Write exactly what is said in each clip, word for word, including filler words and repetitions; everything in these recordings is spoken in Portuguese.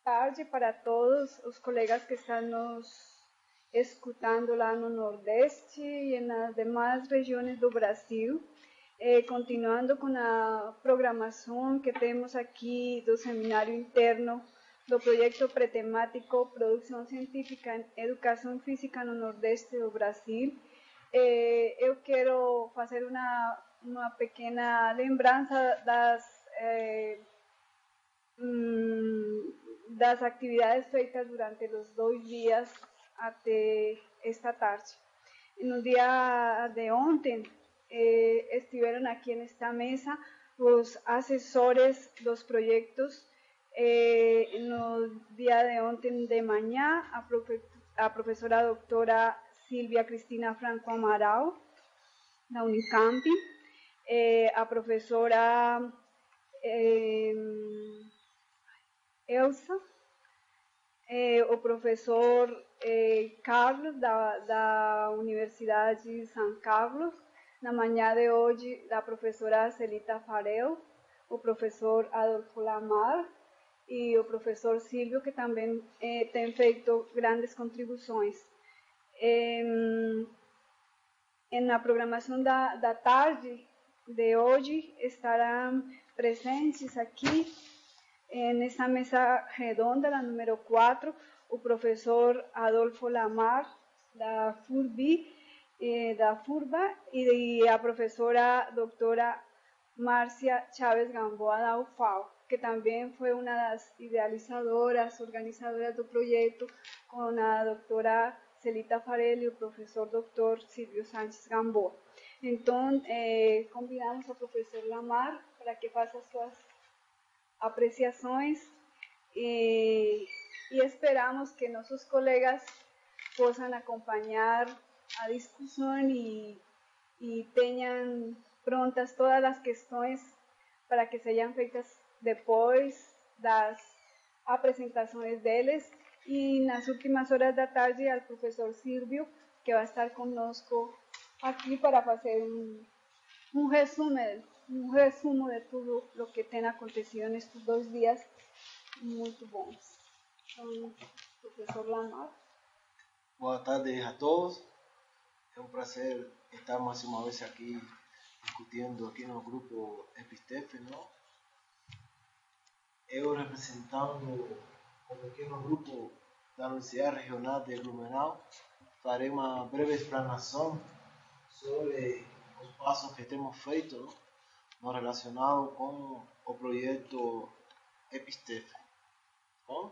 tarde para todos os colegas que estão nos escutando lá no Nordeste e nas demais regiões do Brasil. Eh, continuando com a programação que temos aqui do seminário interno do projeto pré-temático Produção Científica em Educação Física no Nordeste do Brasil, eh, eu quero fazer uma, uma pequena lembrança das, eh, hum, das atividades feitas durante os dois dias até esta tarde. No dia de ontem, eh, estiveram aqui nesta mesa os assessores dos projetos. Eh, no dia de ontem de manhã, a, profe a professora doutora Silvia Cristina Franco Amaral, da Unicamp, eh, a professora eh, Elsa, eh, o professor eh, Carlos, da, da Universidade de São Carlos, na manhã de hoje, da professora Celita Farel, o professor Adolfo Lamar e o professor Silvio, que também eh, tem feito grandes contribuições. Eh, na programação da, da tarde de hoje, estarão presentes aqui, eh, nessa mesa redonda, a número quatro, o professor Adolfo Lamar, da FURB, eh, da FURBA, e a professora doutora Márcia Chaves Gamboa, da U F A O, que também foi uma das idealizadoras, organizadoras do projeto, com a doutora Celita Farel e o professor doutor Silvio Sánchez Gamboa. Então, eh, convidamos ao professor Lamar para que faça suas apreciações e, e esperamos que nossos colegas possam acompanhar a discussão e, e tenham prontas todas as questões para que sejam feitas depois das apresentações deles. E nas últimas horas da tarde, ao professor Silvio, que vai estar conosco aqui para fazer um, um resumo, um resumo de tudo o que tem acontecido nestes dois dias muito bons. Então, professor Lamar. Boa tarde a todos. É um prazer estar mais uma vez aqui discutindo aqui no grupo Epistef, não? Eu representando o pequeno grupo da Universidade Regional de Blumenau, farei uma breve explanação sobre os passos que temos feito, não? No relacionado com o projeto Epistef. Bom,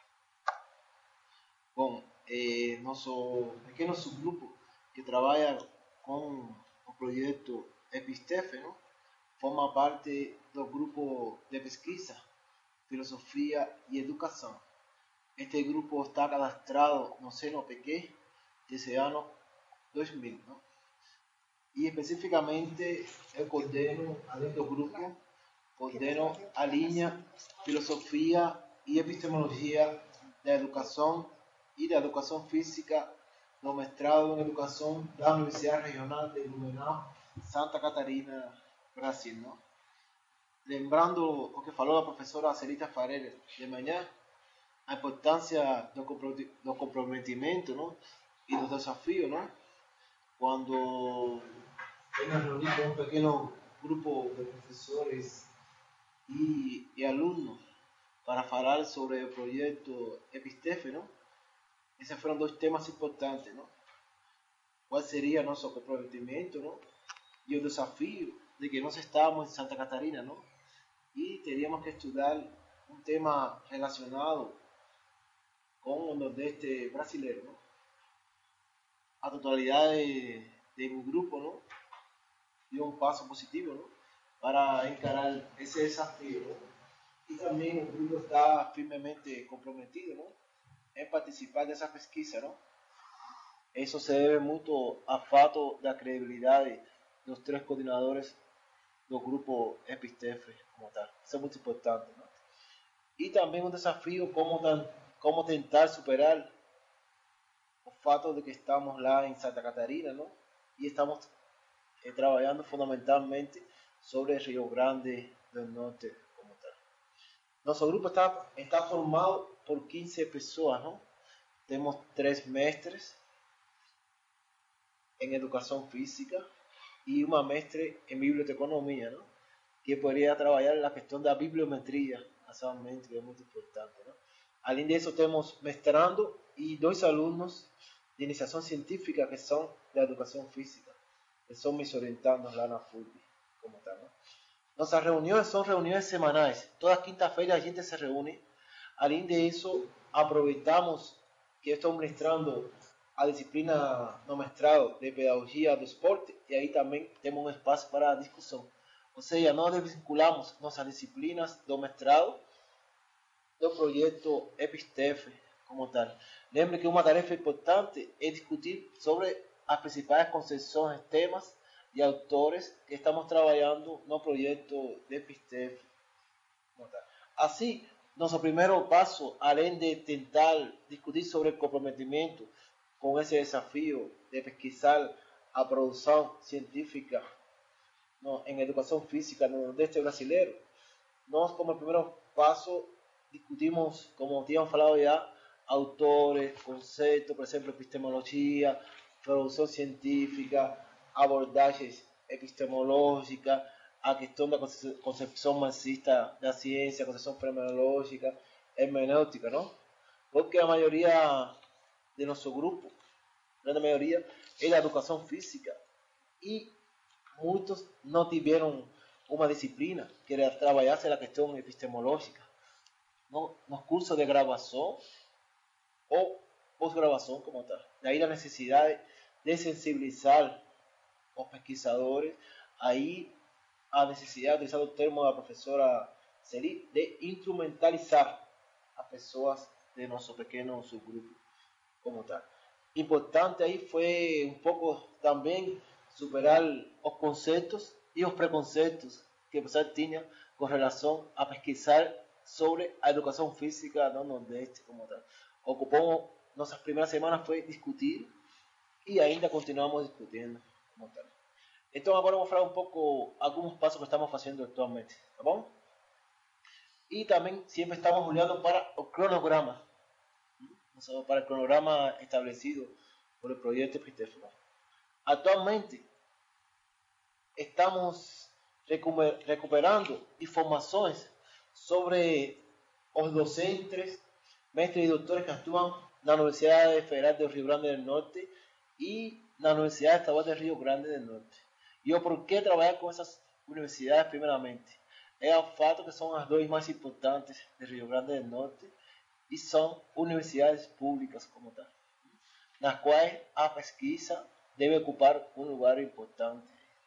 Bom eh, nosso pequeno subgrupo que trabalha com o projeto Epistef, não? Forma parte do grupo de pesquisa, filosofia e educação. Este grupo está cadastrado no C N P Q desde o ano dois mil. Não? E especificamente eu coordeno, além do grupo, coordeno a linha filosofia e epistemologia da educação e da educação física no mestrado em educação da Universidade Regional de Blumenau, Santa Catarina, Brasil. Não? Lembrando o que falou a professora Celita Farel de manhã, a importância do comprometimento, não? E do desafio, não? Quando eu me reuni com um pequeno grupo de professores e, e alunos para falar sobre o projeto Epistef, não? Esses foram dois temas importantes, não? Qual seria nosso comprometimento, não? E o desafio de que nós estamos em Santa Catarina, não? E teríamos que estudar um tema relacionado com o Nordeste brasileiro, não? A totalidade de um grupo, não? Deu um passo positivo, não? Para encarar esse desafio, não? E também o grupo está firmemente comprometido, não? Em participar dessa pesquisa, não? Isso se deve muito ao fato da credibilidade dos três coordenadores do grupo Epistef, como tal. Isso é muito importante, não? E também um desafio como, como tentar superar o fato de que estamos lá em Santa Catarina, não? E estamos eh, trabalhando fundamentalmente sobre Rio Grande do Norte, como tal. Nosso grupo está, está formado por quince personas, ¿no? Tenemos tres mestres en educación física y una mestre en biblioteconomía, ¿no? Que podría trabajar la cuestión de la bibliometría, actualmente, que es muy importante, ¿no? Além de eso, tenemos mestrando y dos alumnos de iniciación científica que son de educación física, que son mis orientandos lá na F U R B, como tal, ¿no? Nuestras reuniones son reuniones semanales. Toda quinta-feira a gente se reúne. Além de eso, aproveitamos que eu estou ministrando a disciplina no mestrado de Pedagogía do Esporte e aí também temos um espaço para discussão. Ou seja, nós desvinculamos nossas disciplinas do mestrado do projeto EPISTEF como tal. Lembre que uma tarefa importante é discutir sobre as principais concepções, temas e autores que estamos trabalhando no projeto de EPISTEF como tal. Assim, nosso primeiro passo, além de tentar discutir sobre o comprometimento com esse desafio de pesquisar a produção científica no, em educação física no Nordeste brasileiro, nós, como primeiro passo, discutimos, como tínhamos falado já, autores, conceitos, por exemplo, epistemologia, produção científica, abordagens epistemológicas, a questão da concepção marxista da ciência, concepção fenomenológica, hermenêutica, não? Porque a maioria de nosso grupo, a grande maioria, é da educação física e muitos não tiveram uma disciplina que trabalhasse a questão epistemológica no, nos cursos de graduação ou pós-graduação como tal. Daí a necessidade de sensibilizar os pesquisadores, aí a necessidade, de usar o termo da professora Celi, de instrumentalizar as pessoas de nosso pequeno subgrupo como tal. Importante aí foi um pouco também superar os conceitos e os preconceitos que o professor tinha com relação a pesquisar sobre a educação física no Nordeste como tal. Ocupamos, nossas primeiras semanas foi discutir e ainda continuamos discutindo como tal. Então agora vou falar um pouco alguns passos que estamos fazendo atualmente, tá bom? E também sempre estamos olhando para o cronograma, para o cronograma establecido por o projeto EPISTEF. Atualmente estamos recuperando informações sobre os docentes, mestres e doutores que atuam na Universidade Federal do Rio Grande do Norte e na Universidade Estadual do Rio Grande do Norte. E o porquê trabalhar com essas universidades, primeiramente, é o fato que são as duas mais importantes do Rio Grande do Norte e são universidades públicas como tal, nas quais a pesquisa deve ocupar um lugar importante.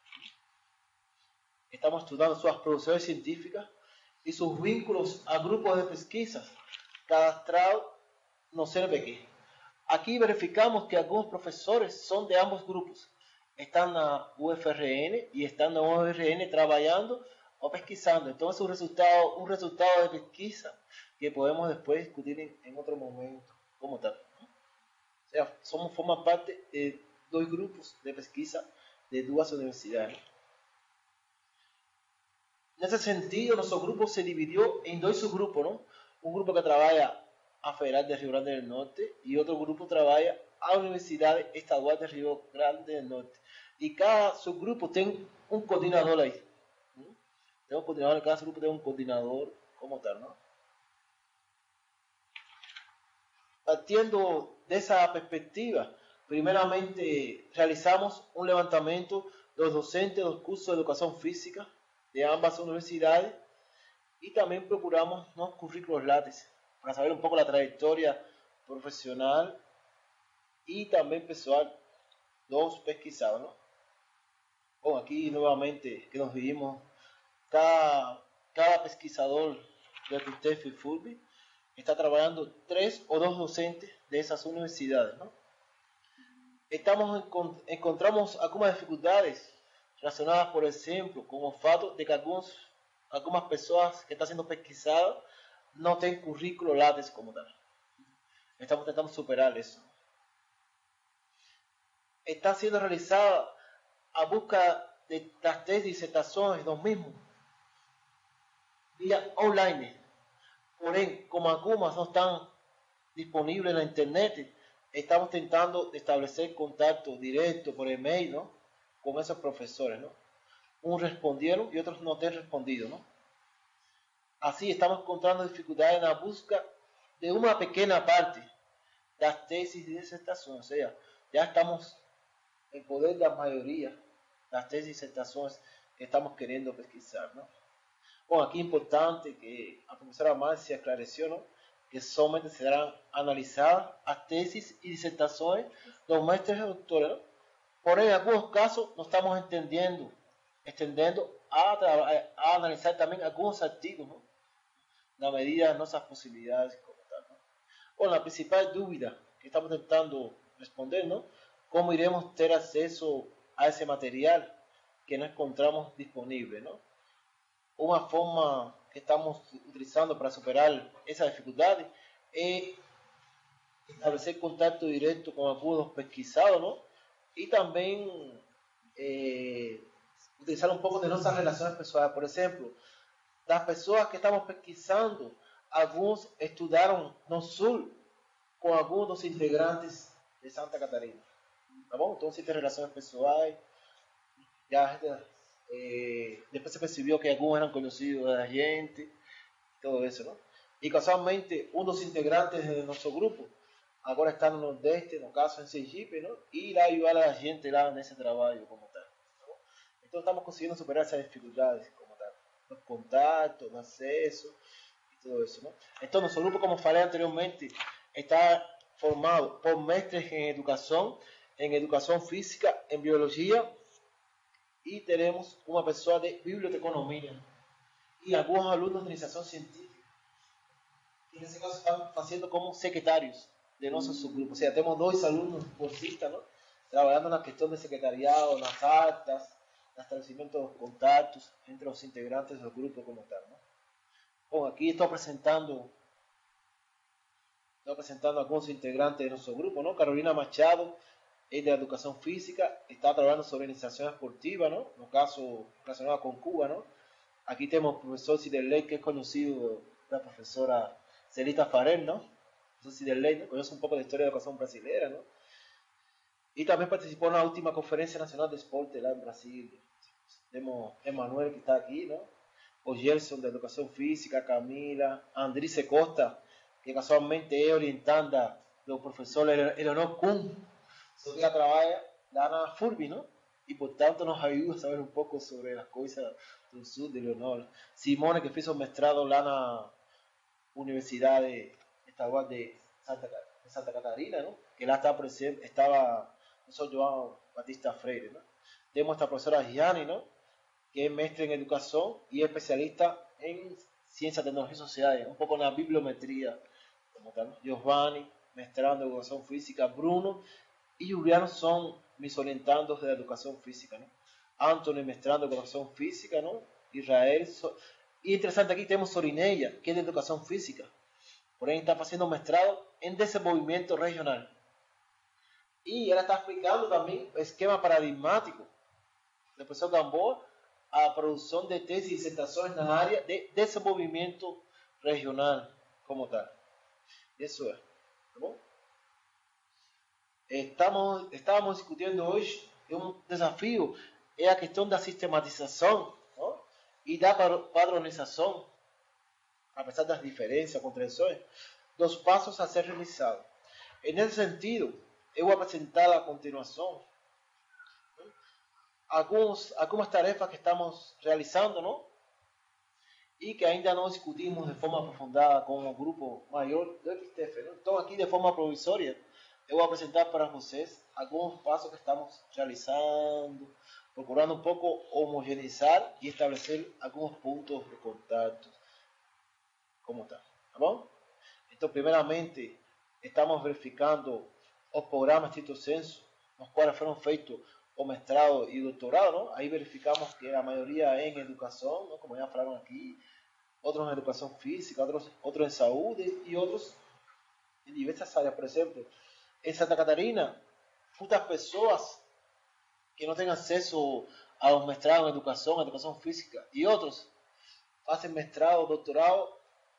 Estamos estudando suas produções científicas e seus vínculos a grupos de pesquisa cadastrados no C N P Q. Aqui verificamos que alguns professores são de ambos grupos. Estão na U F R N e estão na U F R N trabalhando ou pesquisando. Então, é um resultado, um resultado de pesquisa que podemos depois discutir em, em outro momento, como tal. Ou seja, somos, formamos parte de dois grupos de pesquisa de duas universidades. Nesse sentido, nosso grupo se dividiu em dois subgrupos, não? Um grupo que trabalha a Federal de Rio Grande do Norte e outro grupo trabalha a Universidade Estadual de Rio Grande do Norte. E cada subgrupo tem um coordenador aí. Tem um coordenador, cada grupo tem um coordenador como tal, não? Partindo dessa perspectiva, primeiramente realizamos um levantamento dos docentes dos cursos de educação física de ambas universidades e também procuramos nos currículos látex para saber um pouco da trajetória profissional e também pessoal dos pesquisadores, não? Bom, aqui novamente que nos vimos, cada, cada pesquisador do EPISTEF e F U R B está trabalhando três ou dois docentes dessas universidades, não? Estamos, encontramos algumas dificuldades relacionadas, por exemplo, com o fato de que alguns, algumas pessoas que estão sendo pesquisadas não têm currículo látex como tal. Estamos tentando superar isso. Está sendo realizada a busca de, das três dissertações dos mesmos via online. Porém, como algumas não estão disponíveis na internet, estamos tentando establecer contacto directo por e-mail, ¿no?, con esos profesores, ¿no? Unos respondieron y otros no te han respondido, ¿no? Así estamos encontrando dificultades en la búsqueda de una pequeña parte de las tesis y disertaciones. O sea, ya estamos en poder de la mayoría de las tesis y disertaciones que estamos queriendo pesquisar, ¿no? Bueno, aquí es importante que la profesora Marcia esclareció, ¿no?, que solamente serán analizadas las tesis y disertaciones de los maestros y doctores, ¿no? Por en algunos casos no estamos entendiendo, extendiendo a, a, a analizar también algunos artículos, ¿no?, la medida de nuestras posibilidades como tal, ¿no? Bueno, la principal duda que estamos intentando responder, ¿no?, cómo iremos tener acceso a ese material que no encontramos disponible, ¿no? Una forma que estamos utilizando para superar esas dificultades es establecer contacto directo con algunos pesquisados, ¿no?, y también eh, utilizar un poco de nuestras relaciones personales. Por ejemplo, las personas que estamos pesquisando, algunos estudiaron no sur con algunos integrantes de Santa Catarina, ¿tá bom? Entonces, estas relaciones pessoais, ya eh, después se percibió que algunos eran conocidos de la gente, todo eso, ¿no? Y casualmente, uno de los integrantes de nuestro grupo agora está no Nordeste, no caso en Sergipe, ¿no?, y irá ayudar a la gente lá nesse trabalho como tal, ¿no? Entonces estamos consiguiendo superar esas dificultades como tal, los contactos, el acceso y todo eso, ¿no? Entonces nuestro grupo, como falei anteriormente, está formado por mestres en educación, en educación física, en biología, y tenemos una persona de biblioteconomía y algunos alumnos de iniciación científica, que en ese caso están haciendo como secretarios de nuestro subgrupo. O sea, tenemos dos alumnos bolsistas, ¿no?, trabajando en la cuestión de secretariado, en las actas, el establecimiento de los contactos entre los integrantes del grupo como tal, ¿no? Bueno, aquí estoy presentando estoy presentando a algunos integrantes de nuestro grupo, ¿no? Carolina Machado es de educación física, está trabajando sobre iniciación esportiva, ¿no?, en un caso relacionado con Cuba, ¿no? Aquí tenemos al profesor Ciderley, que es conocido, la profesora Celita Farel, ¿no? Entonces, de ley, ¿no?, conoce un poco de historia de educación brasileña, ¿no? Y también participó en la última conferencia nacional de deporte lá en Brasil. Tenemos a Emanuel, que está aquí, ¿no?, o Gerson de educación física, Camila, Andrice Costa, que casualmente es orientanda del profesor Eleonor Kuhn, que ella trabaja en la Furby, ¿no?, y por tanto nos ayuda a saber un poco sobre las cosas del sur de Leonor. Simone, que hizo mestrado en la Universidad de Estadual de Santa, de Santa Catarina, ¿no?, que la estaba presente, estaba el profesor João Batista Freire, ¿no? Tenemos a esta profesora Gianni, ¿no?, que es maestra en educación y especialista en ciencia, tecnología y sociedades, un poco en la bibliometría como tal, ¿no? Giovanni, maestrado en educación física. Bruno y Juliano son mis orientandos de la educación física, ¿no? Anthony, maestrado en educación física, ¿no? Israel, so... y interesante, aquí tenemos Sorineia, que es de educación física, por ahí está haciendo mestrado en desenvolvimiento regional, y ella está explicando también el esquema paradigmático del profesor Gamboa a la producción de tesis y disertaciones en la área de desenvolvimiento regional como tal. Eso es, ¿tá bom? Estamos, estábamos discutiendo hoy un desafío, es la cuestión de la sistematización, ¿no?, y da padronización, a pesar de las diferencias, contradicciones, los pasos a ser realizados. En ese sentido, yo voy a presentar a continuación, ¿no?, algunos, algunas tarefas que estamos realizando, ¿no?, y que ainda no discutimos de forma aprofundada con el grupo mayor do Epistef, ¿no? Entonces, aquí de forma provisoria, yo voy a presentar para ustedes algunos pasos que estamos realizando, procurando un poco homogeneizar y establecer algunos puntos de contacto como tal, ¿tá bom? Entonces, primeramente, estamos verificando los programas estricto sensu, los cuales fueron feitos o mestrado y doctorado, ¿no? Ahí verificamos que la mayoría en educación, ¿no?, como ya hablaron aquí, otros en educación física, otros, otros en salud y otros en diversas áreas. Por ejemplo, en Santa Catarina, muchas personas que no tienen acceso a los mestrados en educación, en educación física, y otros hacen mestrado, doctorado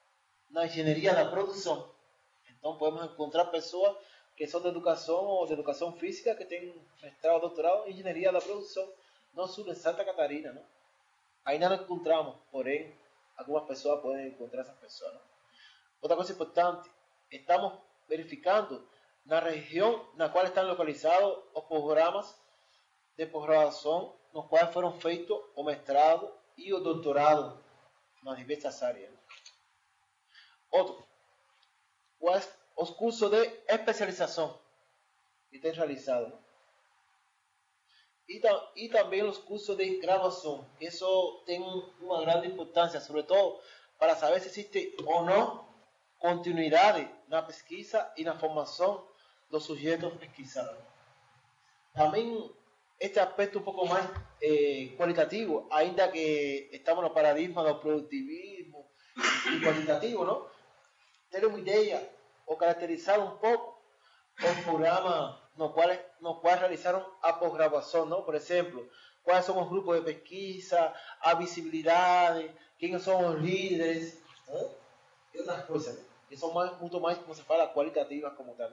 na engenharia da produção. Então podemos encontrar pessoas que são de educação ou de educação física que têm mestrado, doutorado em engenharia da produção no sul de Santa Catarina, não? Ainda não encontramos, porém, algumas pessoas podem encontrar essas pessoas, não? Outra coisa importante, estamos verificando na região na qual estão localizados os programas de pós-graduação nos quais foram feitos o mestrado e o doutorado nas diversas áreas. Outro, os cursos de especialização que têm realizado, não? E, e também os cursos de graduação. Isso tem uma grande importância, sobretudo para saber se existe ou não continuidade na pesquisa e na formação dos sujeitos pesquisados. Também este aspecto um pouco mais eh, qualitativo, ainda que estamos no paradigma do produtivismo e qualitativo, não? Ter uma ideia ou caracterizar um pouco os programas no qual, no qual realizaram a pós-graduação, não? Por exemplo, quais são os grupos de pesquisa, a visibilidade, quem são os líderes, não? E outras coisas, né? Que são mais, muito mais, como se fala, qualitativas como tal.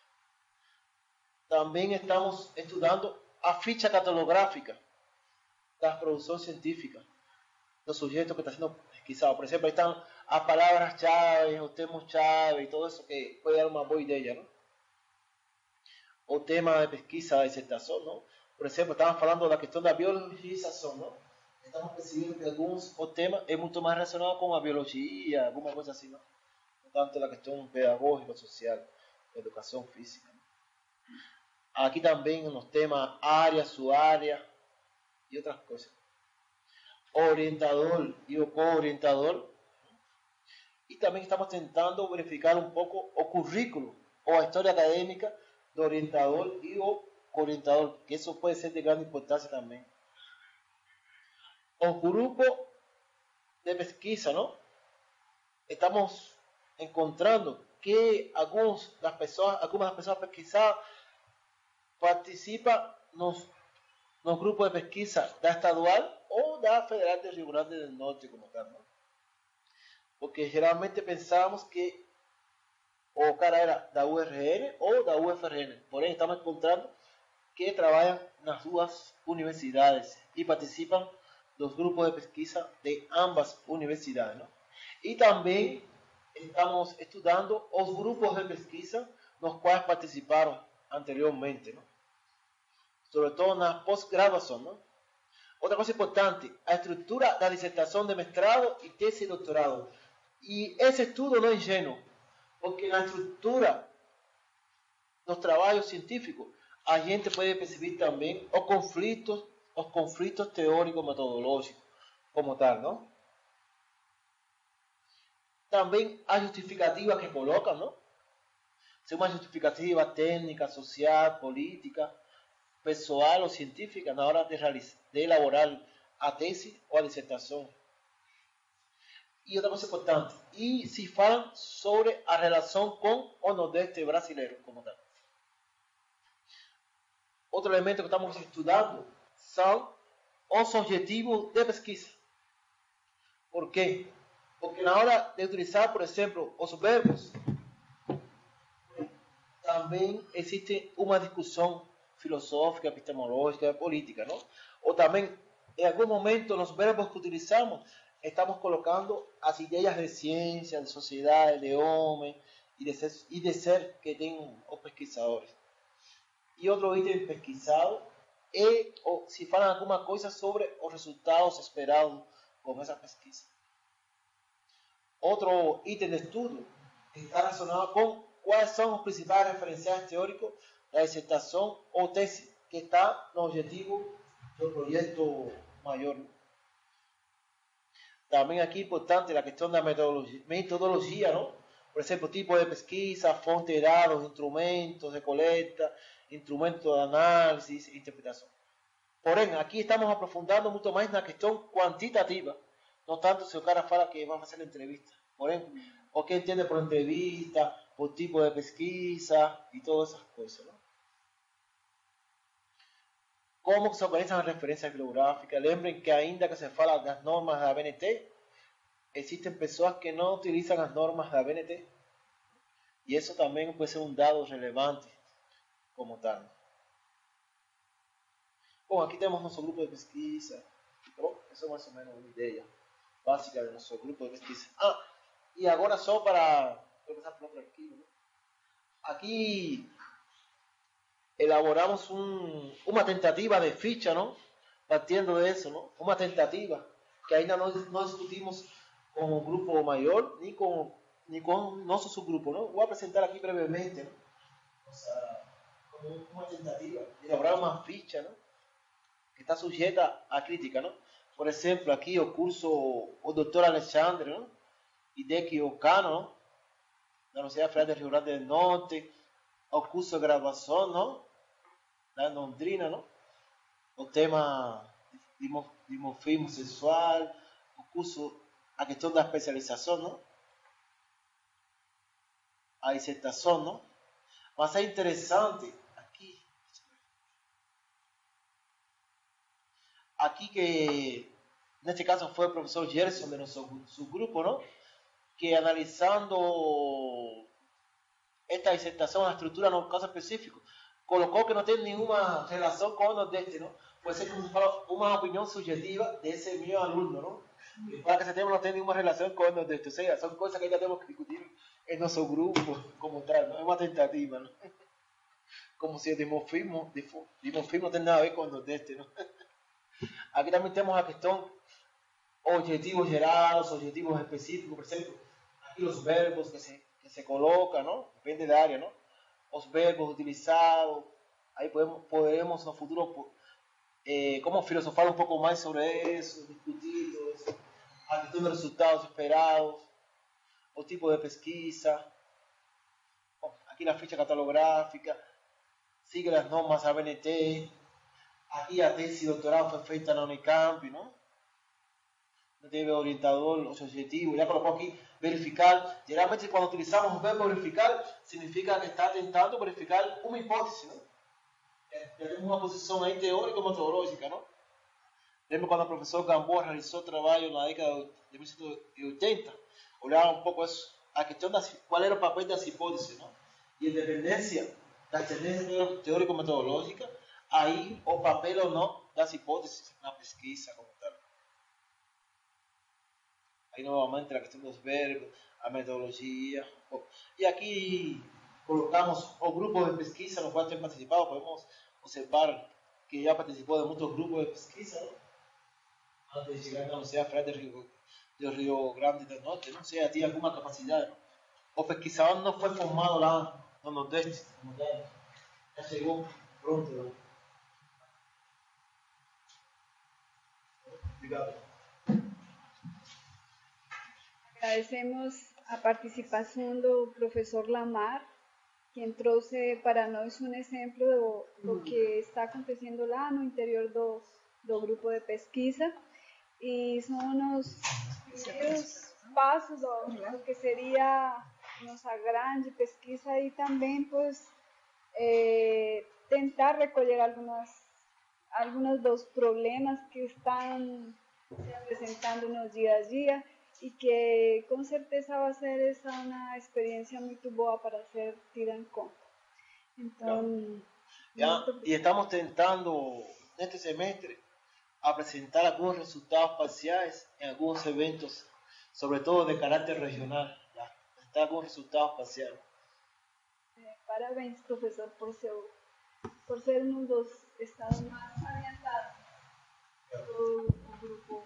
Também estamos estudando a ficha catalográfica das produções científicas do sujeito que está sendo pesquisado. Por exemplo, aí estão as palavras-chave, os termos-chave e todo isso que pode dar uma boa ideia, não? O tema de pesquisa da dissertação, não? Por exemplo, estamos falando da questão da biologização, não? Estamos percebendo que alguns, o tema é muito mais relacionado com a biologia, alguma coisa assim, não? No tanto da questão pedagógica, social, educação física. Aqui também nos temas área, sua área e outras coisas. O orientador e o co-orientador. E também estamos tentando verificar um pouco o currículo ou a história acadêmica do orientador e o co-orientador, que isso pode ser de grande importância também. O grupo de pesquisa, não? Estamos encontrando que algumas das pessoas, algumas das pessoas pesquisadas participam nos, nos grupos de pesquisa da estadual ou da Federal de Rio Grande do Norte, como tal, não? Porque geralmente pensamos que o cara era da U R N ou da U F R N, porém estamos encontrando que trabalham nas duas universidades e participam dos grupos de pesquisa de ambas universidades, não? E também estamos estudando os grupos de pesquisa nos quais participaram anteriormente, não? Sobretudo na pós-graduação, não? Outra coisa importante, a estrutura da dissertação de mestrado e tese de doutorado. E esse estudo não é ingênuo, porque na estrutura dos trabalhos científicos a gente pode perceber também os conflitos, os conflitos teórico-metodológicos, como tal, não? Também a justificativa que colocam, não? Se uma justificativa técnica, social, política, pessoal ou científica na hora de, realizar, de elaborar a tese ou a dissertação. E outra coisa importante, e se falam sobre a relação com o Nordeste brasileiro, como tal. Outro elemento que estamos estudando são os objetivos de pesquisa. Por quê? Porque na hora de utilizar, por exemplo, os verbos, também existe uma discussão filosófica, epistemológica, política, não? Ou também, em algum momento, nos verbos que utilizamos, estamos colocando as ideias de ciência, de sociedade, de homem e de ser, e de ser que têm os pesquisadores. E outro item pesquisado é ou, se falam alguma coisa sobre os resultados esperados com essa pesquisa. Outro item de estudo está relacionado com quais são os principais referenciais teóricos da dissertação ou tese que está no objetivo do projeto maior. Também aqui é importante a questão da metodologia, metodologia, não? Por exemplo, tipo de pesquisa, fonte de dados, instrumentos de coleta, instrumentos de análise e interpretação. Porém, aqui estamos aprofundando muito mais na questão quantitativa, não tanto se o cara fala que vai fazer entrevista. Porém, o que entende por entrevista, por tipo de pesquisa e todas essas coisas, não? Como se organizam as referências bibliográficas? Lembrem que ainda que se fala das normas da A B N T, existen personas que no utilizan las normas de A B N T y eso también puede ser un dado relevante como tal. Bueno, aquí tenemos nuestro grupo de pesquisa. Oh, eso es más o menos una idea básica de nuestro grupo de pesquisa. Ah, y ahora solo para... Voy a empezar por otro archivo, ¿no? Aquí elaboramos un, una tentativa de ficha, ¿no? Partiendo de eso, ¿no? Una tentativa que ainda no, no discutimos con un grupo mayor ni con, ni con nuestro subgrupo, ¿no? Voy a presentar aquí brevemente, ¿no? O sea, como una tentativa de elaborar una ficha, ¿no? Que está sujeta a crítica, ¿no? Por exemplo, aqui o curso o doutor Alexandre, ¿no? Hideki Okano, ¿no? Da Universidade Federal de Rio Grande do Norte, o curso de graduação, ¿no? Da Londrina, ¿no? O tema dimorfismo sexual, o curso, a questão da especialização, ¿no? A dissertação, ¿no? Mas é interessante aqui, aqui que, neste caso foi o professor Gerson de nosso subgrupo, ¿no? Que analisando esta dissertação, a estrutura no caso específico, colocou que não tem nenhuma relação com o Nordeste, ¿no? Pode ser, como se fala, uma opinião subjetiva desse meu aluno, ¿no? Que fala que esse tema não tem nenhuma relação com o Nordeste, ou seja, são coisas que ainda temos que discutir em nosso grupo como tal, ¿no? É uma tentativa, ¿no? Como se o dimorfismo, dimorfismo não tem nada a ver com o Nordeste, ¿no? Aqui também temos a questão objetivos gerados, objetivos específicos, por exemplo, aqui os verbos que se, que se colocam, ¿no? Depende da área, ¿no? Os verbos utilizados, aí podemos, podemos no futuro, eh, como filosofar um pouco mais sobre isso, discutir todo isso, a questão dos resultados esperados, o tipo de pesquisa, bom, aqui na ficha catalográfica, sigue as normas A B N T, aqui a tese de doutorado foi feita na Unicamp, não? Teve orientador, os objetivos, já colocou aqui verificar. Geralmente, quando utilizamos o verbo verificar, significa que está tentando verificar uma hipótese, não? Já temos uma posição aí teórico-metodológica, não? Lembro quando o professor Gamboa realizou trabalho na década de mil novecentos e oitenta, olhava um pouco isso, a questão das, qual era o papel das hipóteses, não? E a independência das tendências teórico-metodológicas, aí o papel ou não das hipóteses na pesquisa como tal. Aí novamente a questão dos verbos, a metodologia. E aqui colocamos o grupo de pesquisa no qual tem participado. Podemos observar que já participou de muitos grupos de pesquisa, não? Antes de chegar na Universidade Federal de Rio, de Rio Grande do Norte, não sei, tinha alguma capacidade. Não? O pesquisador não foi formado lá no Nordeste, já chegou pronto. Não? Obrigado. Agradecemos a participação do professor Lamar, quem trouxe para nós um exemplo do, do que está acontecendo lá no interior do, do grupo de pesquisa, e são os primeiros passos do, do que seria nossa grande pesquisa, e também pues, eh, tentar recolher algumas, alguns dos problemas que estão se apresentando no dia a dia, e que com certeza vai ser essa uma experiência muito boa para ser tida em conta. Então, claro. E estamos tentando, neste semestre, apresentar alguns resultados parciais em alguns eventos, sobretudo de caráter regional. Já. Apresentar alguns resultados parciais. É, parabéns, professor, por, seu, por ser um dos estados mais adiantados do, do grupo.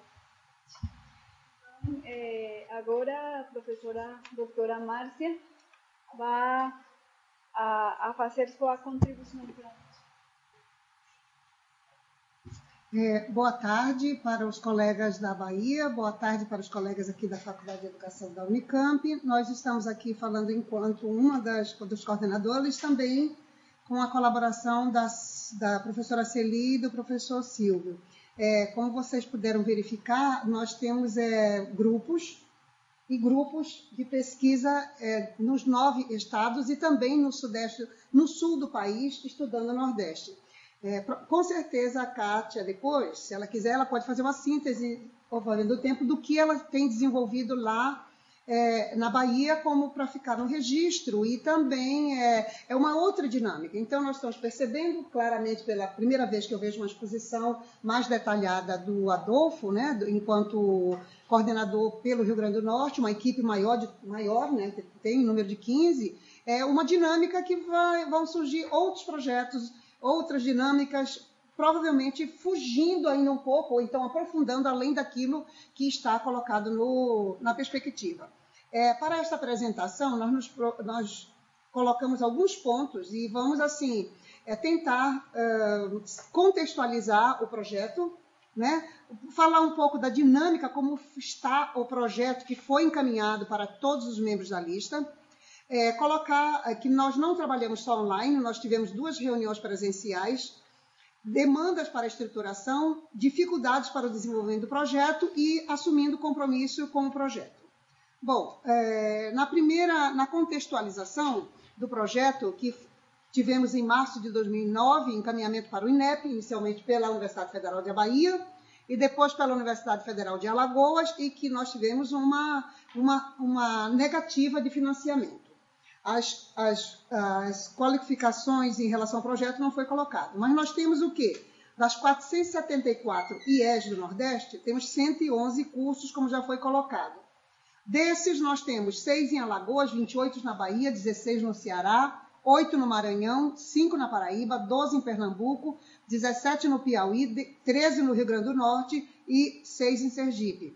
Eh, agora a professora doutora Márcia vai a, a fazer sua contribuição para nós. É, boa tarde para os colegas da Bahia, boa tarde para os colegas aqui da Faculdade de Educação da Unicamp. Nós estamos aqui falando enquanto uma das dos coordenadores, também com a colaboração das, da professora Celi e do professor Silvio. É, como vocês puderam verificar, nós temos é, grupos e grupos de pesquisa é, nos nove estados e também no sudeste, no sul do país, estudando o Nordeste. É, com certeza a Kátia, depois, se ela quiser, ela pode fazer uma síntese, conforme do tempo, do que ela tem desenvolvido lá é, na Bahia, como para ficar no registro, e também é, é uma outra dinâmica. Então, nós estamos percebendo claramente, pela primeira vez que eu vejo uma exposição mais detalhada do Adolfo, né, do, enquanto coordenador pelo Rio Grande do Norte, uma equipe maior, de, maior né, tem um número de quinze, é uma dinâmica que vai, vão surgir outros projetos, outras dinâmicas, provavelmente fugindo ainda um pouco, ou então aprofundando além daquilo que está colocado no, na perspectiva. É, para esta apresentação, nós, nos, nós colocamos alguns pontos e vamos, assim, é, tentar uh, contextualizar o projeto, né? Falar um pouco da dinâmica, como está o projeto que foi encaminhado para todos os membros da lista. É, colocar que nós não trabalhamos só online, nós tivemos duas reuniões presenciais, demandas para a estruturação, dificuldades para o desenvolvimento do projeto e assumindo compromisso com o projeto. Bom, é, na primeira, na contextualização do projeto, que tivemos em março de dois mil e nove, encaminhamento para o INEP, inicialmente pela Universidade Federal da Bahia, e depois pela Universidade Federal de Alagoas, e que nós tivemos uma, uma, uma negativa de financiamento. As, as, as qualificações em relação ao projeto não foi colocado. Mas nós temos o quê? Das quatrocentos e setenta e quatro I E S do Nordeste, temos cento e onze cursos, como já foi colocado. Desses, nós temos seis em Alagoas, vinte e oito na Bahia, dezesseis no Ceará, oito no Maranhão, cinco na Paraíba, doze em Pernambuco, dezessete no Piauí, treze no Rio Grande do Norte e seis em Sergipe.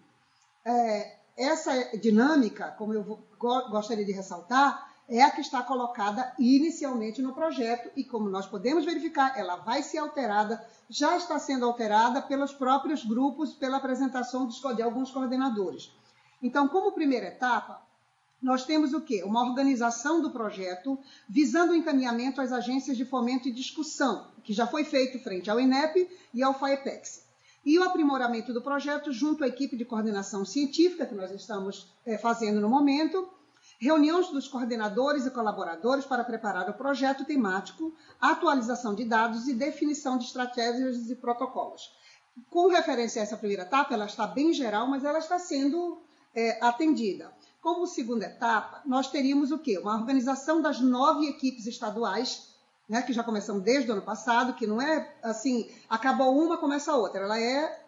É, essa dinâmica, como eu vou, gostaria de ressaltar, é a que está colocada inicialmente no projeto e, como nós podemos verificar, ela vai ser alterada, já está sendo alterada pelos próprios grupos, pela apresentação de alguns coordenadores. Então, como primeira etapa, nós temos o quê? Uma organização do projeto visando o encaminhamento às agências de fomento e discussão, que já foi feito frente ao INEP e ao FAEPEX. E o aprimoramento do projeto junto à equipe de coordenação científica, que nós estamos é, fazendo no momento, reuniões dos coordenadores e colaboradores para preparar o projeto temático, atualização de dados e definição de estratégias e protocolos. Com referência a essa primeira etapa, ela está bem geral, mas ela está sendo é, atendida. Como segunda etapa, nós teríamos o quê? Uma organização das nove equipes estaduais, né, que já começamos desde o ano passado, que não é assim, acabou uma, começa a outra. Ela é,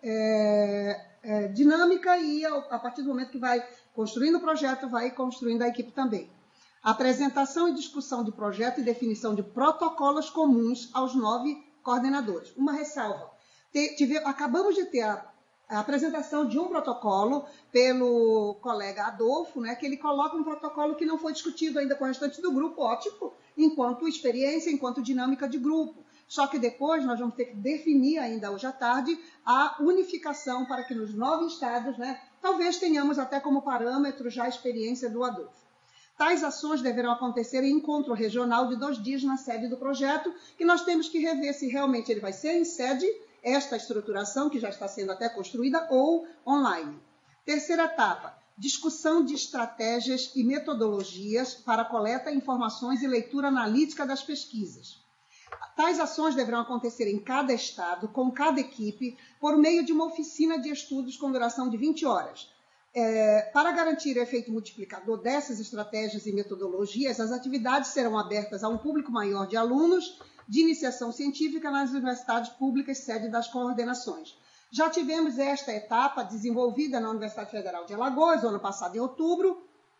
é, é dinâmica e a partir do momento que vai construindo o projeto, vai construindo a equipe também. Apresentação e discussão de projeto e definição de protocolos comuns aos nove coordenadores. Uma ressalva. Tive, acabamos de ter a, a apresentação de um protocolo pelo colega Adolfo, né, que ele coloca um protocolo que não foi discutido ainda com o restante do grupo, ótimo, enquanto experiência, enquanto dinâmica de grupo. Só que depois nós vamos ter que definir ainda hoje à tarde a unificação para que nos nove estados, né, talvez tenhamos até como parâmetro já a experiência do Adolfo. Tais ações deverão acontecer em encontro regional de dois dias na sede do projeto, que nós temos que rever se realmente ele vai ser em sede, esta estruturação que já está sendo até construída, ou online. Terceira etapa, discussão de estratégias e metodologias para coleta, informações e leitura analítica das pesquisas. Tais ações deverão acontecer em cada estado, com cada equipe, por meio de uma oficina de estudos com duração de vinte horas. É, para garantir o efeito multiplicador dessas estratégias e metodologias, as atividades serão abertas a um público maior de alunos de iniciação científica nas universidades públicas, sede das coordenações. Já tivemos esta etapa desenvolvida na Universidade Federal de Alagoas, ano passado em outubro,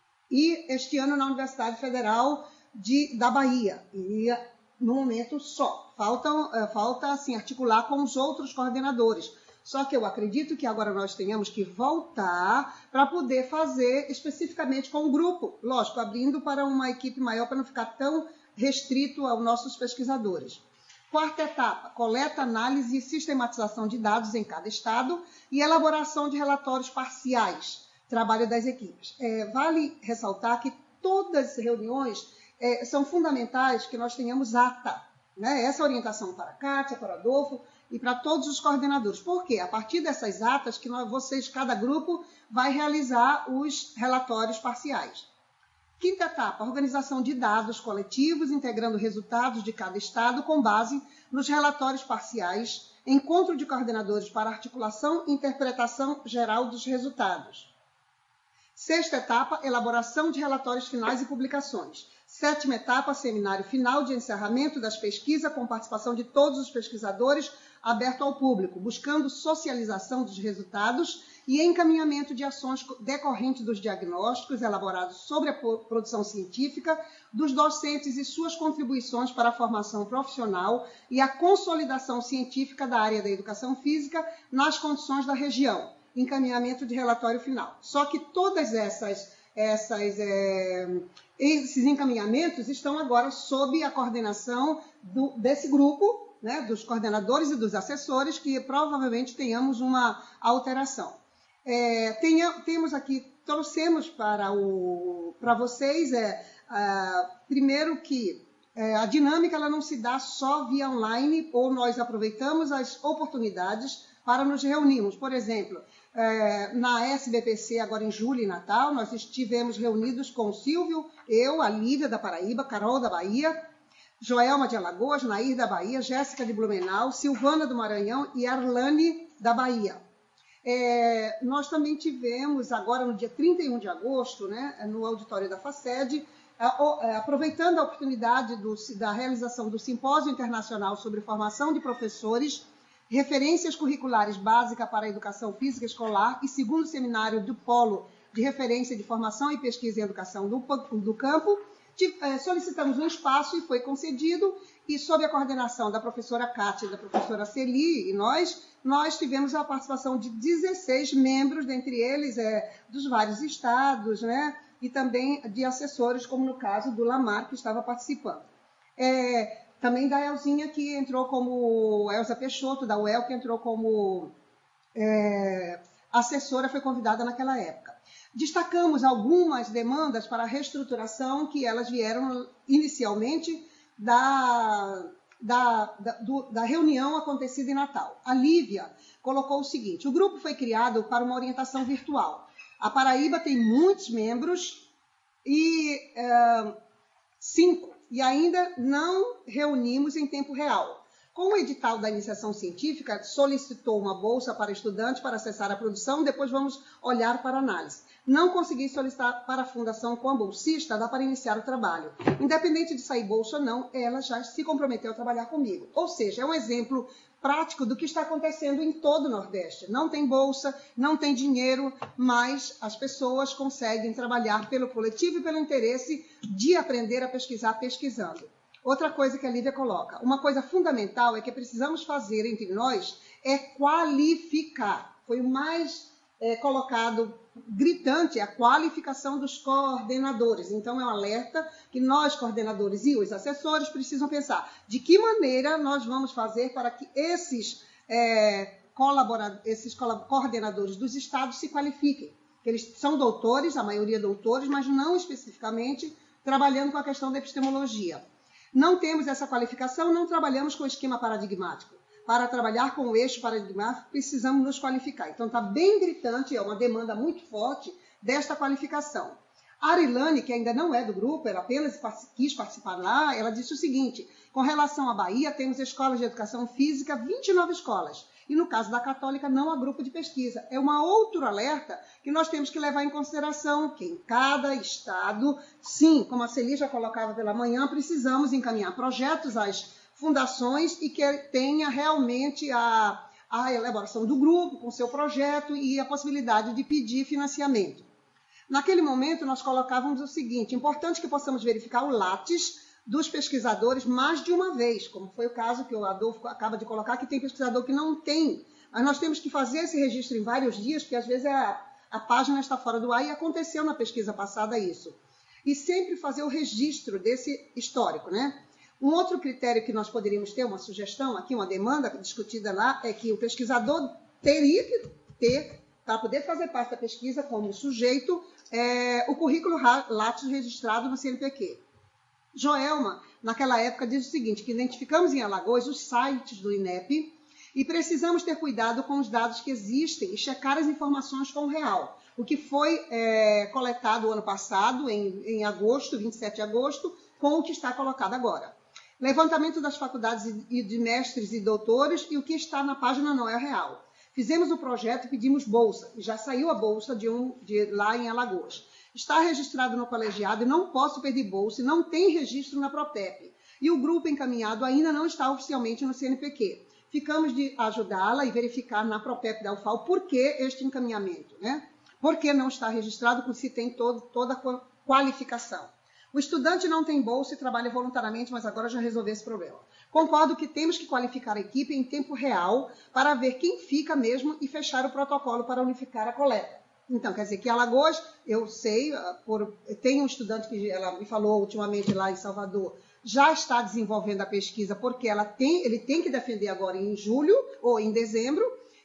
e este ano na Universidade Federal de, da Bahia, e no momento só. Faltam, falta assim, articular com os outros coordenadores. Só que eu acredito que agora nós tenhamos que voltar para poder fazer especificamente com o grupo, lógico, abrindo para uma equipe maior para não ficar tão restrito aos nossos pesquisadores. Quarta etapa, coleta, análise e sistematização de dados em cada estado e elaboração de relatórios parciais, trabalho das equipes. É, vale ressaltar que todas as reuniões é, são fundamentais que nós tenhamos ata, né? Essa orientação para a Kátia, para o Adolfo e para todos os coordenadores. Por quê? A partir dessas atas que nós, vocês, cada grupo, vai realizar os relatórios parciais. Quinta etapa, organização de dados coletivos, integrando resultados de cada estado com base nos relatórios parciais, encontro de coordenadores para articulação e interpretação geral dos resultados. Sexta etapa, elaboração de relatórios finais e publicações. Sétima etapa, seminário final de encerramento das pesquisas com participação de todos os pesquisadores, aberto ao público, buscando socialização dos resultados e encaminhamento de ações decorrentes dos diagnósticos elaborados sobre a produção científica, dos docentes e suas contribuições para a formação profissional e a consolidação científica da área da educação física nas condições da região. Encaminhamento de relatório final. Só que todas essas, essas, é, esses encaminhamentos estão agora sob a coordenação do, desse grupo, né, dos coordenadores e dos assessores, que provavelmente tenhamos uma alteração. É, tenha, temos aqui, trouxemos para, o, para vocês, é, a, primeiro que é, a dinâmica ela não se dá só via online, ou nós aproveitamos as oportunidades para nos reunirmos. Por exemplo, é, na S B P C, agora em julho e Natal, nós estivemos reunidos com o Silvio, eu, a Lívia da Paraíba, Carol da Bahia, Joelma de Alagoas, Nair da Bahia, Jéssica de Blumenau, Silvana do Maranhão e Arlane da Bahia. É, nós também tivemos, agora no dia trinta e um de agosto, né, no auditório da FACED, aproveitando a oportunidade do, da realização do Simpósio Internacional sobre Formação de Professores, Referências Curriculares Básicas para a Educação Física Escolar e segundo seminário do Polo de Referência de Formação e Pesquisa em Educação do, do Campo, solicitamos um espaço e foi concedido, e sob a coordenação da professora Kátia e da professora Celi e nós, nós tivemos a participação de dezesseis membros, dentre eles é, dos vários estados, né, e também de assessores, como no caso do Lamar, que estava participando. É, também da Elzinha, que entrou como, Elza Peixoto, da U E L, que entrou como é, assessora, foi convidada naquela época. Destacamos algumas demandas para a reestruturação que elas vieram inicialmente da, da, da, do, da reunião acontecida em Natal. A Lívia colocou o seguinte: o grupo foi criado para uma orientação virtual. A Paraíba tem muitos membros e é, cinco, e ainda não reunimos em tempo real. Com o edital da iniciação científica, solicitou uma bolsa para estudantes para acessar a produção, depois vamos olhar para a análise. Não consegui solicitar para a fundação com a bolsista, dá para iniciar o trabalho. Independente de sair bolsa ou não, ela já se comprometeu a trabalhar comigo. Ou seja, é um exemplo prático do que está acontecendo em todo o Nordeste. Não tem bolsa, não tem dinheiro, mas as pessoas conseguem trabalhar pelo coletivo e pelo interesse de aprender a pesquisar pesquisando. Outra coisa que a Lívia coloca, uma coisa fundamental é que precisamos fazer entre nós é qualificar. Foi o mais é, colocado gritante, a qualificação dos coordenadores. Então, é um alerta que nós, coordenadores e os assessores, precisam pensar de que maneira nós vamos fazer para que esses, é, esses coordenadores dos estados se qualifiquem. Eles são doutores, a maioria doutores, mas não especificamente trabalhando com a questão da epistemologia. Não temos essa qualificação, não trabalhamos com o esquema paradigmático. Para trabalhar com o eixo paradigmático, precisamos nos qualificar. Então, está bem gritante, é uma demanda muito forte desta qualificação. A Arilane, que ainda não é do grupo, ela apenas quis participar lá, ela disse o seguinte: com relação à Bahia, temos escolas de educação física, vinte e nove escolas. E no caso da Católica, não há grupo de pesquisa. É uma outro alerta que nós temos que levar em consideração, que em cada estado, sim, como a Celi já colocava pela manhã, precisamos encaminhar projetos às fundações e que tenha realmente a, a elaboração do grupo com seu projeto e a possibilidade de pedir financiamento. Naquele momento, nós colocávamos o seguinte: importante que possamos verificar o látis dos pesquisadores mais de uma vez, como foi o caso que o Adolfo acaba de colocar, que tem pesquisador que não tem. Mas nós temos que fazer esse registro em vários dias, porque às vezes a, a página está fora do ar, e aconteceu na pesquisa passada isso. E sempre fazer o registro desse histórico, né? Um outro critério que nós poderíamos ter, uma sugestão aqui, uma demanda discutida lá, é que o pesquisador teria que ter, para poder fazer parte da pesquisa como sujeito, é, o currículo Lattes registrado no C N P Q. Joelma, naquela época, diz o seguinte, que identificamos em Alagoas os sites do INEP e precisamos ter cuidado com os dados que existem e checar as informações com o real. o que foi é, coletado o ano passado, em, em agosto, vinte e sete de agosto, com o que está colocado agora. Levantamento das faculdades e de mestres e doutores, e o que está na página não é real. Fizemos o projeto e pedimos bolsa, e já saiu a bolsa de um, de, lá em Alagoas. Está registrado no colegiado e não posso pedir bolsa, e não tem registro na Propep. E o grupo encaminhado ainda não está oficialmente no C N P Q. Ficamos de ajudá-la e verificar na Propep da U F A L por que este encaminhamento, né? Por que não está registrado se tem todo, toda a qualificação. O estudante não tem bolsa e trabalha voluntariamente, mas agora já resolveu esse problema. Concordo que temos que qualificar a equipe em tempo real para ver quem fica mesmo e fechar o protocolo para unificar a coleta. Então, quer dizer que Alagoas, eu sei, por, tem um estudante que ela me falou ultimamente lá em Salvador, já está desenvolvendo a pesquisa porque ela tem, ele tem que defender agora em julho ou em dezembro,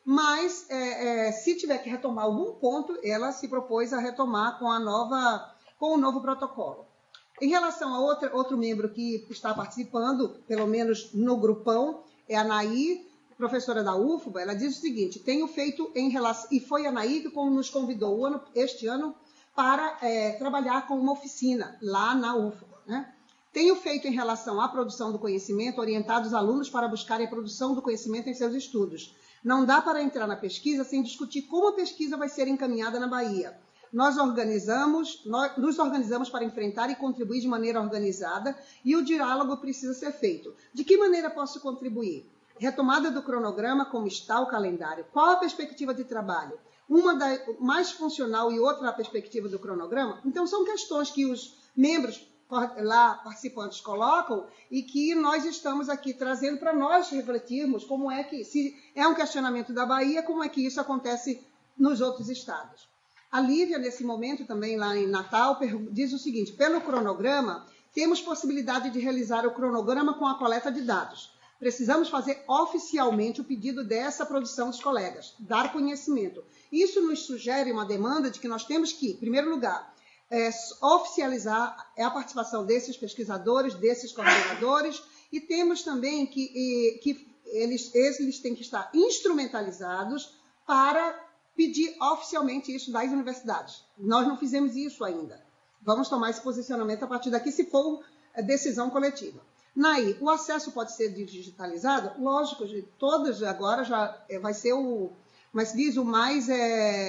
mas é, é, se tiver que retomar algum ponto, ela se propôs a retomar com, a nova, com o novo protocolo. Em relação a outra, outro membro que está participando, pelo menos no grupão, é a Naí, professora da U F B A. Ela diz o seguinte: tenho feito em relação, e foi a Naí que nos convidou o ano, este ano para é, trabalhar com uma oficina lá na U F B A, né? Tenho feito em relação à produção do conhecimento, orientado os alunos para buscarem a produção do conhecimento em seus estudos. Não dá para entrar na pesquisa sem discutir como a pesquisa vai ser encaminhada na Bahia. Nós organizamos, nós nos organizamos para enfrentar e contribuir de maneira organizada e o diálogo precisa ser feito. De que maneira posso contribuir? Retomada do cronograma, como está o calendário? Qual a perspectiva de trabalho? Uma da, mais funcional e outra a perspectiva do cronograma? Então, são questões que os membros lá participantes colocam e que nós estamos aqui trazendo para nós refletirmos como é que, se é um questionamento da Bahia, como é que isso acontece nos outros estados. A Lívia, nesse momento, também lá em Natal, diz o seguinte: pelo cronograma, temos possibilidade de realizar o cronograma com a coleta de dados. Precisamos fazer oficialmente o pedido dessa produção dos colegas, dar conhecimento. Isso nos sugere uma demanda de que nós temos que, em primeiro lugar, É, oficializar a participação desses pesquisadores, desses coordenadores, e temos também que, e, que eles, eles têm que estar instrumentalizados para pedir oficialmente isso das universidades. Nós não fizemos isso ainda. Vamos tomar esse posicionamento a partir daqui, se for decisão coletiva. Naí, o acesso pode ser digitalizado? Lógico, todas agora já vai ser o, mas diz, o mais é,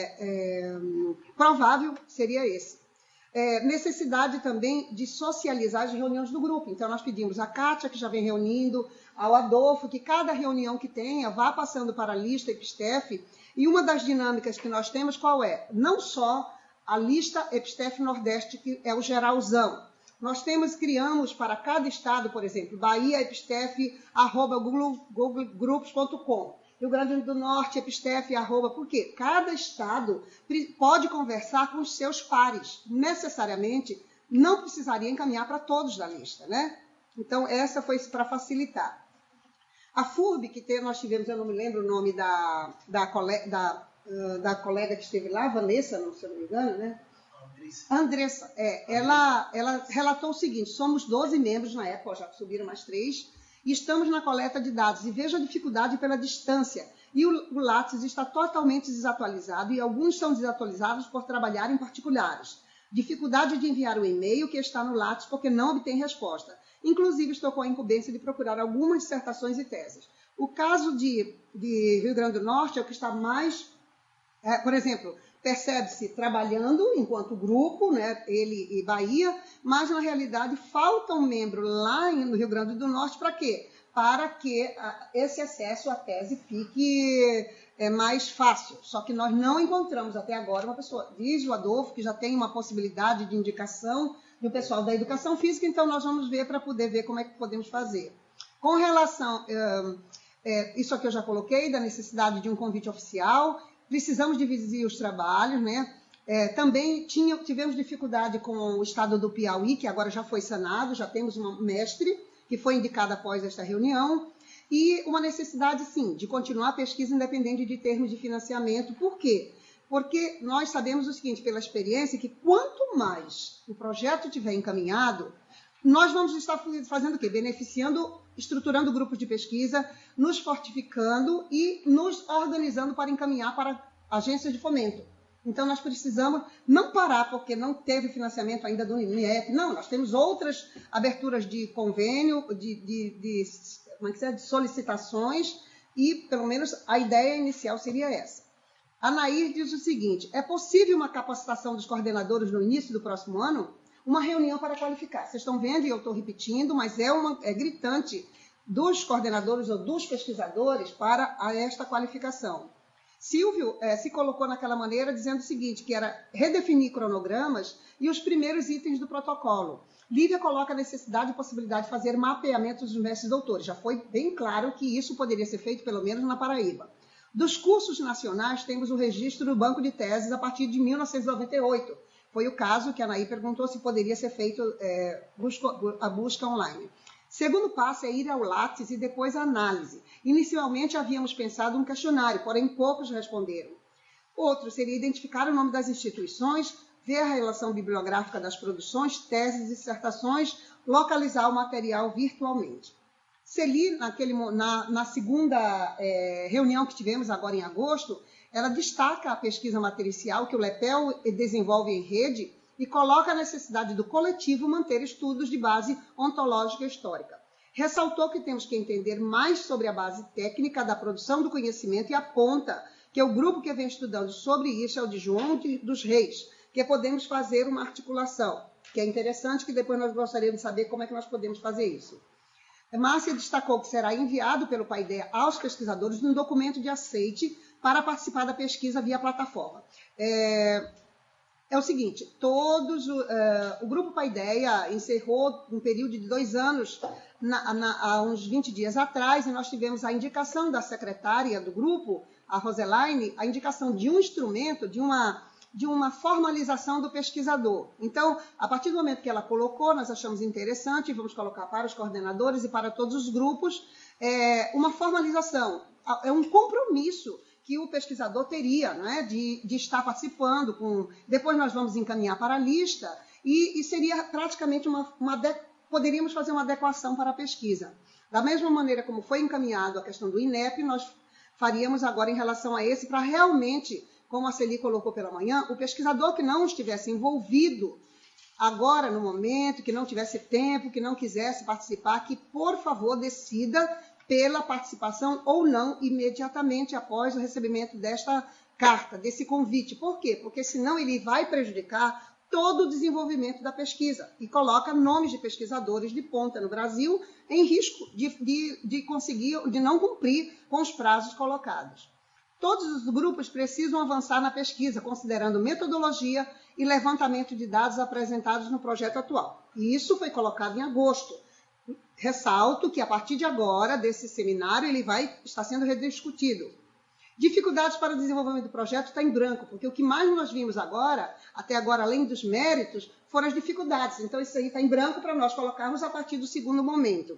é, provável seria esse. É, necessidade também de socializar as reuniões do grupo. Então, nós pedimos a Kátia, que já vem reunindo, ao Adolfo, que cada reunião que tenha vá passando para a lista Epistef. E uma das dinâmicas que nós temos, qual é? Não só a lista Epistef Nordeste, que é o geralzão. Nós temos, criamos para cada estado, por exemplo, Bahia Epistef, arroba google groups ponto com. Rio Grande do Norte, Epistef, arroba, porque cada estado pode conversar com os seus pares. Necessariamente, não precisaria encaminhar para todos da lista, né? Então, essa foi para facilitar. A F U R B, que tem, nós tivemos, eu não me lembro o nome da, da, colega, da, da colega que esteve lá, Vanessa, não, se eu não me engano, né? Andressa. Andressa, é, ela, ela relatou o seguinte: somos doze membros na época, já subiram mais três, e estamos na coleta de dados, e vejo a dificuldade pela distância. E o, o Lattes está totalmente desatualizado, e alguns são desatualizados por trabalhar em particulares. Dificuldade de enviar o e-mail que está no Lattes porque não obtém resposta. Inclusive, estou com a incumbência de procurar algumas dissertações e teses. O caso de, de Rio Grande do Norte é o que está mais... É, por exemplo, percebe-se trabalhando enquanto grupo, né, ele e Bahia, mas, na realidade, falta um membro lá no Rio Grande do Norte para quê? Para que a, esse acesso à tese fique é, mais fácil. Só que nós não encontramos até agora uma pessoa. Diz o Adolfo que já tem uma possibilidade de indicação do pessoal da educação física, então nós vamos ver para poder ver como é que podemos fazer. Com relação, é, é, isso aqui eu já coloquei, da necessidade de um convite oficial. Precisamos dividir os trabalhos, né? É, também tinha, tivemos dificuldade com o estado do Piauí, que agora já foi sanado, já temos uma mestre que foi indicada após esta reunião, e uma necessidade, sim, de continuar a pesquisa independente de termos de financiamento. Por quê? Porque nós sabemos o seguinte, pela experiência, que quanto mais o projeto tiver encaminhado, nós vamos estar fazendo o quê? Beneficiando, estruturando grupos de pesquisa, nos fortificando e nos organizando para encaminhar para agências de fomento. Então, nós precisamos não parar porque não teve financiamento ainda do I N E P. Não, nós temos outras aberturas de convênio, de, de, de, como é que é, de solicitações, e, pelo menos, a ideia inicial seria essa. A Nair diz o seguinte: é possível uma capacitação dos coordenadores no início do próximo ano? Uma reunião para qualificar. Vocês estão vendo, e eu estou repetindo, mas é, uma, é gritante dos coordenadores ou dos pesquisadores para esta qualificação. Silvio eh, se colocou naquela maneira dizendo o seguinte, que era redefinir cronogramas e os primeiros itens do protocolo. Lívia coloca a necessidade e possibilidade de fazer mapeamentos dos mestres doutores. Já foi bem claro que isso poderia ser feito, pelo menos na Paraíba. Dos cursos nacionais, temos o registro do banco de teses a partir de mil novecentos e noventa e oito. Foi o caso que a Anaí perguntou se poderia ser feito é, busca, a busca online. Segundo passo é ir ao Lattes e depois a análise. Inicialmente havíamos pensado um questionário, porém poucos responderam. Outro seria identificar o nome das instituições, ver a relação bibliográfica das produções, teses e dissertações, localizar o material virtualmente. Celi, naquele, na, na segunda é, reunião que tivemos agora em agosto, ela destaca a pesquisa matricial que o LEPEL desenvolve em rede e coloca a necessidade do coletivo manter estudos de base ontológica e histórica. Ressaltou que temos que entender mais sobre a base técnica da produção do conhecimento e aponta que o grupo que vem estudando sobre isso é o de João dos Reis, que podemos fazer uma articulação, que é interessante, que depois nós gostaríamos de saber como é que nós podemos fazer isso. Márcia destacou que será enviado pelo Paideia aos pesquisadores um documento de aceite para participar da pesquisa via plataforma. É, é o seguinte, todos, uh, o Grupo Paideia encerrou um período de dois anos, na, na, há uns vinte dias atrás, e nós tivemos a indicação da secretária do grupo, a Roselaine, a indicação de um instrumento, de uma, de uma formalização do pesquisador. Então, a partir do momento que ela colocou, nós achamos interessante, e vamos colocar para os coordenadores e para todos os grupos, é, uma formalização, é um compromisso que o pesquisador teria, né, de, de estar participando. Com, depois nós vamos encaminhar para a lista e, e seria praticamente uma, uma de, poderíamos fazer uma adequação para a pesquisa. Da mesma maneira como foi encaminhado a questão do I N E P, nós faríamos agora em relação a esse, para realmente, como a Celi colocou pela manhã, o pesquisador que não estivesse envolvido agora no momento, que não tivesse tempo, que não quisesse participar, que por favor decida pela participação ou não imediatamente após o recebimento desta carta, desse convite. Por quê? Porque senão ele vai prejudicar todo o desenvolvimento da pesquisa e coloca nomes de pesquisadores de ponta no Brasil em risco de, de, de conseguir, de não cumprir com os prazos colocados. Todos os grupos precisam avançar na pesquisa, considerando metodologia e levantamento de dados apresentados no projeto atual. E isso foi colocado em agosto. Ressalto que, a partir de agora, desse seminário, ele vai estar sendo rediscutido. Dificuldades para o desenvolvimento do projeto está em branco, porque o que mais nós vimos agora, até agora, além dos méritos, foram as dificuldades. Então, isso aí está em branco para nós colocarmos a partir do segundo momento.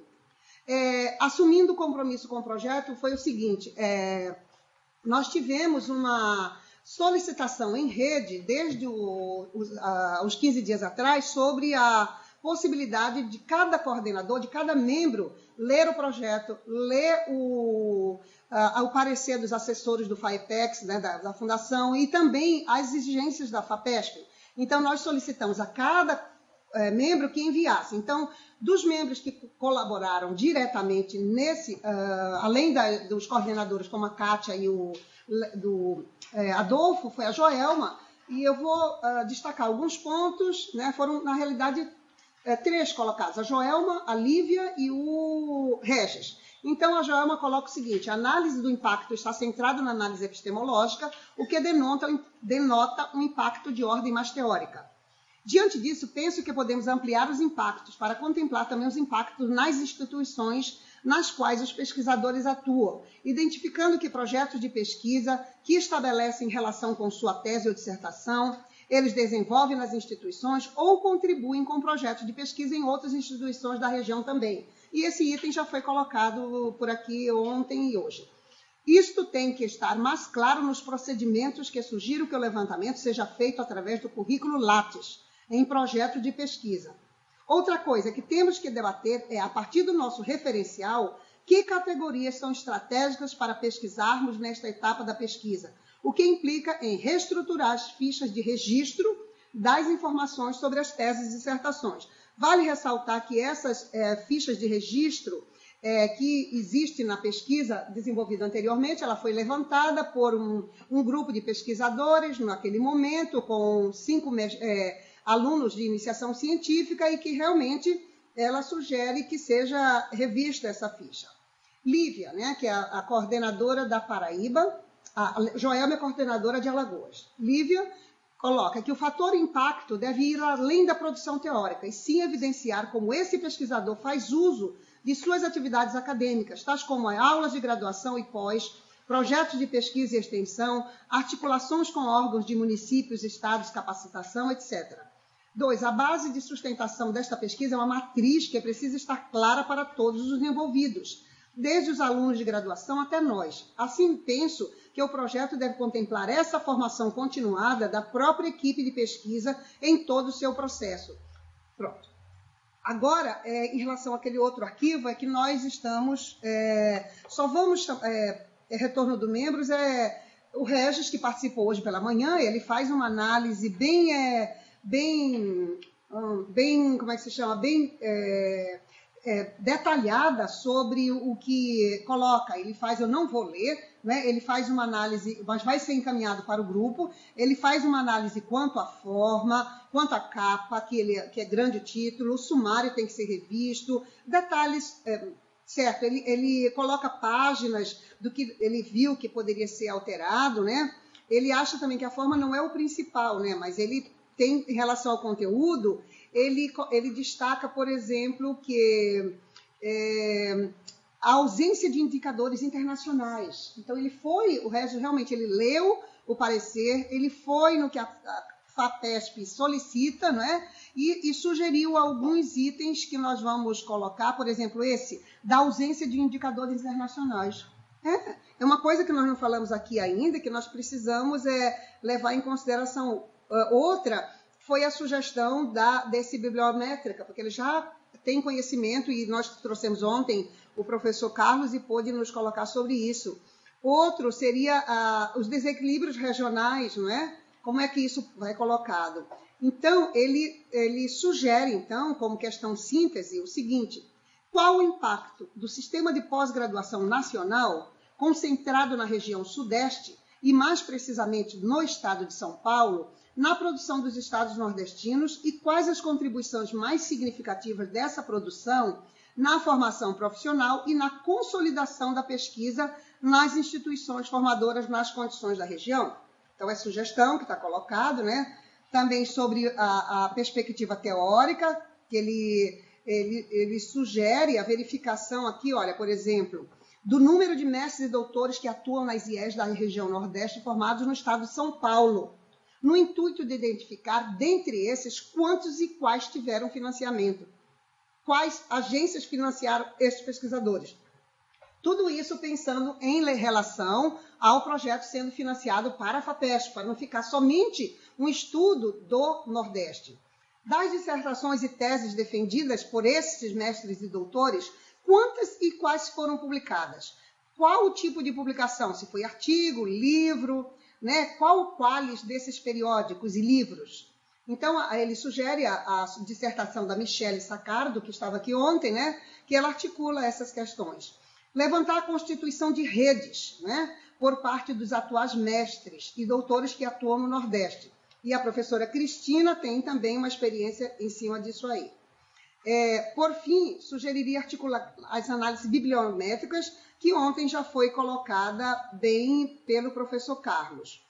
É, assumindo o compromisso com o projeto, foi o seguinte, é, nós tivemos uma solicitação em rede, desde o, os, a, os quinze dias atrás, sobre a possibilidade de cada coordenador, de cada membro, ler o projeto, ler o, uh, o parecer dos assessores do FAEPEX, né, da, da Fundação, e também as exigências da FAPESP. Então, nós solicitamos a cada uh, membro que enviasse. Então, dos membros que colaboraram diretamente nesse, uh, além da, dos coordenadores, como a Kátia e o do, uh, Adolfo, foi a Joelma, e eu vou uh, destacar alguns pontos, né, foram, na realidade, É, três colocados, a Joelma, a Lívia e o Regis. Então, a Joelma coloca o seguinte, a análise do impacto está centrada na análise epistemológica, o que denota, denota um impacto de ordem mais teórica. Diante disso, penso que podemos ampliar os impactos para contemplar também os impactos nas instituições nas quais os pesquisadores atuam, identificando que projetos de pesquisa que estabelecem relação com sua tese ou dissertação, eles desenvolvem nas instituições ou contribuem com projetos de pesquisa em outras instituições da região também. E esse item já foi colocado por aqui ontem e hoje. Isto tem que estar mais claro nos procedimentos que sugiro que o levantamento seja feito através do currículo Lattes, em projeto de pesquisa. Outra coisa que temos que debater é, a partir do nosso referencial, que categorias são estratégicas para pesquisarmos nesta etapa da pesquisa, o que implica em reestruturar as fichas de registro das informações sobre as teses e dissertações. Vale ressaltar que essas é, fichas de registro é, que existe na pesquisa desenvolvida anteriormente, ela foi levantada por um, um grupo de pesquisadores naquele momento, com cinco é, alunos de iniciação científica, e que realmente ela sugere que seja revista essa ficha. Lívia, né, que é a, a coordenadora da Paraíba, a Joelma é coordenadora de Alagoas. Lívia coloca que o fator impacto deve ir além da produção teórica, e sim evidenciar como esse pesquisador faz uso de suas atividades acadêmicas, tais como aulas de graduação e pós, projetos de pesquisa e extensão, articulações com órgãos de municípios, estados, capacitação, etcétera. Dois, a base de sustentação desta pesquisa é uma matriz que precisa estar clara para todos os envolvidos, desde os alunos de graduação até nós. Assim, penso que o projeto deve contemplar essa formação continuada da própria equipe de pesquisa em todo o seu processo. Pronto. Agora, é, em relação àquele outro arquivo, é que nós estamos... É, só vamos... É, é, retorno dos membros, é o Regis, que participou hoje pela manhã, ele faz uma análise bem... É, bem, bem, como é que se chama, bem é, é, detalhada sobre o que coloca. Ele faz, eu não vou ler, né? Ele faz uma análise, mas vai ser encaminhado para o grupo, ele faz uma análise quanto à forma, quanto à capa, que, ele, que é grande título, o sumário tem que ser revisto, detalhes, é, certo, ele, ele coloca páginas do que ele viu que poderia ser alterado, né? Ele acha também que a forma não é o principal, né? Mas ele tem, em relação ao conteúdo, ele, ele destaca, por exemplo, que é, a ausência de indicadores internacionais. Então, ele foi, o Regis realmente, ele leu o parecer, ele foi no que a, a FAPESP solicita, não é? E, e sugeriu alguns itens que nós vamos colocar, por exemplo, esse, da ausência de indicadores internacionais. É, é uma coisa que nós não falamos aqui ainda, que nós precisamos é, levar em consideração. Outra foi a sugestão da, desse bibliométrica, porque ele já tem conhecimento, e nós trouxemos ontem o professor Carlos e pôde nos colocar sobre isso. Outro seria ah, os desequilíbrios regionais, não é? Como é que isso vai colocado? Então, ele, ele sugere, então, como questão síntese, o seguinte: qual o impacto do sistema de pós-graduação nacional concentrado na região sudeste, e mais precisamente no estado de São Paulo, na produção dos estados nordestinos, e quais as contribuições mais significativas dessa produção na formação profissional e na consolidação da pesquisa nas instituições formadoras nas condições da região. Então, é sugestão que está colocado, né? Também sobre a, a perspectiva teórica, que ele, ele, ele sugere a verificação aqui, olha, por exemplo, do número de mestres e doutores que atuam nas I E S da região Nordeste formados no estado de São Paulo, no intuito de identificar, dentre esses, quantos e quais tiveram financiamento, quais agências financiaram esses pesquisadores. Tudo isso pensando em relação ao projeto sendo financiado para a FAPESP, para não ficar somente um estudo do Nordeste. Das dissertações e teses defendidas por esses mestres e doutores, quantas e quais foram publicadas? Qual o tipo de publicação? Se foi artigo, livro, né? Qual o qualis desses periódicos e livros? Então, ele sugere a, a dissertação da Michele Sacardo, que estava aqui ontem, né? Que ela articula essas questões. Levantar a constituição de redes, né? Por parte dos atuais mestres e doutores que atuam no Nordeste. E a professora Cristina tem também uma experiência em cima disso aí. É, por fim, sugeriria articular as análises bibliométricas, que ontem já foi colocada bem pelo professor Carlos.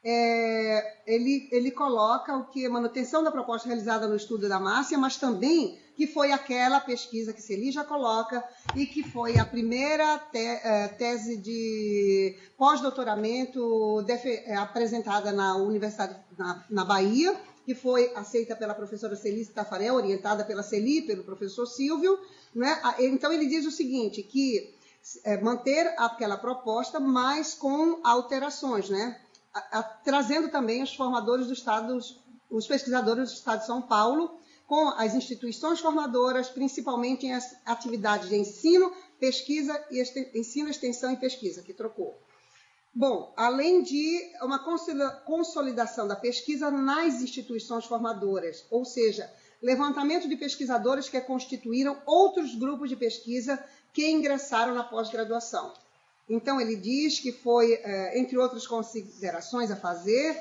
É, ele, ele coloca o que é manutenção da proposta realizada no estudo da Márcia, mas também que foi aquela pesquisa que Celi já coloca e que foi a primeira te, tese de pós-doutoramento apresentada na Universidade na, na Bahia, que foi aceita pela professora Celice Tafarel, orientada pela Celi, pelo professor Silvio, né? Então, ele diz o seguinte, que é, manter aquela proposta, mas com alterações, né? A, a, trazendo também os formadores do Estado, os, os pesquisadores do Estado de São Paulo, com as instituições formadoras, principalmente em as atividades de ensino, pesquisa e ensino, extensão e pesquisa, que trocou. Bom, além de uma consolidação da pesquisa nas instituições formadoras, ou seja, levantamento de pesquisadores que constituíram outros grupos de pesquisa que ingressaram na pós-graduação. Então, ele diz que foi, entre outras considerações a fazer,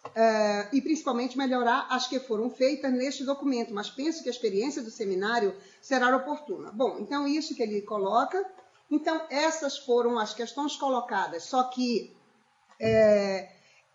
e principalmente melhorar as que foram feitas neste documento, mas penso que a experiência do seminário será oportuna. Bom, então, isso que ele coloca. Então, essas foram as questões colocadas, só que é,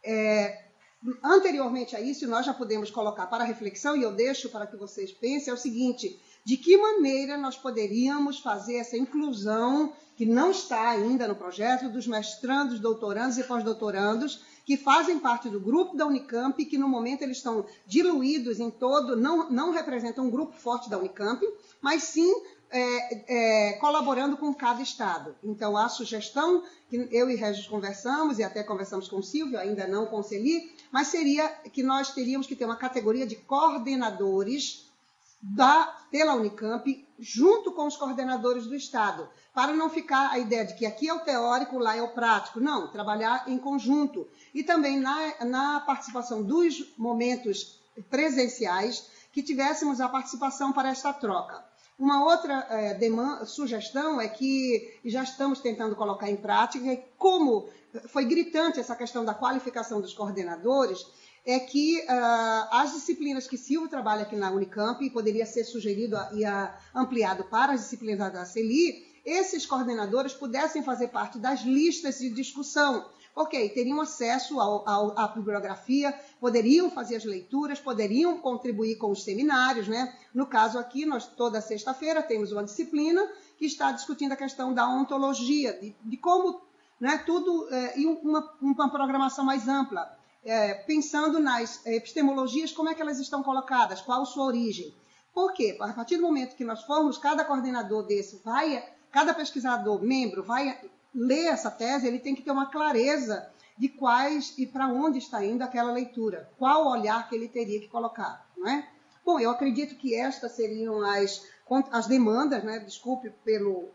é, anteriormente a isso, nós já podemos colocar para reflexão, e eu deixo para que vocês pensem, é o seguinte: de que maneira nós poderíamos fazer essa inclusão, que não está ainda no projeto, dos mestrandos, doutorandos e pós-doutorandos, que fazem parte do grupo da Unicamp, que no momento eles estão diluídos em todo, não, não representam um grupo forte da Unicamp, mas sim é, é, colaborando com cada estado. Então, a sugestão, que eu e Regis conversamos, e até conversamos com o Silvio, ainda não com o Celi, mas seria que nós teríamos que ter uma categoria de coordenadores da, pela Unicamp, junto com os coordenadores do Estado, para não ficar a ideia de que aqui é o teórico, lá é o prático. Não, trabalhar em conjunto. E também na, na participação dos momentos presenciais, que tivéssemos a participação para esta troca. Uma outra é, demanda, sugestão é que já estamos tentando colocar em prática, e como foi gritante essa questão da qualificação dos coordenadores, é que uh, as disciplinas que Silvio trabalha aqui na Unicamp, e poderia ser sugerido e uh, ampliado para as disciplinas da Celi, esses coordenadores pudessem fazer parte das listas de discussão. Ok, teriam acesso ao, ao, à bibliografia, poderiam fazer as leituras, poderiam contribuir com os seminários, né? No caso aqui, nós toda sexta-feira temos uma disciplina que está discutindo a questão da ontologia, de, de como, né, tudo, é, e uma, uma programação mais ampla, é, pensando nas epistemologias, como é que elas estão colocadas, qual a sua origem. Por quê? A partir do momento que nós formos, cada coordenador desse vai, cada pesquisador, membro, vai ler essa tese, ele tem que ter uma clareza de quais e para onde está indo aquela leitura, qual olhar que ele teria que colocar, não é? Bom, eu acredito que estas seriam as, as demandas, né? Desculpe pelo,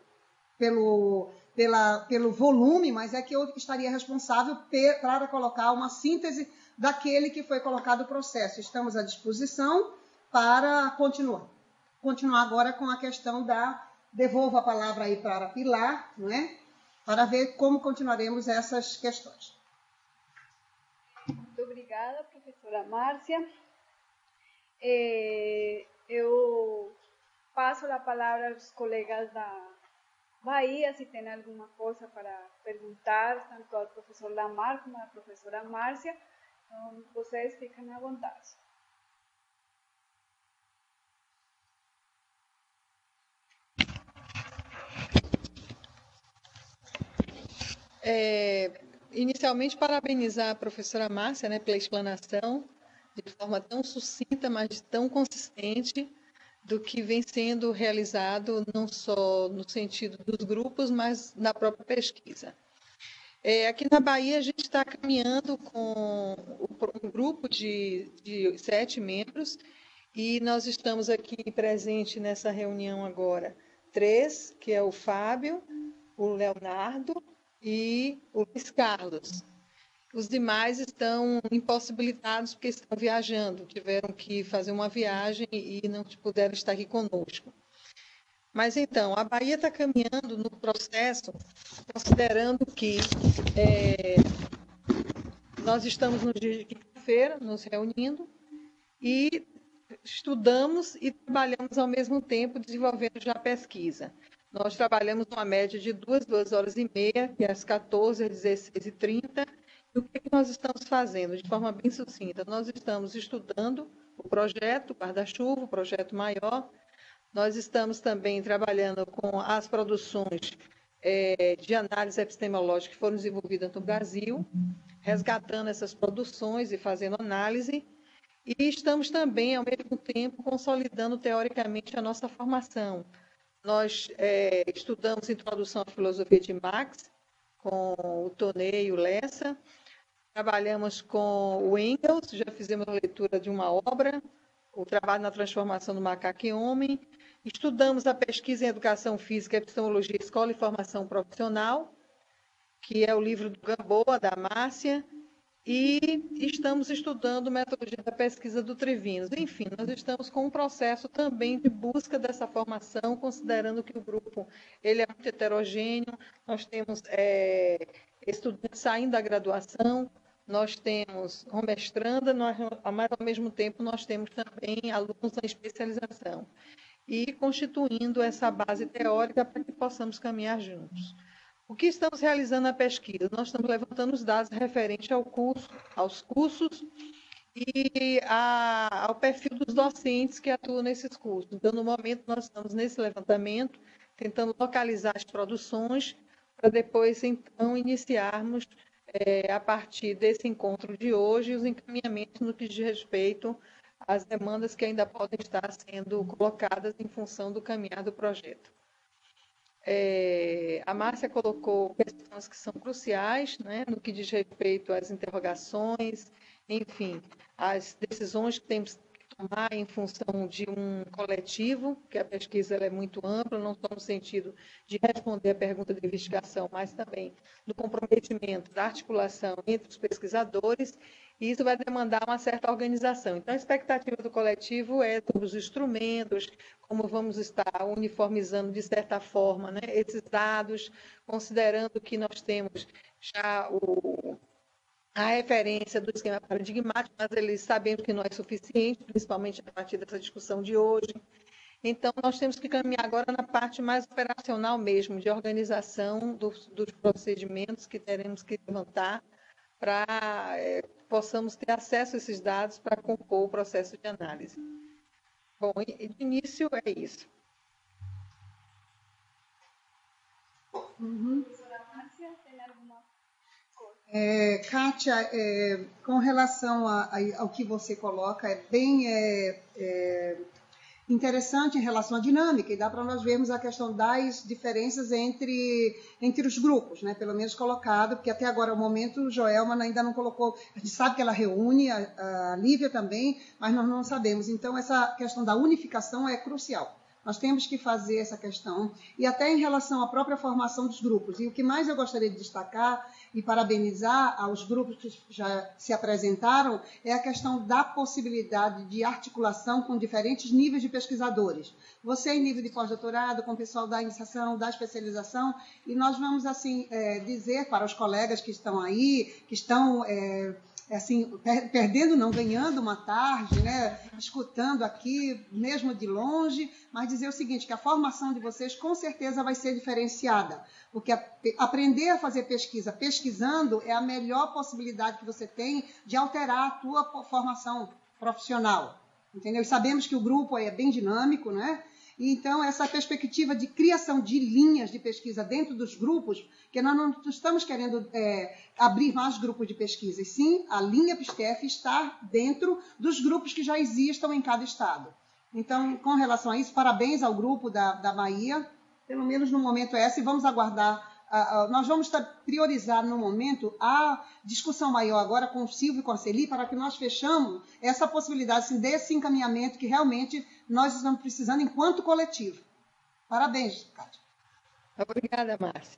pelo, pela, pelo volume, mas é que eu estaria responsável para colocar uma síntese daquele que foi colocado o processo. Estamos à disposição para continuar. Continuar agora com a questão da... Devolvo a palavra aí para a Pilar, não é? Para ver como continuaremos essas questões. Muito obrigada, professora Márcia. Eh, eu passo a palavra aos colegas da Bahia, se tem alguma coisa para perguntar, tanto ao professor Lamar como à professora Márcia. Então, vocês ficam à vontade. É, inicialmente, parabenizar a professora Márcia, né, pela explanação, de forma tão sucinta, mas tão consistente, do que vem sendo realizado, não só no sentido dos grupos, mas na própria pesquisa. É, aqui na Bahia, a gente está caminhando com um grupo de, de sete membros, e nós estamos aqui presentes nessa reunião agora, três, que é o Fábio, o Leonardo e o Luiz Carlos. Os demais estão impossibilitados porque estão viajando, tiveram que fazer uma viagem e não puderam estar aqui conosco. Mas, então, a Bahia está caminhando no processo, considerando que é, nós estamos no dia de quinta-feira, nos reunindo, e estudamos e trabalhamos ao mesmo tempo, desenvolvendo já a pesquisa. Nós trabalhamos numa média de duas, duas horas e meia, que é às quatorze, às dezesseis e trinta. E o que, é que nós estamos fazendo? De forma bem sucinta, nós estamos estudando o projeto, o guarda-chuva, o projeto maior. Nós estamos também trabalhando com as produções é, de análise epistemológica que foram desenvolvidas no Brasil, resgatando essas produções e fazendo análise. E estamos também, ao mesmo tempo, consolidando teoricamente a nossa formação. Nós é, estudamos Introdução à Filosofia de Marx, com o Tonei e o Lessa. Trabalhamos com o Engels, já fizemos a leitura de uma obra, o Trabalho na Transformação do Macaco em Homem. Estudamos a pesquisa em Educação Física, Epistemologia, Escola e Formação Profissional, que é o livro do Gamboa, da Márcia, e estamos estudando metodologia da pesquisa do Trevinos. Enfim, nós estamos com um processo também de busca dessa formação, considerando que o grupo ele é muito heterogêneo, nós temos é, estudantes saindo da graduação, nós temos uma mestranda, nós, mas ao mesmo tempo nós temos também alunos na especialização, e constituindo essa base teórica para que possamos caminhar juntos. O que estamos realizando na pesquisa? Nós estamos levantando os dados referentes ao curso, aos cursos e a, ao perfil dos docentes que atuam nesses cursos. Então, no momento, nós estamos nesse levantamento, tentando localizar as produções, para depois, então, iniciarmos, é, a partir desse encontro de hoje, os encaminhamentos no que diz respeito às demandas que ainda podem estar sendo colocadas em função do caminhar do projeto. É, a Márcia colocou questões que são cruciais, né, no que diz respeito às interrogações, enfim, as decisões que temos que tomar em função de um coletivo, que a pesquisa ela é muito ampla, não só no sentido de responder a pergunta de investigação, mas também do comprometimento, da articulação entre os pesquisadores, e isso vai demandar uma certa organização. Então, a expectativa do coletivo é os instrumentos, como vamos estar uniformizando, de certa forma, né, esses dados, considerando que nós temos já o, a referência do esquema paradigmático, mas eles sabemos que não é suficiente, principalmente a partir dessa discussão de hoje. Então, nós temos que caminhar agora na parte mais operacional mesmo, de organização dos, dos procedimentos que teremos que levantar para é, possamos ter acesso a esses dados para compor o processo de análise. Bom, de início é isso. Uhum. É, Kátia, é, com relação a, a, ao que você coloca, é bem é, é, interessante em relação à dinâmica, e dá para nós vermos a questão das diferenças entre, entre os grupos, né? Pelo menos colocado, porque até agora, o momento, Joelma ainda não colocou, a gente sabe que ela reúne, a, a Lívia também, mas nós não sabemos. Então, essa questão da unificação é crucial. Nós temos que fazer essa questão, e até em relação à própria formação dos grupos. E o que mais eu gostaria de destacar e parabenizar aos grupos que já se apresentaram é a questão da possibilidade de articulação com diferentes níveis de pesquisadores. Você em nível de pós-doutorado, com o pessoal da iniciação, da especialização, e nós vamos assim é, dizer para os colegas que estão aí, que estão... É, assim, perdendo, não ganhando uma tarde, né, escutando aqui, mesmo de longe, mas dizer o seguinte, que a formação de vocês com certeza vai ser diferenciada, porque a, aprender a fazer pesquisa pesquisando é a melhor possibilidade que você tem de alterar a tua formação profissional, entendeu? E sabemos que o grupo é bem dinâmico, né? E, então, essa perspectiva de criação de linhas de pesquisa dentro dos grupos, que nós não estamos querendo é, abrir mais grupos de pesquisa, e sim a linha PSTEF está dentro dos grupos que já existam em cada estado. Então, com relação a isso, parabéns ao grupo da, da Bahia, pelo menos no momento é essa, e vamos aguardar. Uh, uh, nós vamos priorizar no momento a discussão maior agora com o Silvio e com a Celi, para que nós fechamos essa possibilidade assim, desse encaminhamento que realmente nós estamos precisando enquanto coletivo. Parabéns, Kátia. Obrigada, Márcia.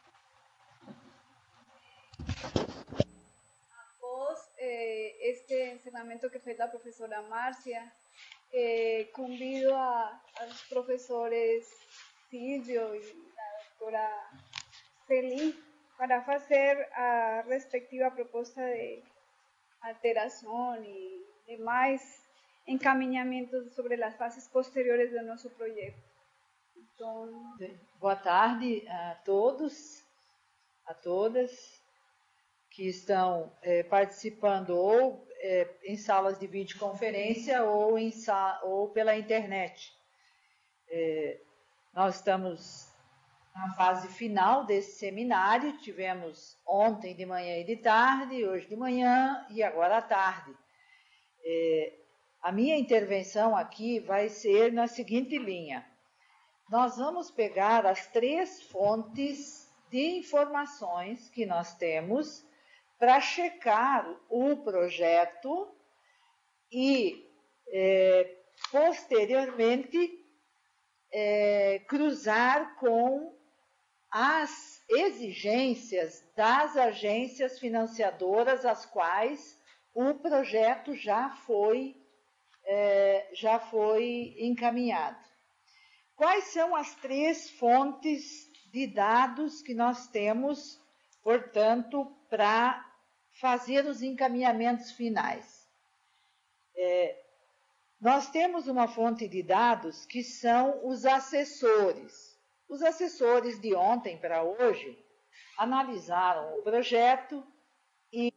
Após eh, este ensinamento que fez a professora Márcia, eh, convido a, aos professores Silvio e a doutora Celi para fazer a respectiva proposta de alteração e demais encaminhamentos sobre as fases posteriores do nosso projeto. Então... Boa tarde a todos, a todas que estão é, participando ou é, em salas de videoconferência ou, em, ou pela internet. É, nós estamos na fase final desse seminário, tivemos ontem de manhã e de tarde, hoje de manhã e agora à tarde. É, a minha intervenção aqui vai ser na seguinte linha. Nós vamos pegar as três fontes de informações que nós temos para checar o projeto e, é, posteriormente, é, cruzar com as exigências das agências financiadoras, às quais o projeto já foi, é, já foi encaminhado. Quais são as três fontes de dados que nós temos, portanto, para fazer os encaminhamentos finais? É, nós temos uma fonte de dados que são os assessores. Os assessores de ontem para hoje analisaram o projeto e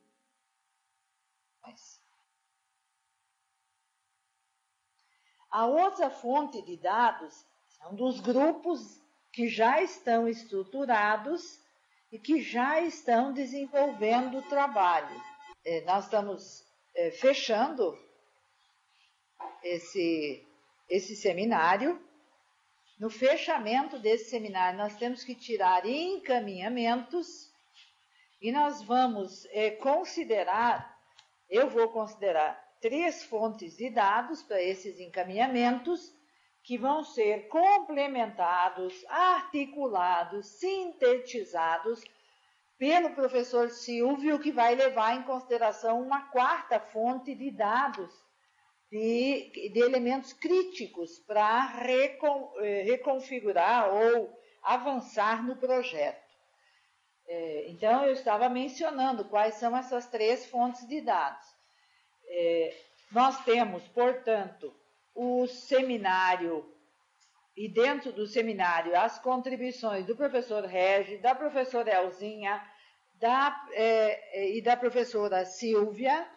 a outra fonte de dados são dos grupos que já estão estruturados e que já estão desenvolvendo o trabalho. É, nós estamos é, fechando esse, esse seminário. No fechamento desse seminário, nós temos que tirar encaminhamentos e nós vamos é, considerar, eu vou considerar três fontes de dados para esses encaminhamentos que vão ser complementados, articulados, sintetizados pelo professor Silvio, que vai levar em consideração uma quarta fonte de dados De, de elementos críticos para recon, reconfigurar ou avançar no projeto. É, então, eu estava mencionando quais são essas três fontes de dados. É, nós temos, portanto, o seminário, e dentro do seminário, as contribuições do professor Regi, da professora Elzinha da, é, e da professora Silvia.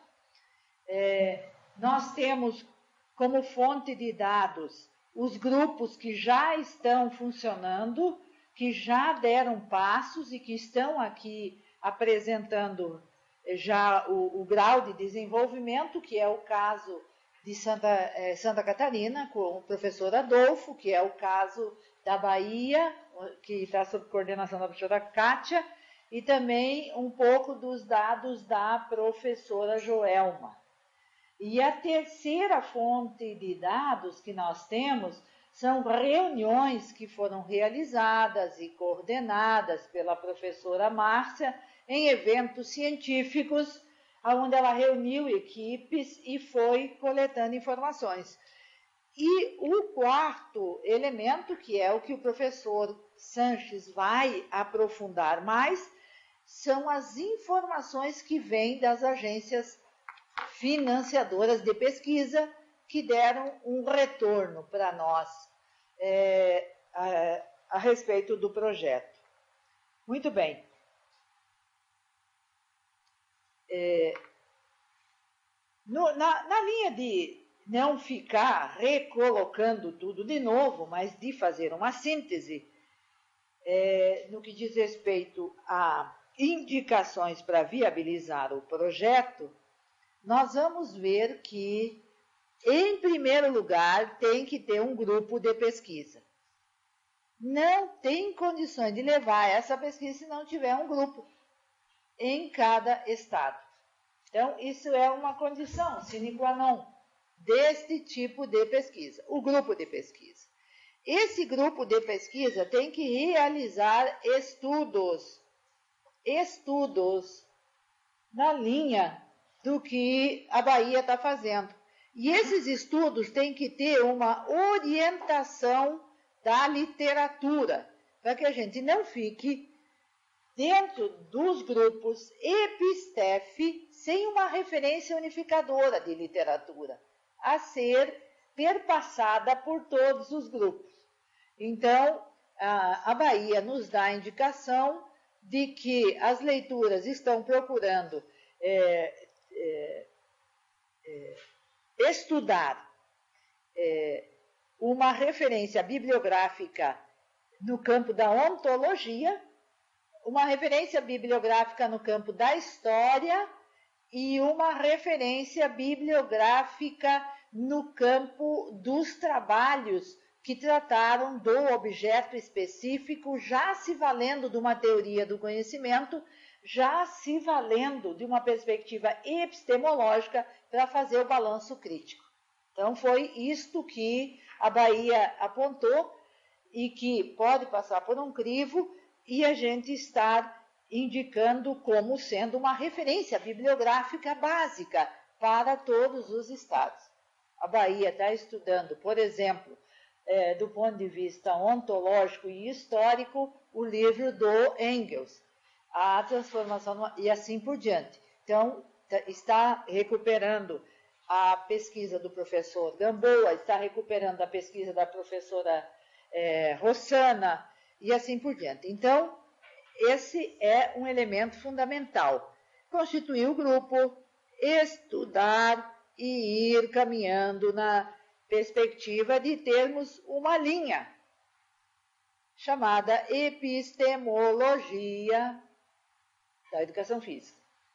É, Nós temos como fonte de dados os grupos que já estão funcionando, que já deram passos e que estão aqui apresentando já o, o grau de desenvolvimento, que é o caso de Santa, eh, Santa Catarina, com o professor Adolfo, que é o caso da Bahia, que está sob coordenação da professora Kátia, e também um pouco dos dados da professora Joelma. E a terceira fonte de dados que nós temos são reuniões que foram realizadas e coordenadas pela professora Márcia em eventos científicos, onde ela reuniu equipes e foi coletando informações. E o quarto elemento, que é o que o professor Sanches vai aprofundar mais, são as informações que vêm das agências financiadoras de pesquisa que deram um retorno para nós é, a, a respeito do projeto. Muito bem. É, no, na, na linha de não ficar recolocando tudo de novo, mas de fazer uma síntese, é, no que diz respeito a indicações para viabilizar o projeto, nós vamos ver que, em primeiro lugar, tem que ter um grupo de pesquisa. Não tem condições de levar essa pesquisa se não tiver um grupo em cada estado. Então, isso é uma condição sine qua non deste tipo de pesquisa, o grupo de pesquisa. Esse grupo de pesquisa tem que realizar estudos, estudos na linha do que a Bahia está fazendo. E esses estudos têm que ter uma orientação da literatura, para que a gente não fique dentro dos grupos EPISTEF sem uma referência unificadora de literatura, a ser perpassada por todos os grupos. Então, a, a Bahia nos dá a indicação de que as leituras estão procurando é, É, é, estudar é, uma referência bibliográfica no campo da ontologia, uma referência bibliográfica no campo da história e uma referência bibliográfica no campo dos trabalhos que trataram do objeto específico, já se valendo de uma teoria do conhecimento, já se valendo de uma perspectiva epistemológica para fazer o balanço crítico. Então, foi isto que a Bahia apontou. e que pode passar por um crivo e a gente estar indicando como sendo uma referência bibliográfica básica para todos os estados. A Bahia está estudando, por exemplo, é, do ponto de vista ontológico e histórico, o livro do Engels, a transformação e assim por diante. Então, está recuperando a pesquisa do professor Gamboa, está recuperando a pesquisa da professora é, Rossana e assim por diante. Então, esse é um elemento fundamental. Constituir o grupo, estudar e ir caminhando na perspectiva de termos uma linha chamada epistemologia da educação física.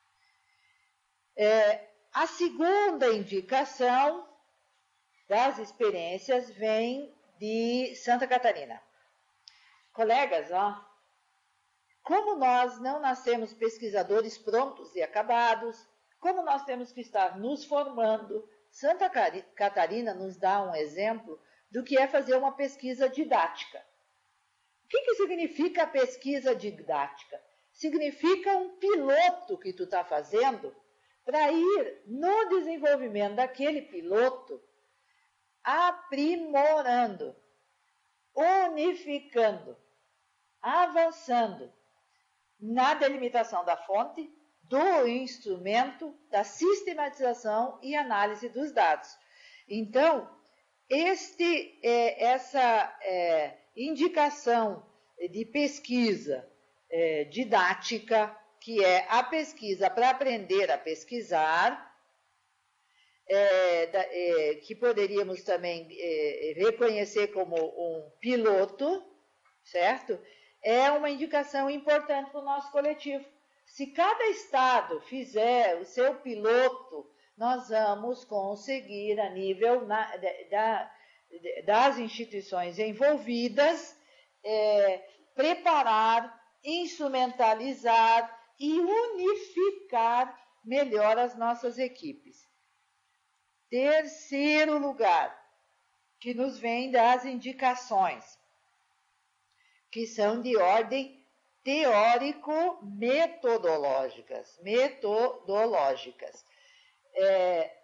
É, a segunda indicação das experiências vem de Santa Catarina. Colegas, ó, como nós não nascemos pesquisadores prontos e acabados, como nós temos que estar nos formando, Santa Catarina nos dá um exemplo do que é fazer uma pesquisa didática. O que, que significa a pesquisa didática? Significa um piloto que tu está fazendo para ir no desenvolvimento daquele piloto aprimorando, unificando, avançando na delimitação da fonte, do instrumento, da sistematização e análise dos dados. Então, este, é, essa é, indicação de pesquisa é, didática, que é a pesquisa para aprender a pesquisar, é, da, é, que poderíamos também é, reconhecer como um piloto, certo? É uma indicação importante para o nosso coletivo. Se cada estado fizer o seu piloto, nós vamos conseguir, a nível na, da, das instituições envolvidas, é, preparar, instrumentalizar e unificar melhor as nossas equipes. Terceiro lugar, que nos vem das indicações, que são de ordem teórico-metodológicas. Metodológicas. É,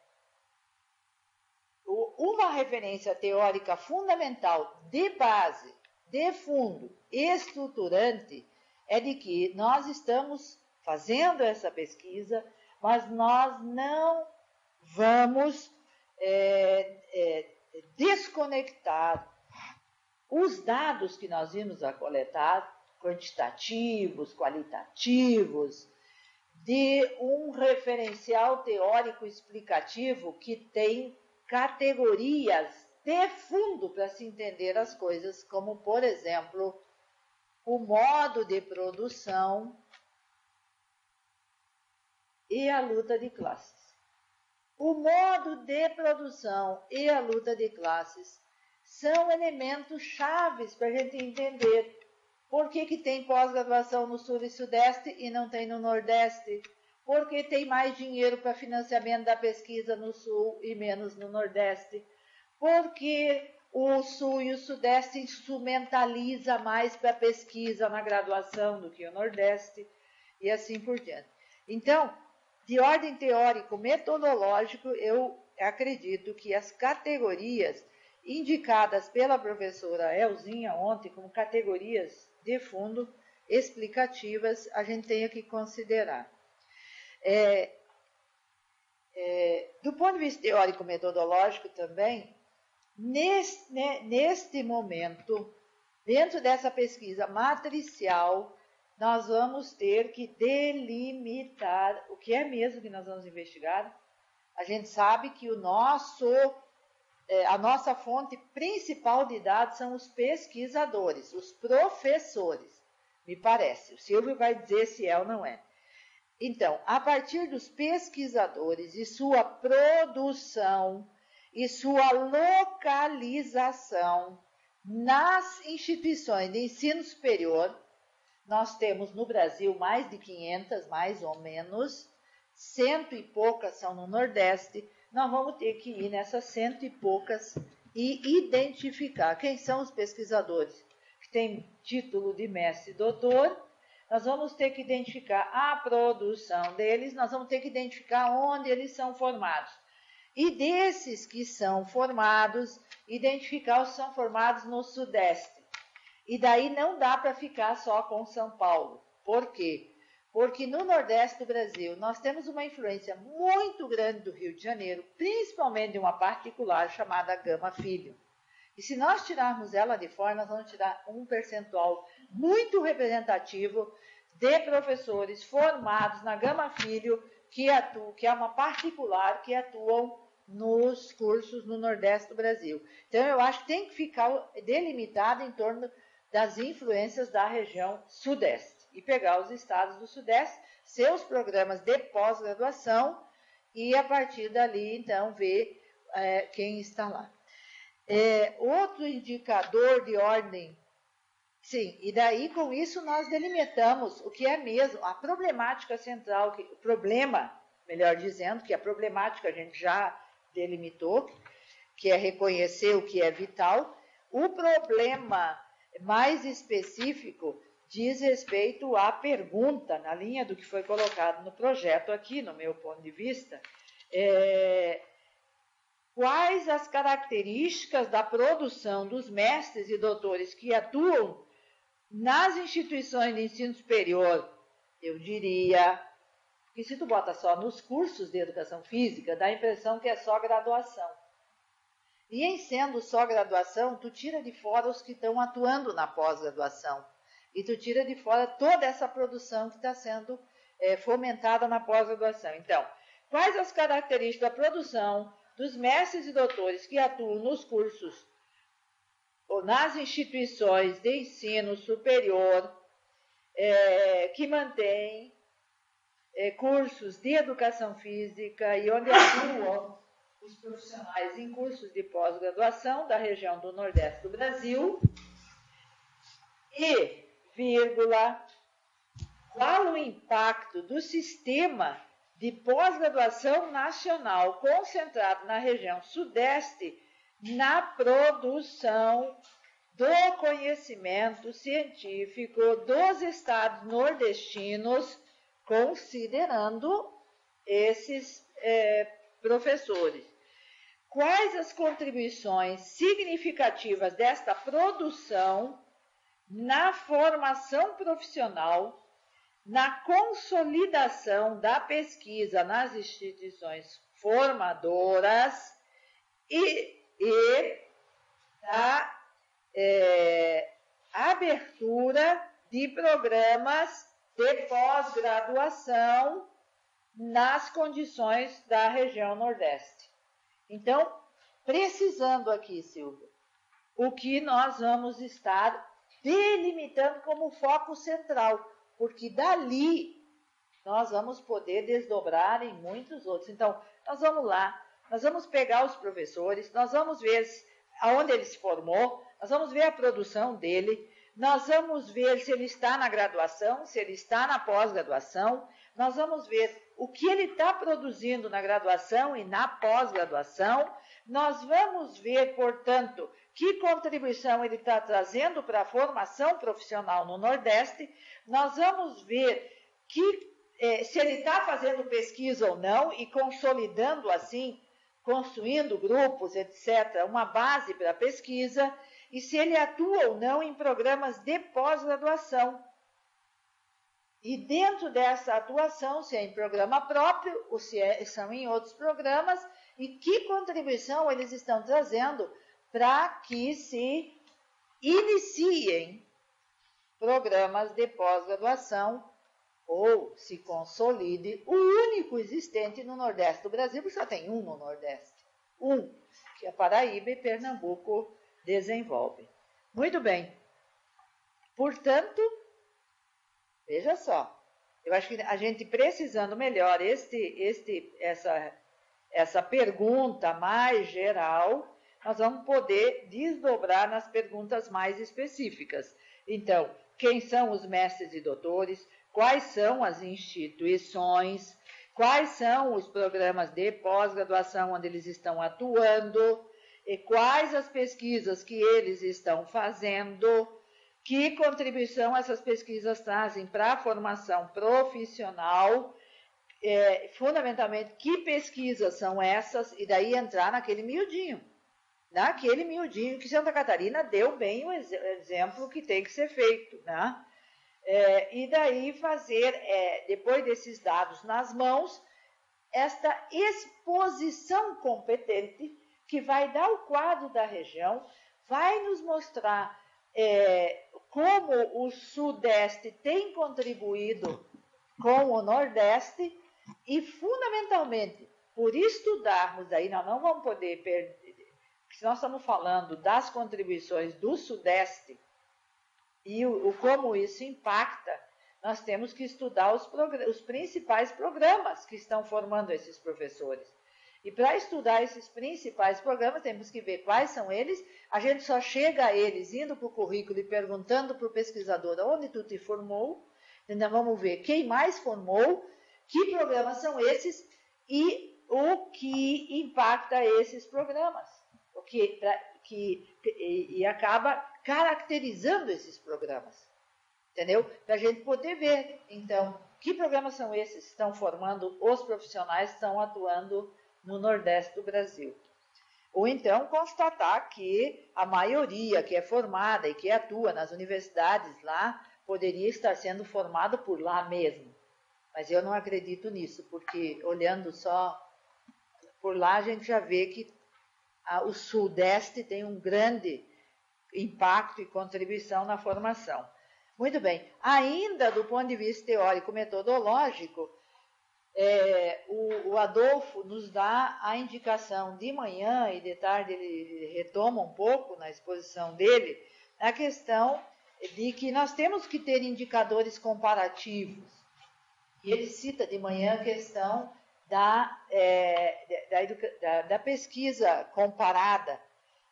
uma referência teórica fundamental de base, de fundo, estruturante, é de que nós estamos fazendo essa pesquisa, mas nós não vamos é, é, desconectar os dados que nós vimos a coletar, quantitativos, qualitativos, de um referencial teórico explicativo que tem categorias de fundo para se entender as coisas, como, por exemplo, o modo de produção e a luta de classes. O modo de produção e a luta de classes são elementos chaves para a gente entender por que, que tem pós-graduação no Sul e Sudeste e não tem no Nordeste, por que tem mais dinheiro para financiamento da pesquisa no Sul e menos no Nordeste, por que o Sul e o Sudeste instrumentaliza mais para a pesquisa na graduação do que o Nordeste, e assim por diante. Então, de ordem teórico-metodológico, eu acredito que as categorias indicadas pela professora Elzinha ontem como categorias de fundo explicativas, a gente tem que considerar. É, é, do ponto de vista teórico-metodológico também, neste, né, neste momento, dentro dessa pesquisa matricial, nós vamos ter que delimitar o que é mesmo que nós vamos investigar. A gente sabe que o nosso... A nossa fonte principal de dados são os pesquisadores, os professores, me parece. O Silvio vai dizer se é ou não é. Então, a partir dos pesquisadores e sua produção e sua localização nas instituições de ensino superior, nós temos no Brasil mais de quinhentas, mais ou menos, cento e poucas são no Nordeste. Nós vamos ter que ir nessas cento e poucas e identificar quem são os pesquisadores que têm título de mestre e doutor. Nós vamos ter que identificar a produção deles, nós vamos ter que identificar onde eles são formados. E desses que são formados, identificar os que são formados no Sudeste. E daí não dá para ficar só com São Paulo. Por quê? Porque no Nordeste do Brasil nós temos uma influência muito grande do Rio de Janeiro, principalmente de uma particular chamada Gama Filho. E se nós tirarmos ela de fora, nós vamos tirar um percentual muito representativo de professores formados na Gama Filho, que, atuam, que é uma particular que atuam nos cursos no Nordeste do Brasil. Então, eu acho que tem que ficar delimitado em torno das influências da região Sudeste e pegar os estados do Sudeste, seus programas de pós-graduação e, a partir dali, então, ver é, quem está lá. É, outro indicador de ordem, sim, e daí com isso nós delimitamos o que é mesmo a problemática central, que, o problema, melhor dizendo, que a problemática a gente já delimitou, que é reconhecer o que é vital. O problema mais específico diz respeito à pergunta, na linha do que foi colocado no projeto aqui, no meu ponto de vista, é, quais as características da produção dos mestres e doutores que atuam nas instituições de ensino superior? Eu diria que se tu bota só nos cursos de educação física, dá a impressão que é só graduação. E em sendo só graduação, tu tira de fora os que estão atuando na pós-graduação. E tu tira de fora toda essa produção que está sendo é, fomentada na pós-graduação. Então, quais as características da produção dos mestres e doutores que atuam nos cursos ou nas instituições de ensino superior, é, que mantêm é, cursos de educação física e onde atuam os profissionais em cursos de pós-graduação da região do Nordeste do Brasil e, vírgula, qual o impacto do sistema de pós-graduação nacional concentrado na região Sudeste na produção do conhecimento científico dos estados nordestinos, considerando esses é, professores. Quais as contribuições significativas desta produção na formação profissional, na consolidação da pesquisa nas instituições formadoras e, e da é, abertura de programas de pós-graduação nas condições da região Nordeste. Então, precisando aqui, Silvia, o que nós vamos estar delimitando como foco central, porque dali nós vamos poder desdobrar em muitos outros. Então, nós vamos lá, nós vamos pegar os professores, nós vamos ver aonde ele se formou, nós vamos ver a produção dele, nós vamos ver se ele está na graduação, se ele está na pós-graduação, nós vamos ver o que ele está produzindo na graduação e na pós-graduação, nós vamos ver, portanto, que contribuição ele está trazendo para a formação profissional no Nordeste, nós vamos ver que, eh, se ele está fazendo pesquisa ou não e consolidando assim, construindo grupos, etcétera, uma base para a pesquisa, e se ele atua ou não em programas de pós-graduação. E dentro dessa atuação, se é em programa próprio ou se é, são em outros programas, e que contribuição eles estão trazendo para que se iniciem programas de pós-graduação ou se consolide o único existente no Nordeste do Brasil, porque só tem um no Nordeste. Um, que a Paraíba e Pernambuco desenvolvem. Muito bem. Portanto, veja só, eu acho que a gente precisando melhor este, este, essa, essa pergunta mais geral, nós vamos poder desdobrar nas perguntas mais específicas. Então, quem são os mestres e doutores? Quais são as instituições? Quais são os programas de pós-graduação onde eles estão atuando? e quais as pesquisas que eles estão fazendo, que contribuição essas pesquisas trazem para a formação profissional, é, fundamentalmente, que pesquisas são essas, e daí entrar naquele miudinho, naquele miudinho que Santa Catarina deu bem o ex exemplo que tem que ser feito, né? É, e daí fazer, é, depois desses dados nas mãos, esta exposição competente que vai dar o quadro da região, vai nos mostrar é, como o Sudeste tem contribuído com o Nordeste e, fundamentalmente, por estudarmos, aí nós não vamos poder perder, se nós estamos falando das contribuições do Sudeste e o, o como isso impacta, nós temos que estudar os, os principais programas que estão formando esses professores. E para estudar esses principais programas, temos que ver quais são eles. A gente só chega a eles indo para o currículo e perguntando para o pesquisador onde tu te formou. Então, vamos ver quem mais formou, que programas são esses e o que impacta esses programas. O que, pra, que, e, e acaba caracterizando esses programas. Entendeu? Para a gente poder ver, então, que programas são esses que estão formando os profissionais que estão atuando no Nordeste do Brasil. Ou então constatar que a maioria que é formada e que atua nas universidades lá, poderia estar sendo formado por lá mesmo. Mas eu não acredito nisso, porque olhando só por lá, a gente já vê que a, o Sudeste tem um grande impacto e contribuição na formação. Muito bem, ainda do ponto de vista teórico-metodológico, é, o, o Adolfo nos dá a indicação de manhã e de tarde ele retoma um pouco na exposição dele, a questão de que nós temos que ter indicadores comparativos. E ele cita de manhã a questão da, é, da, da, da pesquisa comparada.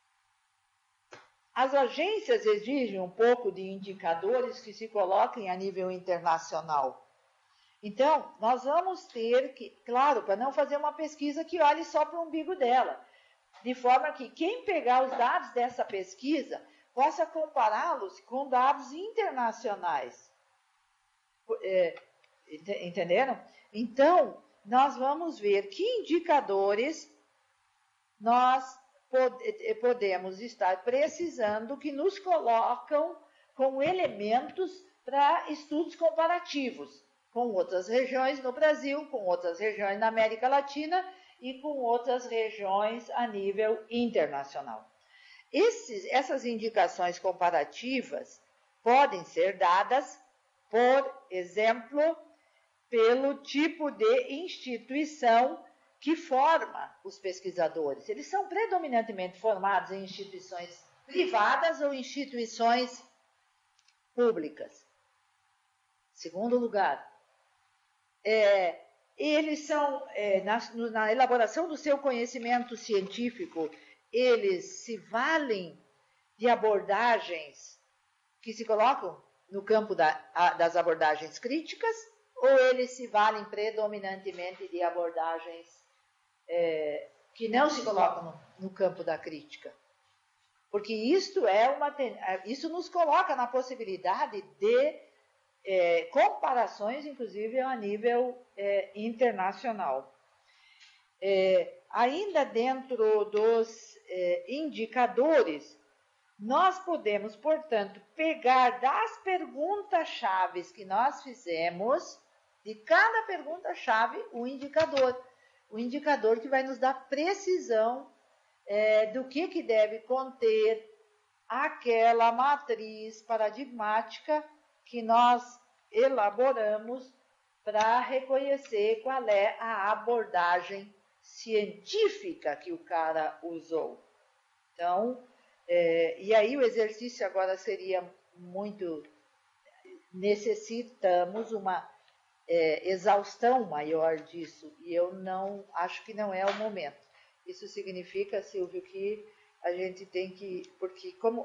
As agências exigem um pouco de indicadores que se coloquem a nível internacional. Então, nós vamos ter que, claro, para não fazer uma pesquisa que olhe só para o umbigo dela, de forma que quem pegar os dados dessa pesquisa possa compará-los com dados internacionais. É, entenderam? Então, nós vamos ver que indicadores nós podemos estar precisando que nos colocam com elementos para estudos comparativos com outras regiões no Brasil, com outras regiões na América Latina e com outras regiões a nível internacional. Esses, essas indicações comparativas podem ser dadas, por exemplo, pelo tipo de instituição que forma os pesquisadores. Eles são predominantemente formados em instituições privadas ou instituições públicas. Segundo lugar, é, eles são, é, na, na elaboração do seu conhecimento científico, eles se valem de abordagens que se colocam no campo da, a, das abordagens críticas, ou eles se valem predominantemente de abordagens é, que não se colocam no, no campo da crítica? Porque isto, é uma, isso nos coloca na possibilidade de é, comparações, inclusive, a nível é, internacional. É, ainda dentro dos é, indicadores, nós podemos, portanto, pegar das perguntas-chave que nós fizemos, de cada pergunta-chave, o indicador. O indicador que vai nos dar precisão é, do que, que deve conter aquela matriz paradigmática que nós elaboramos para reconhecer qual é a abordagem científica que o cara usou. Então, é, e aí o exercício agora seria muito... Necessitamos uma é, exaustão maior disso, e eu não acho que não é o momento. Isso significa, Silvio, que a gente tem que... Porque como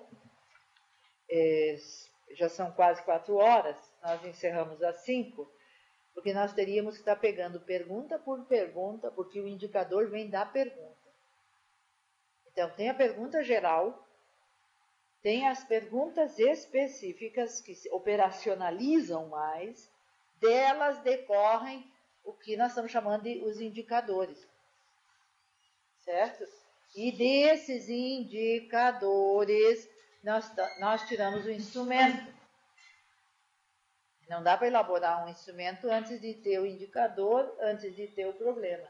é, já são quase quatro horas, nós encerramos às cinco, porque nós teríamos que estar pegando pergunta por pergunta, porque o indicador vem da pergunta. Então, tem a pergunta geral, tem as perguntas específicas que se operacionalizam mais, delas decorrem o que nós estamos chamando de os indicadores, certo? E desses indicadores, nós, nós tiramos o instrumento. Não dá para elaborar um instrumento antes de ter o indicador, antes de ter o problema.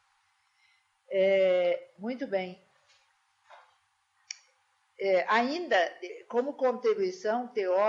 É, muito bem. É, ainda, como contribuição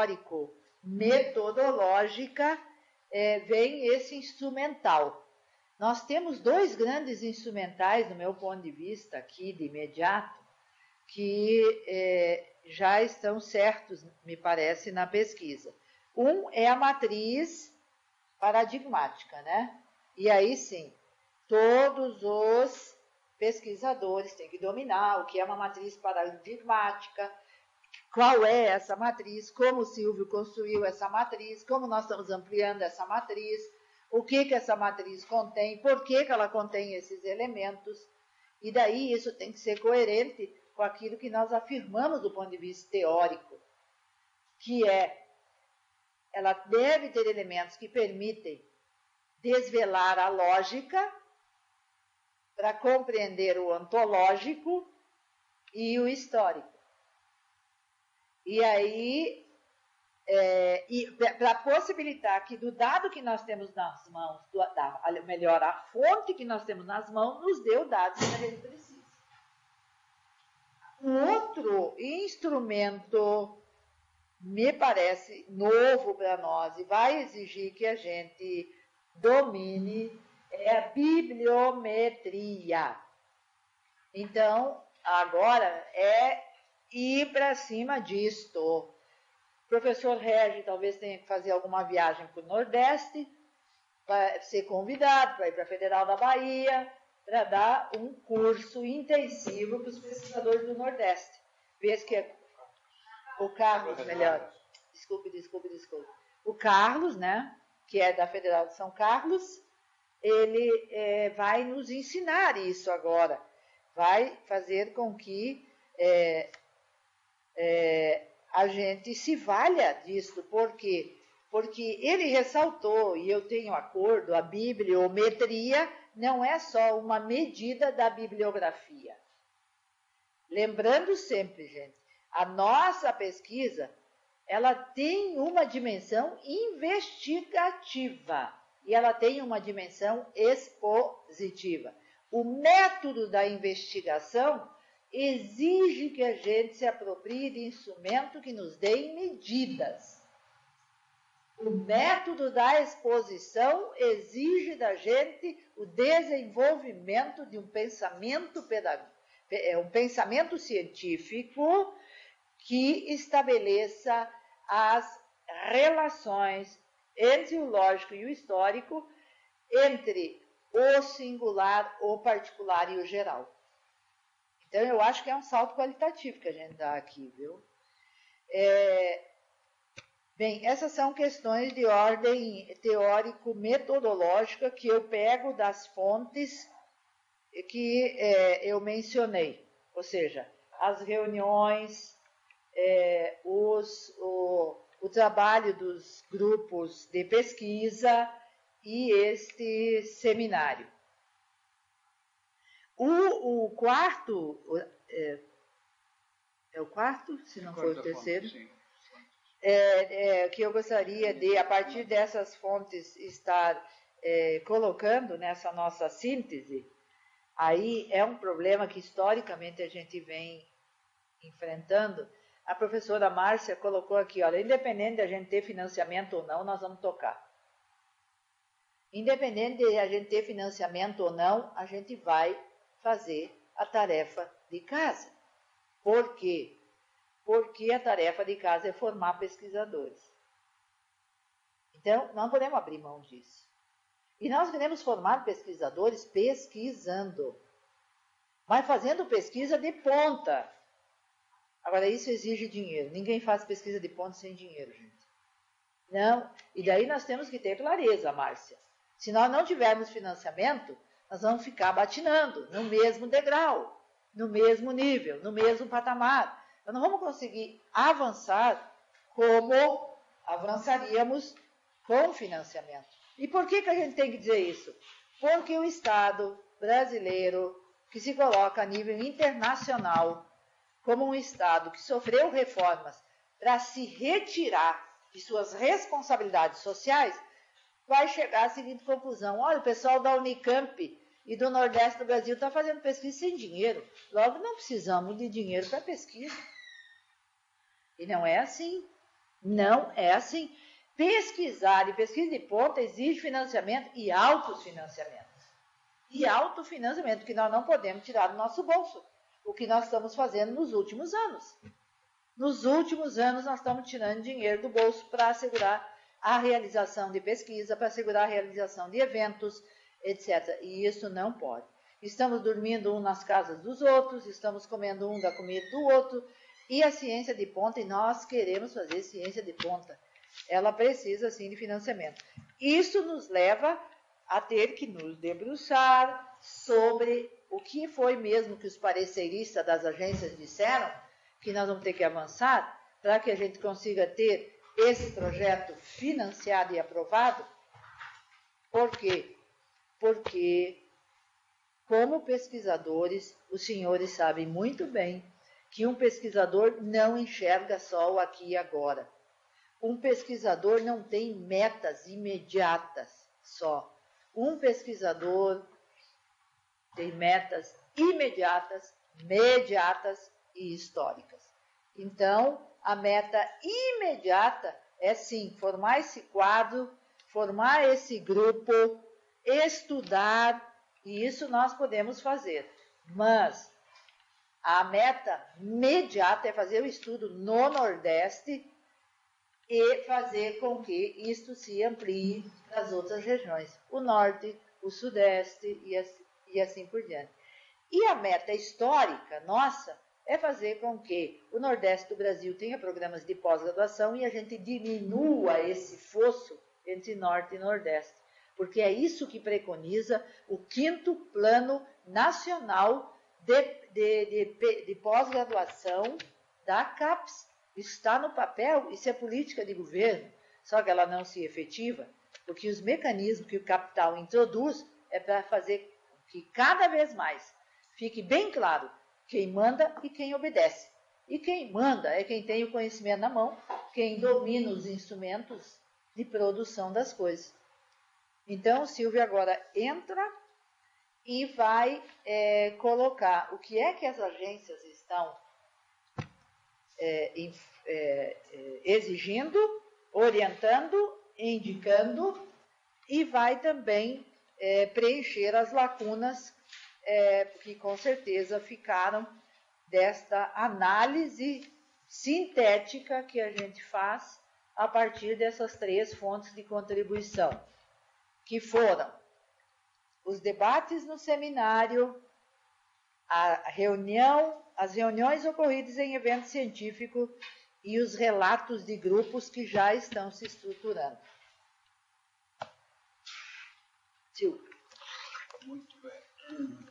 teórico-metodológica, é, vem esse instrumental. Nós temos dois grandes instrumentais, do meu ponto de vista, aqui de imediato, que é, já estão certos, me parece, na pesquisa. Um é a matriz paradigmática, né? E aí sim, todos os pesquisadores têm que dominar o que é uma matriz paradigmática, qual é essa matriz, como o Silvio construiu essa matriz, como nós estamos ampliando essa matriz, o que, que essa matriz contém, por que, que ela contém esses elementos, e daí isso tem que ser coerente com aquilo que nós afirmamos do ponto de vista teórico, que é, ela deve ter elementos que permitem desvelar a lógica para compreender o ontológico e o histórico. E aí, é, para possibilitar que do dado que nós temos nas mãos, do, da, melhor, a fonte que nós temos nas mãos, nos dê o dado que a gente precisa. Um outro instrumento, me parece novo para nós e vai exigir que a gente domine, é a bibliometria. Então, agora é ir para cima disto. O professor Regi talvez tenha que fazer alguma viagem para o Nordeste, para ser convidado para ir para a Federal da Bahia, para dar um curso intensivo para os pesquisadores do Nordeste. Vês que é o Carlos, melhor. Desculpe, desculpe, desculpe. O Carlos, né, que é da Federal de São Carlos, ele é, vai nos ensinar isso agora. Vai fazer com que é, é, a gente se valha disso. Por quê? Porque ele ressaltou, e eu tenho acordo, a bibliometria não é só uma medida da bibliografia. Lembrando sempre, gente, a nossa pesquisa, ela tem uma dimensão investigativa e ela tem uma dimensão expositiva. O método da investigação exige que a gente se aproprie de instrumento que nos dê medidas. O método da exposição exige da gente o desenvolvimento de um pensamento pedagógico, um pensamento científico que estabeleça as relações entre o lógico e o histórico, entre o singular, o particular e o geral. Então, eu acho que é um salto qualitativo que a gente dá aqui, viu? É, bem, essas são questões de ordem teórico-metodológica que eu pego das fontes que é, eu mencionei. Ou seja, as reuniões, é, os, o, o trabalho dos grupos de pesquisa e este seminário. O, o quarto, é, é o quarto, se não for o terceiro, é, é, que eu gostaria de, a partir dessas fontes, estar é, colocando nessa nossa síntese, aí é um problema que historicamente a gente vem enfrentando. A professora Márcia colocou aqui, olha, independente de a gente ter financiamento ou não, nós vamos tocar. Independente de a gente ter financiamento ou não, a gente vai fazer a tarefa de casa. Por quê? Porque a tarefa de casa é formar pesquisadores. Então, não podemos abrir mão disso. E nós queremos formar pesquisadores pesquisando, mas fazendo pesquisa de ponta. Agora, isso exige dinheiro. Ninguém faz pesquisa de ponta sem dinheiro, gente. Não. E daí nós temos que ter clareza, Márcia. Se nós não tivermos financiamento, nós vamos ficar batinando no mesmo degrau. no mesmo nível, no mesmo patamar. Nós não vamos conseguir avançar como avançaríamos com financiamento. E por que que a gente tem que dizer isso? Porque o Estado brasileiro, que se coloca a nível internacional como um Estado que sofreu reformas para se retirar de suas responsabilidades sociais, vai chegar à seguinte conclusão: olha, o pessoal da Unicamp e do Nordeste do Brasil está fazendo pesquisa sem dinheiro, logo não precisamos de dinheiro para pesquisa. E não é assim, não é assim. Pesquisar e pesquisa de ponta exige financiamento e altos financiamentos. E autofinanciamento, que nós não podemos tirar do nosso bolso, o que nós estamos fazendo nos últimos anos. Nos últimos anos, nós estamos tirando dinheiro do bolso para assegurar a realização de pesquisa, para assegurar a realização de eventos, etcétera. E isso não pode. Estamos dormindo um nas casas dos outros, estamos comendo um da comida do outro, e a ciência de ponta, e nós queremos fazer ciência de ponta, ela precisa, sim, de financiamento. Isso nos leva a ter que nos debruçar sobre o que foi mesmo que os pareceristas das agências disseram, que nós vamos ter que avançar para que a gente consiga ter esse projeto financiado e aprovado. Por quê? Porque, como pesquisadores, os senhores sabem muito bem que um pesquisador não enxerga só o aqui e agora. Um pesquisador não tem metas imediatas só. Um pesquisador tem metas imediatas, mediatas e históricas. Então, a meta imediata é, sim, formar esse quadro, formar esse grupo, estudar, e isso nós podemos fazer. Mas a meta imediata é fazer o estudo no Nordeste e fazer com que isto se amplie nas outras regiões, o Norte, o Sudeste e assim, e assim por diante. E a meta histórica nossa é fazer com que o Nordeste do Brasil tenha programas de pós-graduação e a gente diminua esse fosso entre Norte e Nordeste, porque é isso que preconiza o quinto Plano Nacional de, de, de, de Pós-Graduação da CAPES. Está no papel, isso é política de governo, só que ela não se efetiva, porque os mecanismos que o capital introduz é para fazer que cada vez mais fique bem claro quem manda e quem obedece. E quem manda é quem tem o conhecimento na mão, quem domina os instrumentos de produção das coisas. Então, Silvia agora entra e vai é, colocar o que é que as agências estão é, é, exigindo, orientando, indicando, e vai também é, preencher as lacunas é, que com certeza ficaram desta análise sintética que a gente faz a partir dessas três fontes de contribuição, que foram os debates no seminário, a reunião, as reuniões ocorridas em evento científico e os relatos de grupos que já estão se estruturando. Silvio. Muito bem.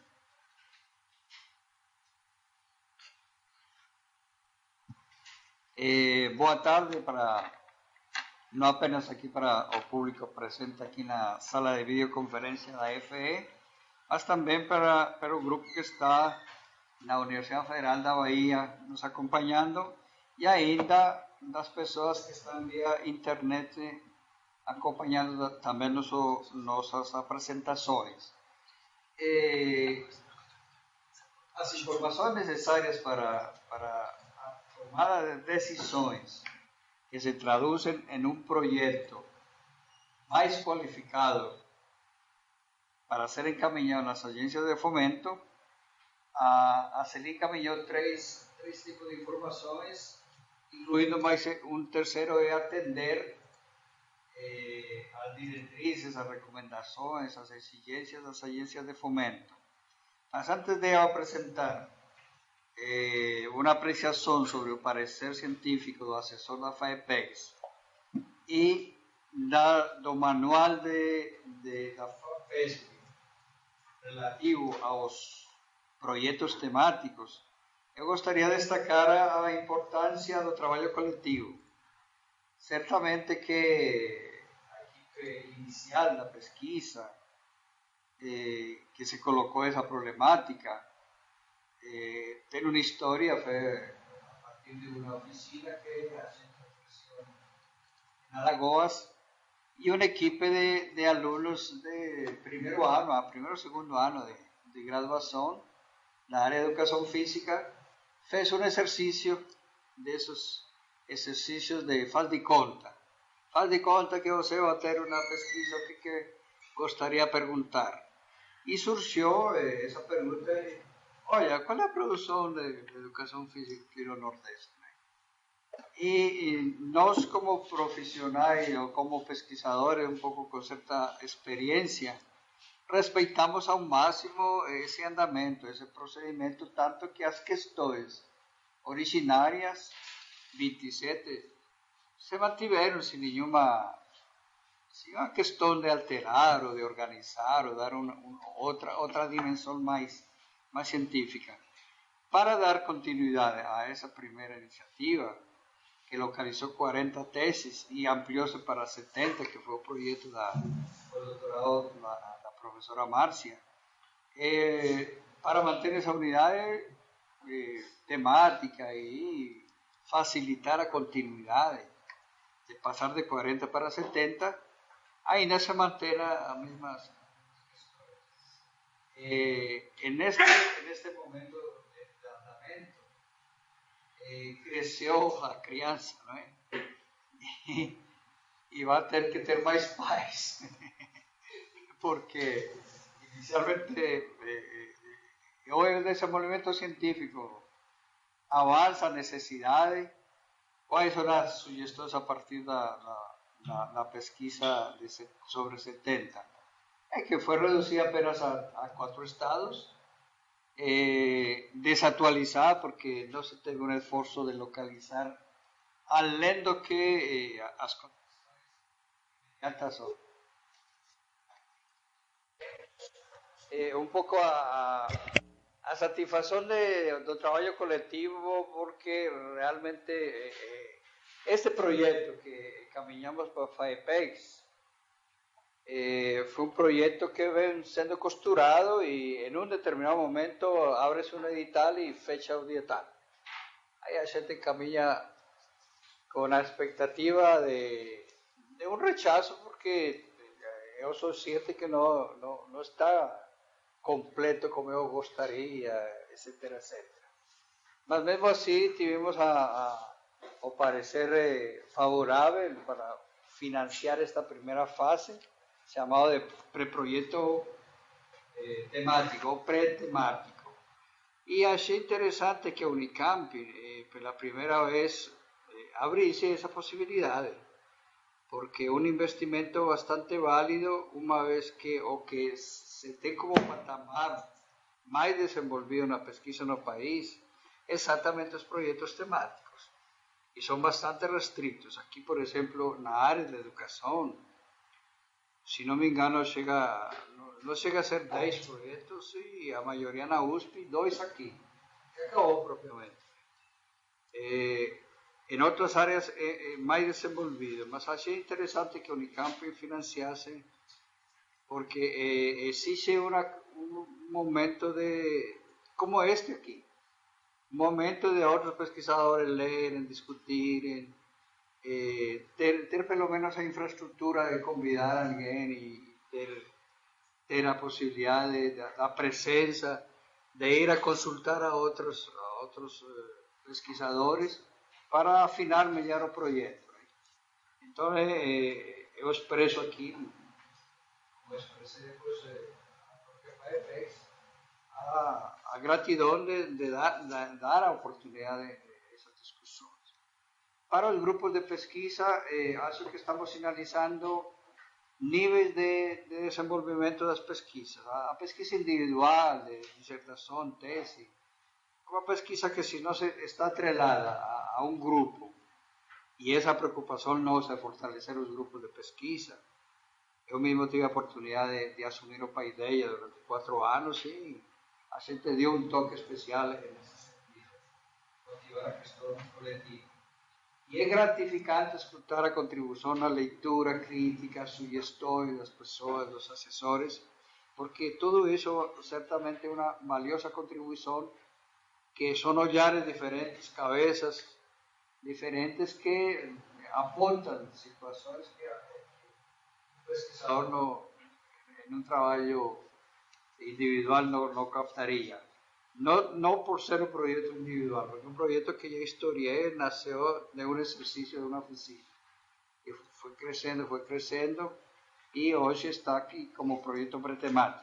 Eh, boa tarde para não apenas aqui para o público presente aqui na sala de videoconferência da F E, mas também para, para o grupo que está na Universidade Federal da Bahia nos acompanhando e ainda das pessoas que estão via internet acompanhando também nosso, nossas apresentações. Eh, as informações necessárias para, para a tomada de decisões que se traduzem em um projeto mais qualificado para ser encaminhado nas agências de fomento, a, a CELI encaminhou três, três tipos de informações, incluindo mais um terceiro é atender eh, as diretrizes, as recomendações, as exigências das agências de fomento. Mas antes de eu apresentar eh, uma apreciação sobre o parecer científico do assessor da FAEPEX e da, do manual de, de, da FAPESP relativo aos projetos temáticos, eu gostaria de destacar a, a importância do trabalho coletivo. Certamente que a equipe inicial da pesquisa, eh, que se colocou essa problemática, eh, tem uma história, foi a partir de uma oficina que a gente ofreceu em Alagoas, e uma equipe de, de alunos de primeiro ano, a primeiro ou segundo ano de, de graduação, na área de educação física, fez um exercício desses exercícios de faz de conta. Faz de conta que você vai ter uma pesquisa, o que, que gostaria de perguntar. E surgiu eh, essa pergunta, olha, qual é a produção de, de educação física aqui no Nordeste? E, e nós, como profissionais ou como pesquisadores, um pouco com certa experiência, respeitamos ao máximo esse andamento, esse procedimento, tanto que as questões originárias, vinte e sete, se mantiveram sem nenhuma, sem uma questão de alterar ou de organizar ou dar uma, uma, outra, outra dimensão mais, mais científica. Para dar continuidade a essa primeira iniciativa, que localizou quarenta teses e ampliou-se para setenta, que foi o projeto da, do doutorado da, da professora Márcia, eh, para manter essa unidade eh, temática e facilitar a continuidade, de passar de quarenta para setenta, ainda se mantém a mesma questão. Eh, neste, neste momento de andamento, eh, cresceu a criança, não é? E, e vai ter que ter mais pais, porque inicialmente eh, o desenvolvimento científico avança a necessidade. Quais são as sugestões a partir da, da, da, da pesquisa de, sobre setenta? É que foi reduzida apenas a, a quatro estados, eh, desatualizada porque não se teve um esforço de localizar, além do que eh, as condições eh, um pouco a, a satisfação de, do trabalho coletivo, porque realmente eh, este projeto que caminhamos para a FAEPEX eh, foi um projeto que vem sendo costurado e em um determinado momento abre-se um edital e fecha o edital. Aí a gente caminha com a expectativa de, de um rechazo, porque eu sou ciente que não, não, não está completo como eu gostaria, etc, etcétera. Mas mesmo assim tivemos a, a, o parecer favorável para financiar esta primeira fase, chamado de pré-projeto eh, temático ou pré-temático. E achei interessante que a Unicamp, eh, pela primeira vez, eh, abrisse essa possibilidade, porque é um investimento bastante válido, uma vez que o que se tem como patamar mais desenvolvido na pesquisa no país, exatamente os projetos temáticos. E são bastante restritos. Aqui, por exemplo, na área da educação, se não me engano, chega, não chega a ser dez projetos, e a maioria na U S P, dois aqui, que acabou propriamente. É, em outras áreas é, é mais desenvolvido, mas achei interessante que a Unicamp financiasse, porque eh, existe una, um momento de, como este aqui, um momento de outros pesquisadores lerem, discutirem, eh, ter, ter pelo menos a infraestrutura de convidar alguém e ter, ter a possibilidade da presença, de ir a consultar a outros, a outros eh, pesquisadores para afinar melhor o projeto. Então, eh, eu expresso aqui, como expressei depois a própria FAEPEX, a, a gratidão de, de, dar, de dar a oportunidade de essas discussões. Para os grupos de pesquisa, eh, acho que estamos sinalizando níveis de, de desenvolvimento das pesquisas. A, a pesquisa individual, de dissertação, tese, uma pesquisa que se não se está atrelada a, a um grupo, e essa preocupação nossa é fortalecer os grupos de pesquisa. Eu mesmo tive a oportunidade de, de assumir o Paideia durante quatro anos e a gente deu um toque especial nesse sentido, motivar a questão coletiva. E é gratificante escutar a contribuição na leitura crítica, sugestões das pessoas, dos assessores, porque tudo isso certamente é uma valiosa contribuição, que são olhares diferentes, cabeças diferentes que apontam situações que o pesquisador no, em um trabalho individual não, não captaria. Não, não por ser um projeto individual, porque um projeto que eu historiei nasceu de um exercício de uma oficina. E foi crescendo, foi crescendo, e hoje está aqui como projeto pré-temático.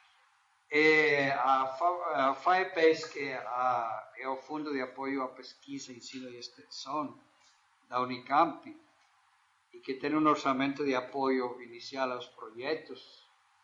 É, a FAEPES, que é, a, é o Fundo de Apoio à Pesquisa, Ensino e Extensão da Unicamp, e que tem um orçamento de apoio inicial aos projetos,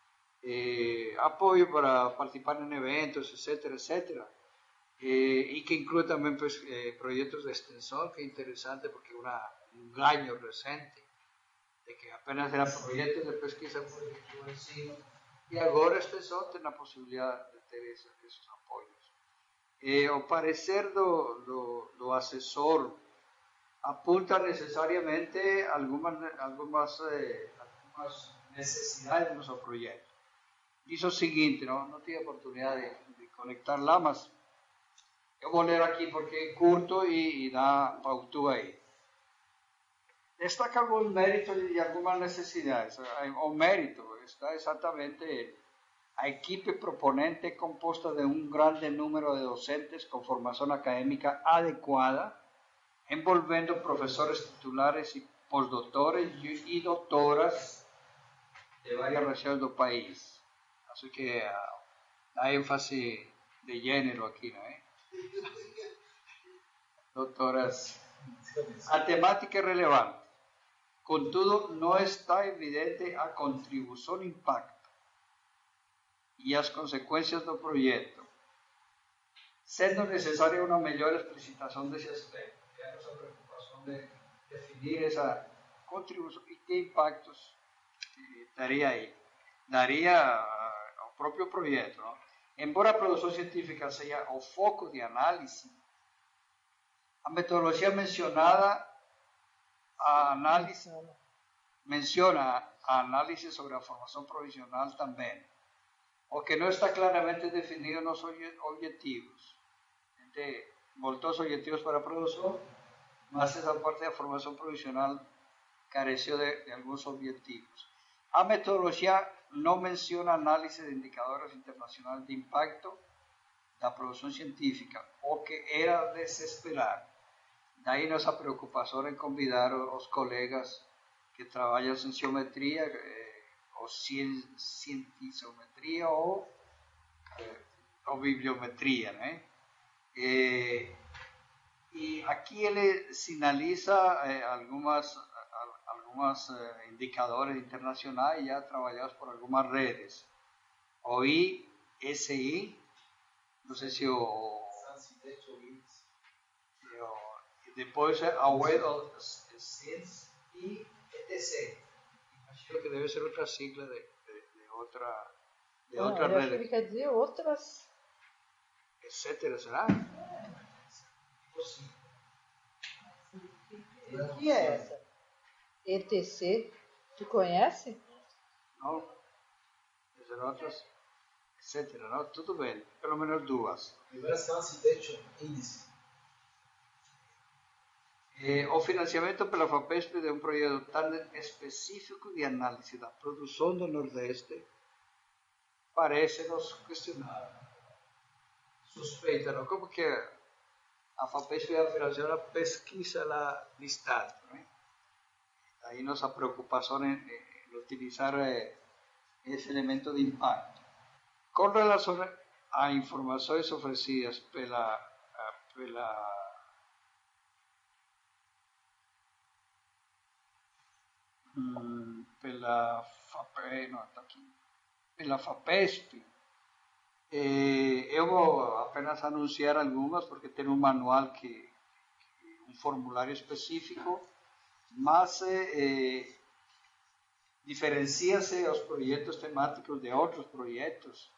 eh, apoio para participar em eventos, etc, etcétera, eh, e que inclui também pues, eh, projetos de extensão, que é interessante porque é uma, um ganho recente, de que apenas era projetos de pesquisa por ensino, e agora a extensão tem a possibilidade de ter esses, esses apoios. Eh, o parecer do, do, do assessor apunta necessariamente algumas, algumas, eh, algumas necessidades do nosso projeto. Diz o seguinte, não, não tive oportunidade de, de conectar lá, mas eu vou ler aqui porque é curto e, e dá pauta aí. Destaca alguns méritos e algumas necessidades. O mérito está exatamente ele. A equipe proponente é composta de um grande número de docentes com formação acadêmica adequada, envolvendo professores titulares e pós-doutores e doutoras de várias regiões do país. Así que há ênfase de gênero aqui, não é? Doutoras. A temática é relevante. Contudo, não está evidente a contribuição e impacto e as consequências do projeto, sendo necessária uma melhor explicitação desse aspecto. É a nossa preocupação de definir essa contribuição e que impactos daria aí. Daria ao próprio projeto. Não? Embora a produção científica seja o foco de análise, a metodologia mencionada, a análise, menciona a análise sobre a formação provisional também, o que não está claramente definido nos objetivos. Gente voltou os objetivos para a produção, mas essa parte da formação provisional careceu de, de alguns objetivos. A metodologia não menciona análise de indicadores internacionais de impacto da produção científica, o que era de se esperar. Daí nossa preocupação em convidar os colegas que trabalham em geometria, eh, ou cientizometria, ou, eh, ou bibliometria, né? Eh, e aqui ele sinaliza eh, algumas, algumas eh, indicadores internacionais já trabalhados por algumas redes. O I S I, não sei se o... Depois a Web of Science e etcétera. Acho que deve ser outra sigla de, de, de outra, de Não, outra eu rede. acho que ele quer dizer outras. Etcétera, será? O que é essa? E T C, tu conhece? Não. Serão outras, etcétera. Não? Tudo bem, pelo menos duas. Universal Citation Index. Eh, o financiamento pela FAPESP de um projeto tão específico de análise da produção do Nordeste parece nos questionar. Suspeita, não? Como que a FAPESP vai financiar uma pesquisa lá distante, não é? Aí nossa preocupação é, é utilizar é, esse elemento de impacto. Com relação a informações oferecidas pela, pela pela FAPESP, não, tá aqui, pela FAPESP, eh, eu vou apenas anunciar algumas, porque tem um manual, que, que um formulário específico, mas eh, diferencia-se os projetos temáticos de outros projetos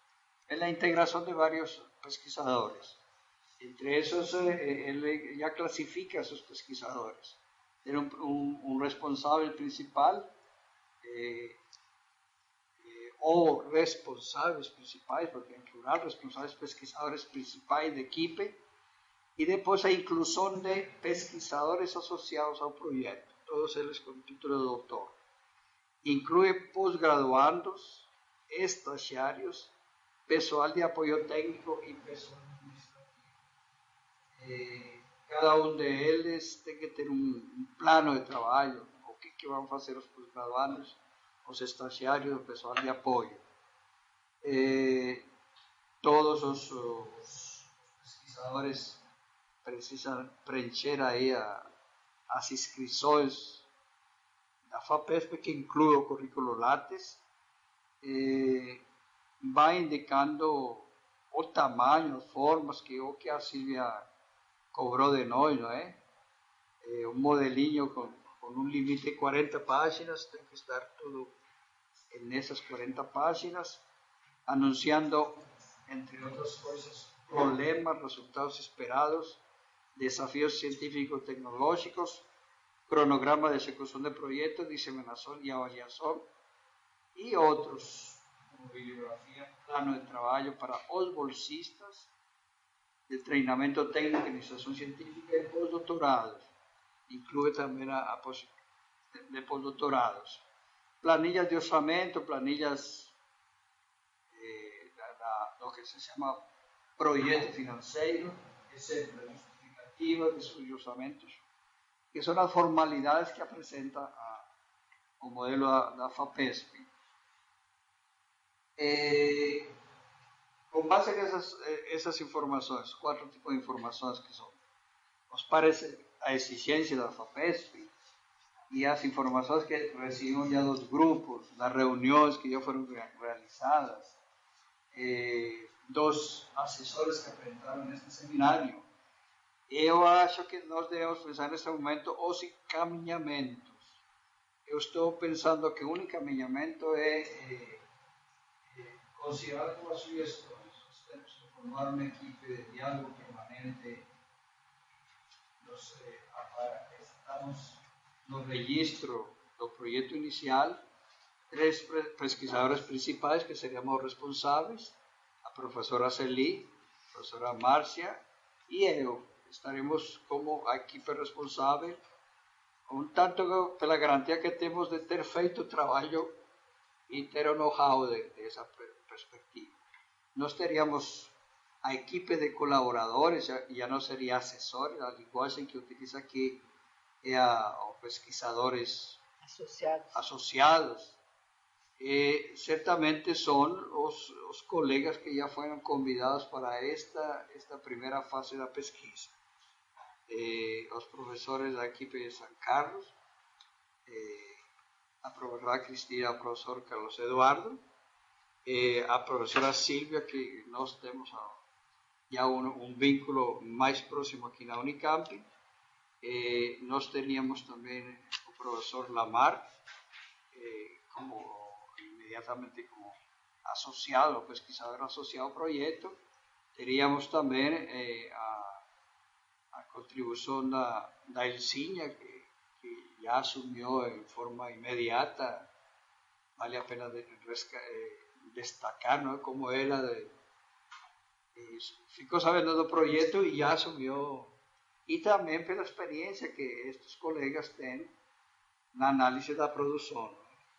es la integración de varios pesquisadores. Entre esos, eh, él ya clasifica a esos pesquisadores. Tiene un, un, un responsable principal eh, eh, o responsables principales, porque en plural, responsables pesquisadores principales de equipo, y después la inclusión de pesquisadores asociados al proyecto, todos ellos con título de doctor. Incluye posgraduandos, estagiarios, pessoal de apoyo técnico y pessoal administrativo. Eh, cada uno de ellos tiene que tener un, un plano de trabajo, o qué, qué van a hacer los posgraduandos, los estagiarios, el pessoal de apoyo. Eh, todos los, los pesquisadores precisan preencher aí a, as inscrições da FAPESP, que inclui o currículo Lattes, eh, vai indicando o tamanho, as formas, que o que a Silvia cobrou de nós, não é? Eh, um modelinho com, com um limite de quarenta páginas, tem que estar tudo nessas quarenta páginas, anunciando, entre outras coisas, problemas, resultados esperados, desafíos científico-tecnológicos, cronograma de ejecución de proyectos, diseminación y avaliación, y otros, como bibliografía, plano de trabajo para los bolsistas, de treinamento técnico, iniciación científica y postdoctorados, incluye también a, a de postdoctorados, planillas de orçamento, planillas, eh, da, da, lo que se llama proyecto financiero, etcétera, de sus orçamentos, que son las formalidades que presenta a, o modelo da, da FAPESP. Eh, con base en esas, esas informaciones, cuatro tipos de informaciones que son, nos parece a exigencia da FAPESP y las informaciones que recibimos ya dos grupos, las reuniones que ya fueron realizadas, eh, dos asesores que presentaron este seminario. Eu acho que nós devemos pensar nesse momento os encaminhamentos. Eu estou pensando que o único encaminhamento é, é, é considerar algumas sugestões. Nós temos que formar uma equipe de diálogo permanente. Nós eh, estamos no registro do projeto inicial, três pesquisadores principais que seríamos responsáveis, a professora Celi, a professora Márcia e eu. Estaremos como a equipe responsável, um tanto pela garantia que temos de ter feito o trabalho e ter o know-how de, dessa perspectiva. Nós teríamos a equipe de colaboradores, já, já não seria assessores, a linguagem que utiliza aqui é a, os pesquisadores associados. associados. E certamente são os, os colegas que já foram convidados para esta, esta primeira fase da pesquisa. Eh, os professores da equipe de São Carlos, eh, a professora Cristina, o professor Carlos Eduardo, eh, a professora Silvia, que nós temos já um, um vínculo mais próximo aqui na Unicamp. Eh, nós teríamos também o professor Lamar, eh, como imediatamente como associado, o pesquisador associado ao projeto. Teríamos também eh, a a contribución da, da Elcinha, que, que ya asumió en forma inmediata. Vale la pena de, eh, destacar, ¿no?, como ella de, eh, ficou sabendo do proyecto y ya asumió, y también por la experiencia que estos colegas tienen en la análisis de la producción.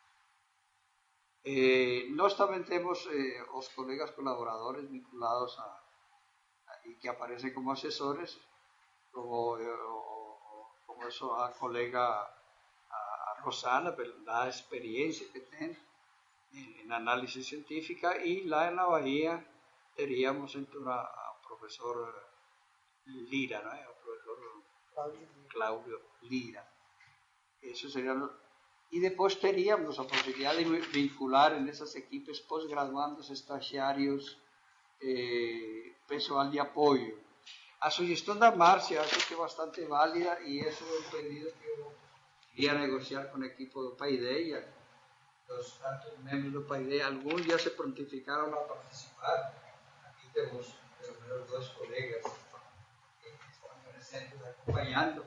Eh, nós también tenemos eh, los colegas colaboradores vinculados a, a, y que aparecen como asesores, como, como eso a colega a Rosana, la experiencia que tiene en, en análisis científica, y lá en la Bahía teníamos entonces al profesor Lira, ¿no? El profesor Claudio Lira. Eso sería lo... Y después teníamos la posibilidad de vincular en esas equipes posgraduandos, estagiarios, eh, pessoal de apoyo. A sugestão da Márcia acho que é bastante válida, e isso é um pedido que eu ia negociar com o equipo do Paideia, los tantos miembros do PAIDEA, algunos ya se prontificaron a participar. Aquí tenemos pelo menos dos colegas que están presentes acompanhando.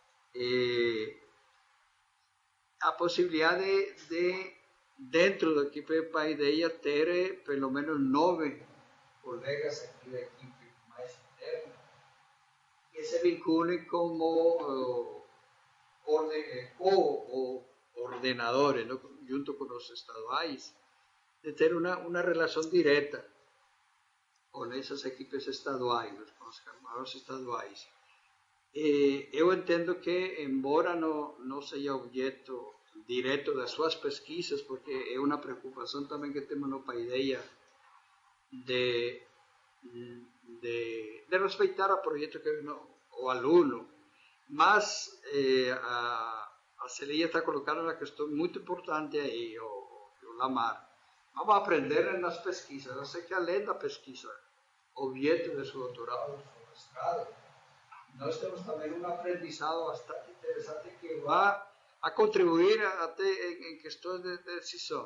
Eh, a possibilidade de, de, dentro da equipe de PAIDEA, ter pelo menos nove colegas aqui da equipe mais interna que se vinculem como uh, orde, co-ordenadores, ¿no? Junto con los estaduais, de tener una, una relación directa con esas equipes estaduais, con os chamados estaduais. Eh, eu entendo que, embora não, não seja objeto direto das suas pesquisas, porque é uma preocupação também que temos no PAIDEA de, de, de respeitar o projeto que no, o aluno, mas eh, a, a Celia está colocando uma questão muito importante aí, o, o Lamar. Vamos aprender nas pesquisas. Eu sei que além da pesquisa, objeto de seu doutorado, de seu mestrado, nós temos também um aprendizado bastante interessante que vai a contribuir até em, em questões de, de decisão.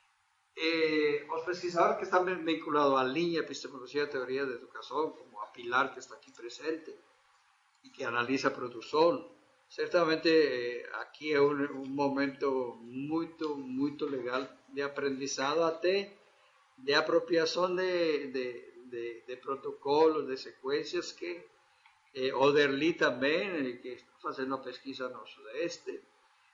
Eh, os pesquisadores que estão vinculados à linha Epistemologia e Teoria da Educação, como a Pilar, que está aqui presente, e que analisa a produção, certamente eh, aqui é um, um momento muito, muito legal de aprendizado, até de apropriação de, de, de, de protocolos, de sequências que eh, Oderli também, que está fazendo a pesquisa no Sudeste,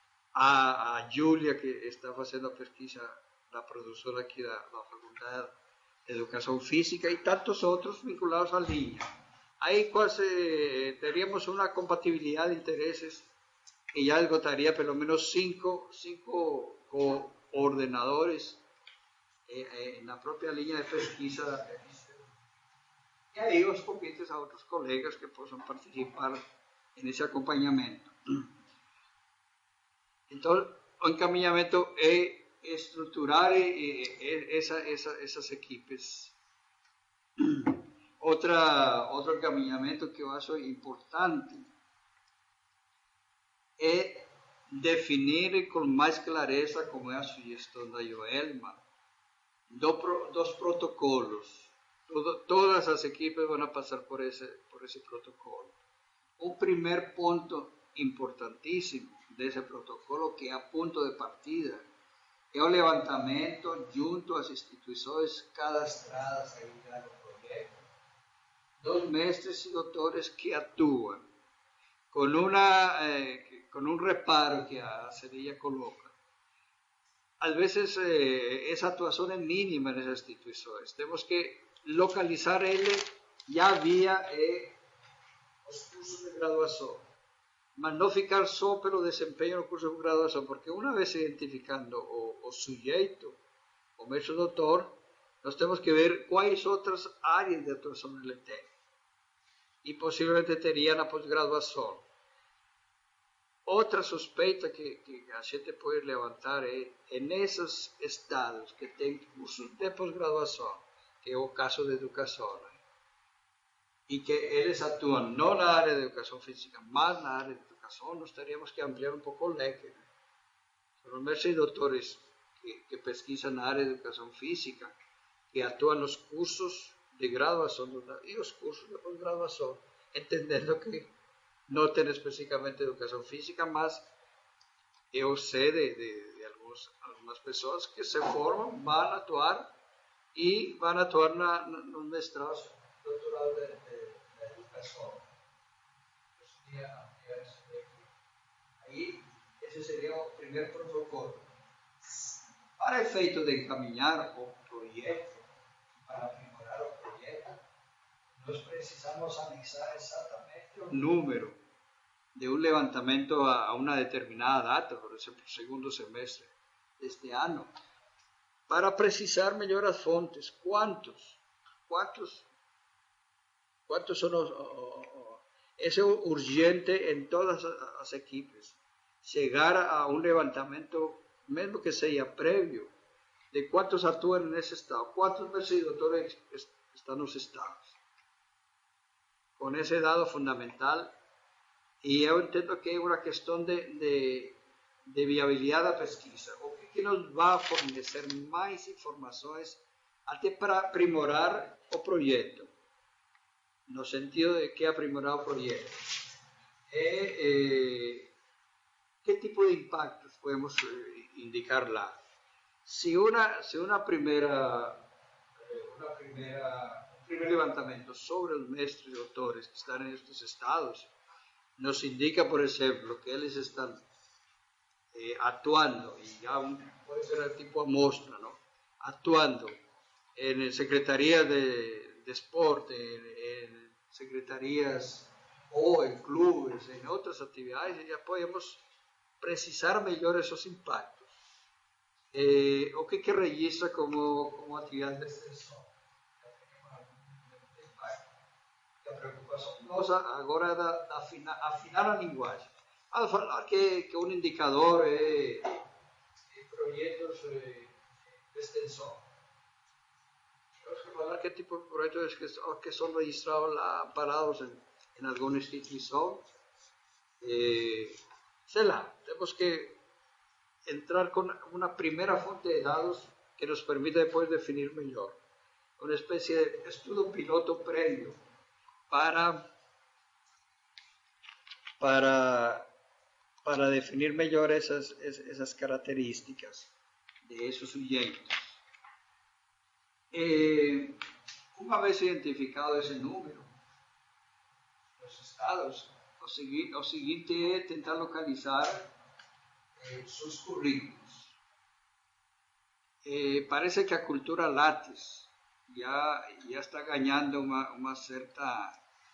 a, a Júlia, que está fazendo a pesquisa da produção aqui da, da Faculdade de Educação Física, e tantos outros vinculados à linha. Aí quase eh, teríamos uma compatibilidade de interesses que já esgotaria pelo menos cinco, cinco coordenadores eh, eh, na própria linha de pesquisa. E aí os convites a outros colegas que possam participar nesse acompanhamento. Então, o encaminhamento é estruturar essa, essa, essas equipes. Outra, outro encaminhamento que eu acho importante é definir com mais clareza, como é a sugestão da Joelma, do, dos protocolos. Todo, todas as equipes vão passar por esse, por esse protocolo. O primeiro ponto importantíssimo desse protocolo, que é a ponto de partida, é o levantamento junto às instituições cadastradas aí no projeto, dos mestres e doutores que atuam, com, uma, eh, com um reparo que a Celia coloca. Às vezes, eh, essa atuação é mínima nessas instituições. Temos que localizar ele já via eh, os cursos de graduação, mas não ficar só pelo desempenho no curso de graduação, porque uma vez identificando o, o sujeito, o mestre doutor, nós temos que ver quais outras áreas de atuação ele tem. E possivelmente teria na pós-graduação. Outra suspeita que, que a gente pode levantar é, é nesses estados que tem cursos de pós-graduação, que é o caso de educação, né? E que eles atuam não na área de educação física, mas na área de educação, nós teríamos que ampliar um pouco o leque, né? Os mestres e doutores que, que pesquisam na área de educação física, que atuam nos cursos de graduação e os cursos de pós-graduação, entendendo que não tem especificamente educação física, mas eu sei de, de, de alguns, algumas pessoas que se formam, vão atuar e vão atuar na, na, no mestrado doutorado de, de, de educação. Aí, esse seria o primeiro protocolo. Para efeito de encaminhar o projeto, para aprimorar o projeto, nós precisamos anexar exatamente o número de um levantamento a, a uma determinada data, por exemplo, segundo semestre deste ano, para precisar melhor as fontes. Quantos? Quantos? Quantos são os... Isso é urgente em todas as equipes. Chegar a um levantamento, mesmo que seja prévio, de quantos atuam nesse estado, quantos mestres e doutores estão nos estados. Com esse dado fundamental, e eu entendo que é uma questão de, de, de viabilidade da pesquisa. O que que nos vai fornecer mais informações até para aprimorar o projeto, no sentido de que aprimorar o projeto. E, eh, que tipo de impactos podemos indicar lá? Se uma, se uma primeira, uma primeira, um primeiro levantamento sobre os mestres e doutores que estão nestes estados nos indica, por exemplo, que eles estão eh, atuando, e já pode ser tipo amostra, ¿no? Atuando en secretarías de, de esporte, en, en secretarías ou en clubes, en outras atividades, e já podemos precisar melhor esses impactos. Eh, o que que registra como, como atividade de extensão? A preocupação nossa agora é da, da afina, afinar a linguagem. Ao falar que, que um indicador é, é projetos é, de extensão, temos que falar que tipo de projetos que, que são registrados lá, amparados em, em alguma instituição. Eh, sei lá, temos que entrar com uma primeira fonte de dados que nos permita depois definir melhor. Uma espécie de estudo piloto prévio para, para, para definir melhor essas, essas características de esses sujeitos. Eh, uma vez identificado esse número, os estados, o seguinte, o seguinte é tentar localizar eh, seus currículos. Eh, parece que a cultura Lattes já, já está ganhando uma, uma certa,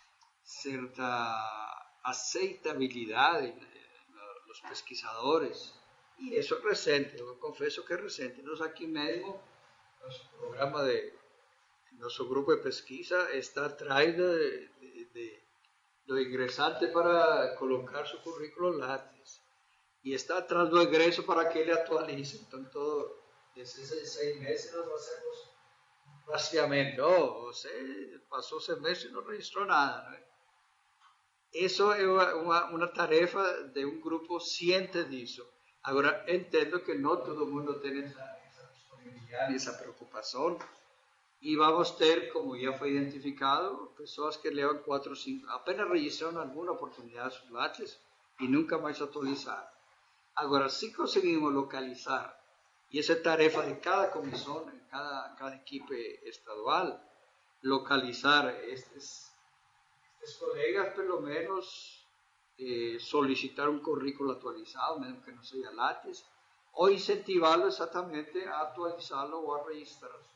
certa aceitabilidade nos pesquisadores, e isso é recente, eu confesso que é recente. Nós aqui mesmo, nosso programa de, nosso grupo de pesquisa está atrás de, de, de, do ingressante para colocar seu currículo Lattes, e está atrás do egresso para que ele atualize. Então, todo, desses seis meses nós fazemos basicamente, oh, você passou seis meses e não registrou nada, né? Isso é uma, uma tarefa de um grupo ciente disso. Agora, entendo que não todo mundo tem essa, essa disponibilidade, essa preocupação, e vamos ter, como já foi identificado, pessoas que levam quatro ou cinco, apenas registraram alguma oportunidade sus Lattes e nunca mais atualizaram. Agora, se conseguimos localizar, e essa é tarefa de cada comissão, de cada, cada equipe estadual, localizar estes, estes colegas, pelo menos eh, solicitar um currículo atualizado, mesmo que não seja Lattes, ou incentivá-lo exatamente a atualizá-lo ou a registrar-se.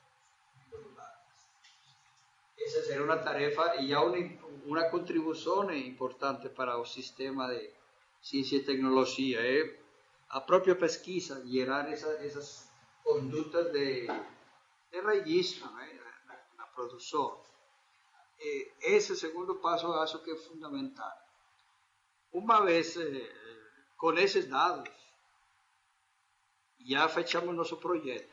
Essa seria uma tarefa e há uma, uma contribuição importante para o sistema de ciência e tecnologia. É a própria pesquisa, gerar essa, essas condutas de, de registro, né, na, na produção. E esse segundo passo eu acho que é fundamental. Uma vez eh, com esses dados, já fechamos nosso projeto.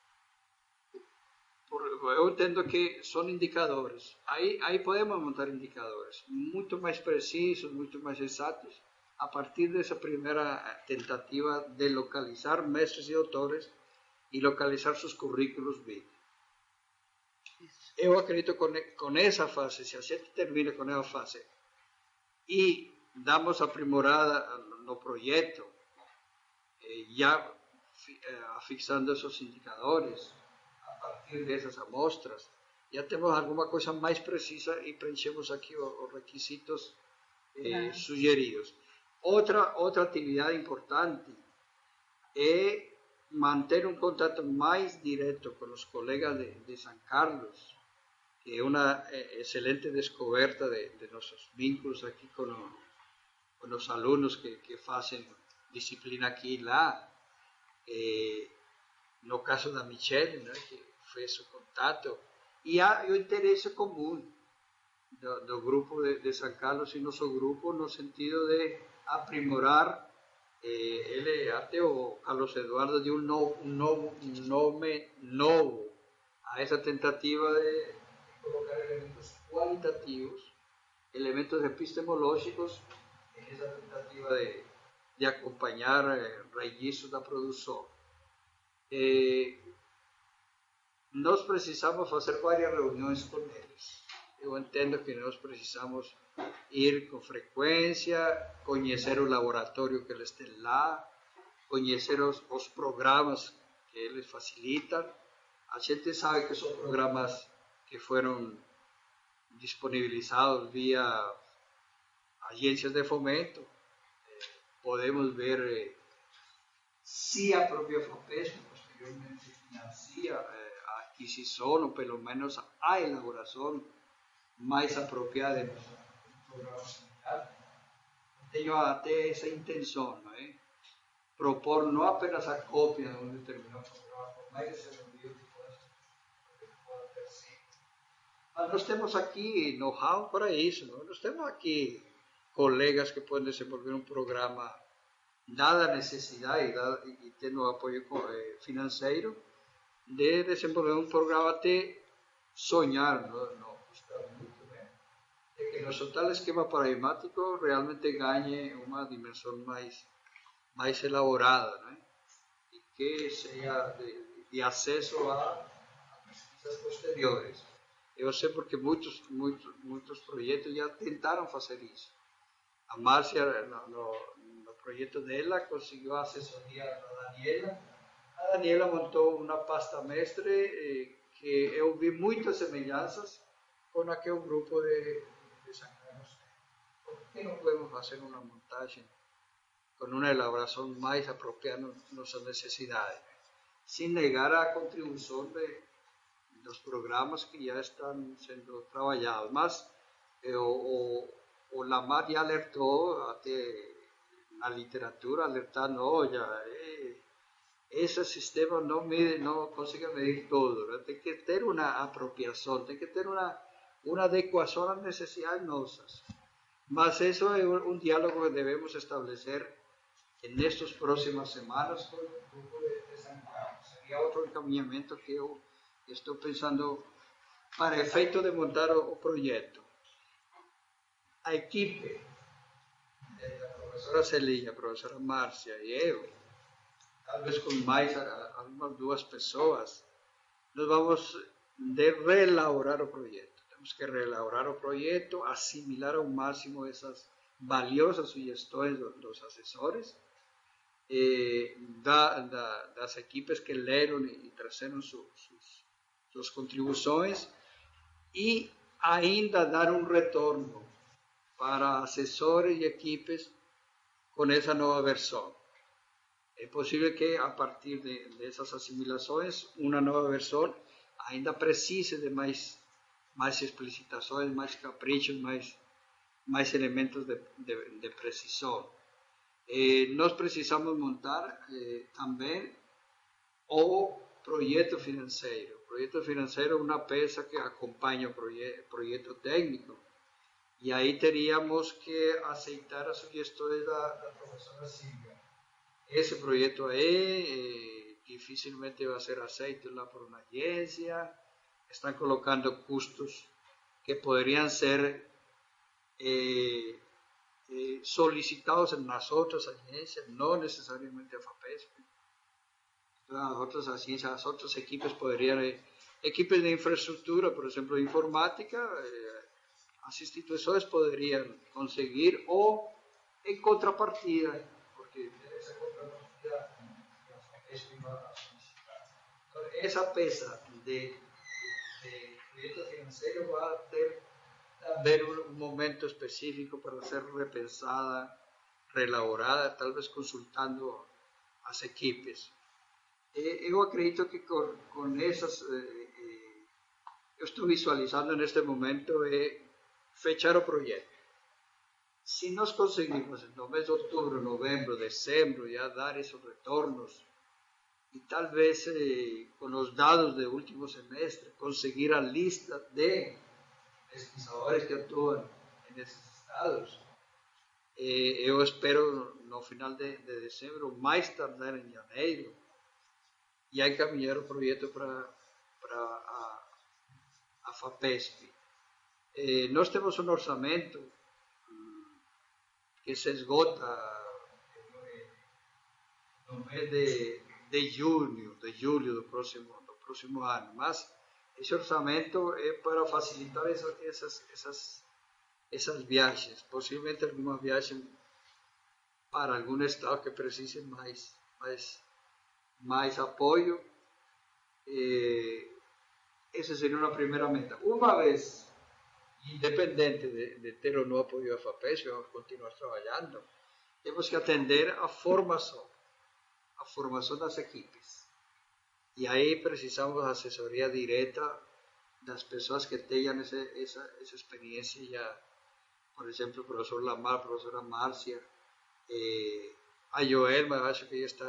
Eu entendo que são indicadores. Aí, aí podemos montar indicadores muito mais precisos, muito mais exatos, a partir dessa primeira tentativa de localizar mestres e doutores e localizar seus currículos vitae. Eu acredito que com essa fase, se a gente termina com essa fase e damos aprimorada no projeto, já fixando esses indicadores, a partir dessas amostras, já temos alguma coisa mais precisa e preenchemos aqui os requisitos eh, sugeridos. Outra, outra atividade importante é manter um contato mais direto com os colegas de, de São Carlos, que é uma eh, excelente descoberta de, de nossos vínculos aqui com, o, com os alunos que, que fazem disciplina aqui e lá. Eh, no caso da Michelle, né, que fez o contato, e há o interesse comum do, do grupo de, de São Carlos e nosso grupo no sentido de aprimorar, eh, ele até o Carlos Eduardo deu um, novo, um, novo, um nome novo a essa tentativa de, de colocar elementos qualitativos, elementos epistemológicos, em essa tentativa de, de acompanhar eh, registros da produção. Eh, nós precisamos fazer várias reuniões com eles. Eu entendo que nós precisamos ir com frequência, conhecer o laboratório que eles têm lá, conhecer os, os programas que eles facilitam. A gente sabe que são programas que foram disponibilizados via agências de fomento. Eh, podemos ver eh, se a própria FAPESP posteriormente financia eh, a aquisição ou pelo menos a elaboração mais apropriada de um programa similar. Tenho até essa intenção, não é? Propor não apenas a cópia de um determinado programa, mas esse envio que pode ter sido. Mas nós temos aqui know-how para isso, não? Nós temos aqui colegas que podem desenvolver um programa, dada a necessidade dada, e tendo o apoio financeiro, de desenvolver um programa até sonhar, não, não custa muito, né? De que nosso tal esquema paradigmático realmente ganhe uma dimensão mais, mais elaborada, né? E que seja de, de acesso a, a pesquisas posteriores. Eu sei porque muitos, muitos, muitos projetos já tentaram fazer isso. A Márcia, no, no, no projeto dela, conseguiu a assessoria da Daniela. A Daniela montou uma pasta mestre eh, que eu vi muitas semelhanças com aquele grupo de, de São Carlos. Por que não podemos fazer uma montagem com uma elaboração mais apropriada às nossas necessidades, sem negar a contribuição de, dos programas que já estão sendo trabalhados? Mas eh, o, o Lamar já alertou, até na literatura, alertando, olha, eh, esse sistema não, mide, não consegue medir tudo, né? Tem que ter uma apropriação, tem que ter uma, uma adequação às necessidades nossas. Mas isso é um, um diálogo que devemos estabelecer nestas próximas semanas com o grupo de, de São Carlos. Seria outro encaminhamento que eu estou pensando para efeito de montar o, o projeto. A equipe, a professora Celinha, a professora Márcia e eu, talvez com mais algumas duas pessoas, nós vamos de reelaborar o projeto. Temos que reelaborar o projeto, assimilar ao máximo essas valiosas sugestões dos assessores, eh, da, da, das equipes que leram e trouxeram su, sus, suas contribuições, e ainda dar um retorno para assessores e equipes com essa nova versão. É possível que, a partir de, dessas assimilações, uma nova versão ainda precise de mais, mais explicitações, mais caprichos, mais, mais elementos de, de, de precisão. Eh, nós precisamos montar eh, também o projeto financeiro. O projeto financeiro é uma peça que acompanha o proje projeto técnico, e aí teríamos que aceitar as sugestões da, da professora Silvia. Esse projeto aí eh, dificilmente vai ser aceito lá por uma agência, estão colocando custos que poderiam ser eh, eh, solicitados nas outras agências, não necessariamente a FAPESP. As outras agências, as outras equipes poderiam, eh, equipes de infraestrutura, por exemplo, informática, eh, as instituições poderiam conseguir, ou em contrapartida, porque essa contrapartida a FAPESP vai solicitar. Então, essa peça de, de projeto financeiro vai ter também um momento específico para ser repensada, reelaborada, talvez consultando as equipes. Eu acredito que com, com essas, eh, eh, eu estou visualizando neste momento é fechar o projeto. Se nós conseguimos no mês de outubro, novembro, dezembro, já dar esses retornos, e talvez eh, com os dados do último semestre, conseguir a lista de pesquisadores que atuam nesses estados, eh, eu espero no final de, de dezembro, mais tardar em janeiro, já encaminhar o projeto para, para a, a FAPESP. Eh, nós temos um orçamento hum, que se esgota no mês de, de junho, de julho do próximo, do próximo ano. Mas esse orçamento é para facilitar essas, essas, essas, essas viagens, possivelmente alguma viagem para algum estado que precise mais, mais, mais apoio. Eh, essa seria uma primeira meta. Uma vez, independente de, de ter ou não apoio da FAPESP, vamos continuar trabalhando, temos que atender a formação, a formação das equipes. E aí precisamos de assessoria direta das pessoas que tenham essa, essa, essa experiência já. Por exemplo, o professor Lamar, a professora Márcia, eh, a Joelma, acho que está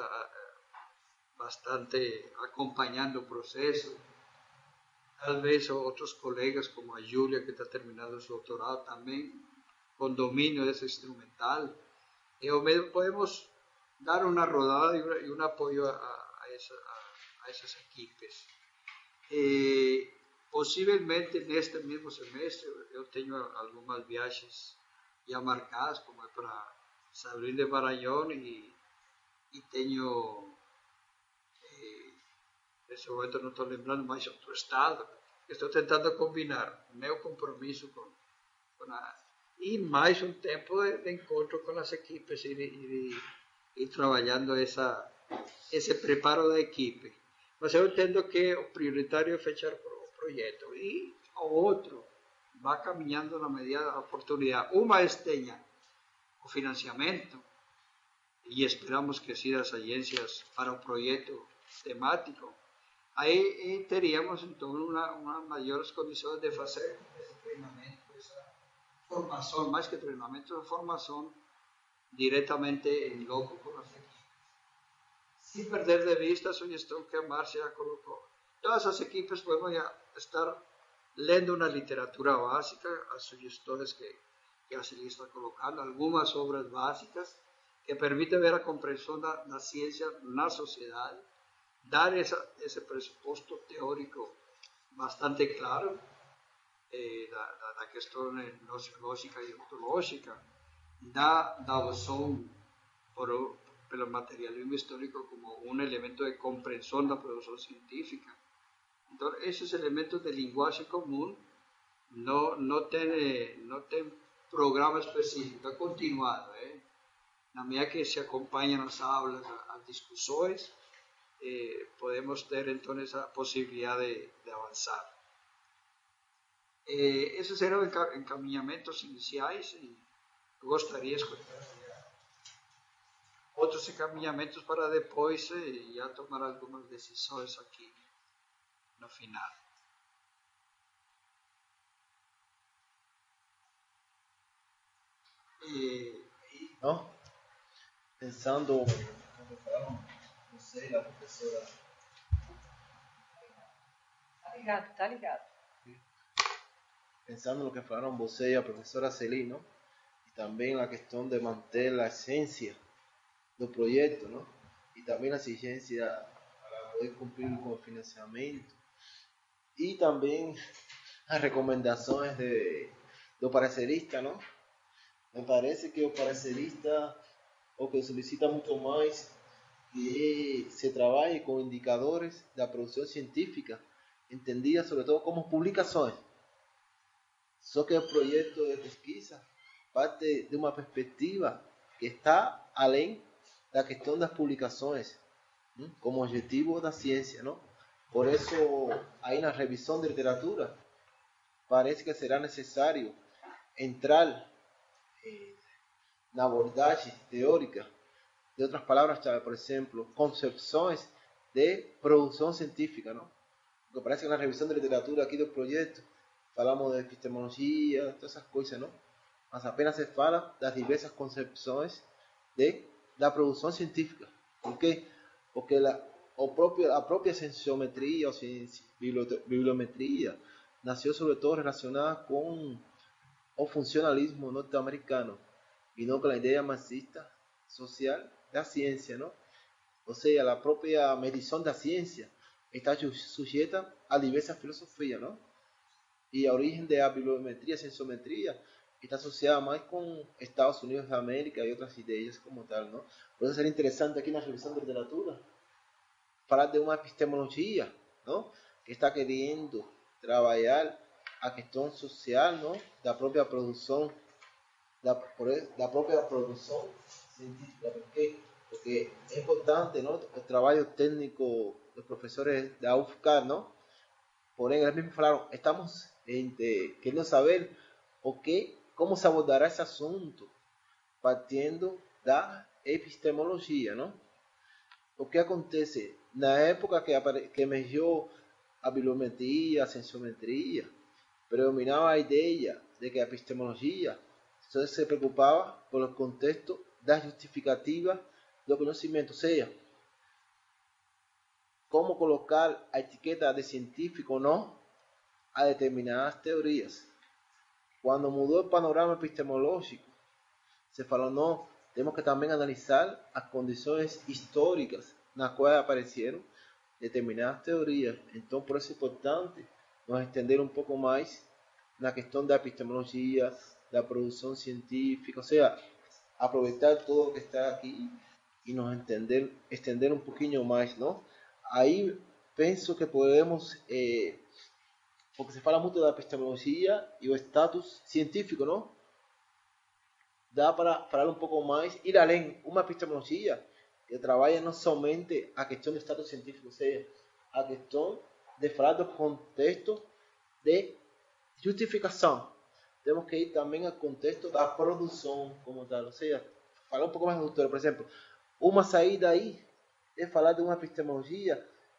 bastante acompanhando o processo. Talvez outros colegas, como a Júlia, que está terminando seu doutorado também, com domínio desse instrumental. E ou mesmo podemos dar uma rodada e um apoio a, a, essa, a, a essas equipes. E, possivelmente, neste mesmo semestre, eu tenho algumas viagens já marcadas, como é para Sabrina de Maranhão, e, e tenho, eh, nesse momento não estou lembrando mais outro estado, estou tentando combinar meu compromisso com, com a, e mais um tempo de, de encontro com as equipes e, de, e, de, e trabalhando essa, esse preparo da equipe. Mas eu entendo que o prioritário é fechar o projeto e o outro vai caminhando na medida da oportunidade. Uma vez tenha o financiamento, e esperamos que sim das agências para o projeto temático, aí teríamos então uma, uma maiores condições de fazer esse treinamento, essa formação, mais que treinamento, formação diretamente em loco com as equipes. Sem perder de vista a sugestão que a Márcia já colocou. Todas as equipes podem estar lendo uma literatura básica, as sugestões que, que a Celia está colocando, algumas obras básicas que permitem ver a compreensão da, da ciência na sociedade, dar essa, esse pressuposto teórico bastante claro eh, da, da, da questão nociológica e ontológica, da, da opção por, pelo materialismo histórico como um elemento de compreensão da produção científica. Então, esses elementos de linguagem comum não, não, tem, não tem programa específico, é continuado. Eh? Na medida que se acompanham as aulas, as discussões, eh, podemos ter então essa possibilidade de, de avançar. Eh, esses eram encaminhamentos iniciais e eu gostaria de escutar outros encaminhamentos para depois eh, já tomar algumas decisões aqui no final. E, não? Pensando no que falaram você e a professora. Tá ligado, tá ligado. Pensando no que falaram você e a professora Celie, ¿no? Y también la cuestión de mantener la esencia del proyecto, ¿no? Y también la exigencia para poder cumplir con el financiamiento. Y también las recomendaciones de los pareceristas, ¿no? Me parece que los pareceristas o que solicita mucho más que se trabaje con indicadores de la producción científica, entendida sobre todo como publicaciones. Só que el proyecto de pesquisa parte de una perspectiva que está além da questão das publicações, ¿no? Como objetivo da ciência, ¿no? Por eso, aí na revisão de literatura, parece que será necessário entrar eh, na abordagem teórica de outras palavras-chave, por exemplo, concepções de produção científica, ¿no? Porque parece que na revisão de literatura aqui do projeto falamos de epistemologia, todas essas coisas, não? Mas apenas se fala das diversas concepções de, da produção científica. Por quê? Porque la, o próprio, a própria cienciometria, ou bibliometria, nasceu sobretudo relacionada com o funcionalismo norte-americano e não com a ideia marxista social da ciência, não? Ou seja, a própria medição da ciência está sujeita a diversas filosofias, não? E a origem da bibliometria, cienciometria, está associada mais com Estados Unidos da América e outras ideias como tal, não? Por isso seria interessante aqui na revisão da literatura falar de uma epistemologia, não? Que está querendo trabalhar a questão social, não? Da própria produção, da, da própria produção científica. Por quê? Porque é importante, não? O trabalho técnico dos professores da U F C A R, não? Porém, eles mesmos falaram, estamos gente, querendo saber o que, como se abordará esse assunto, partindo da epistemologia, não? O que acontece? Na época que, apare... que emergiu a bibliometria, a sensometria, predominava a ideia de que a epistemologia só se preocupava por o contexto da justificativa do conhecimento, ou seja, como colocar a etiqueta de científico ou não a determinadas teorias. Quando mudou o panorama epistemológico, se falou, não, temos que também analisar as condições históricas nas quais apareceram determinadas teorias. Então, por isso é importante nos estender um pouco mais na questão da epistemologia, da produção científica, ou seja, aproveitar todo o que está aqui e nos entender, estender um pouquinho mais, não? Aí penso que podemos, eh, porque se fala muito da epistemologia e o status científico, não? Dá para falar um pouco mais, ir além, uma epistemologia que trabalha não somente a questão do status científico, ou seja, a questão de falar do contexto de justificação. Temos que ir também ao contexto da produção como tal, ou seja, falar um pouco mais do doutor, por exemplo, uma saída aí é falar de uma epistemologia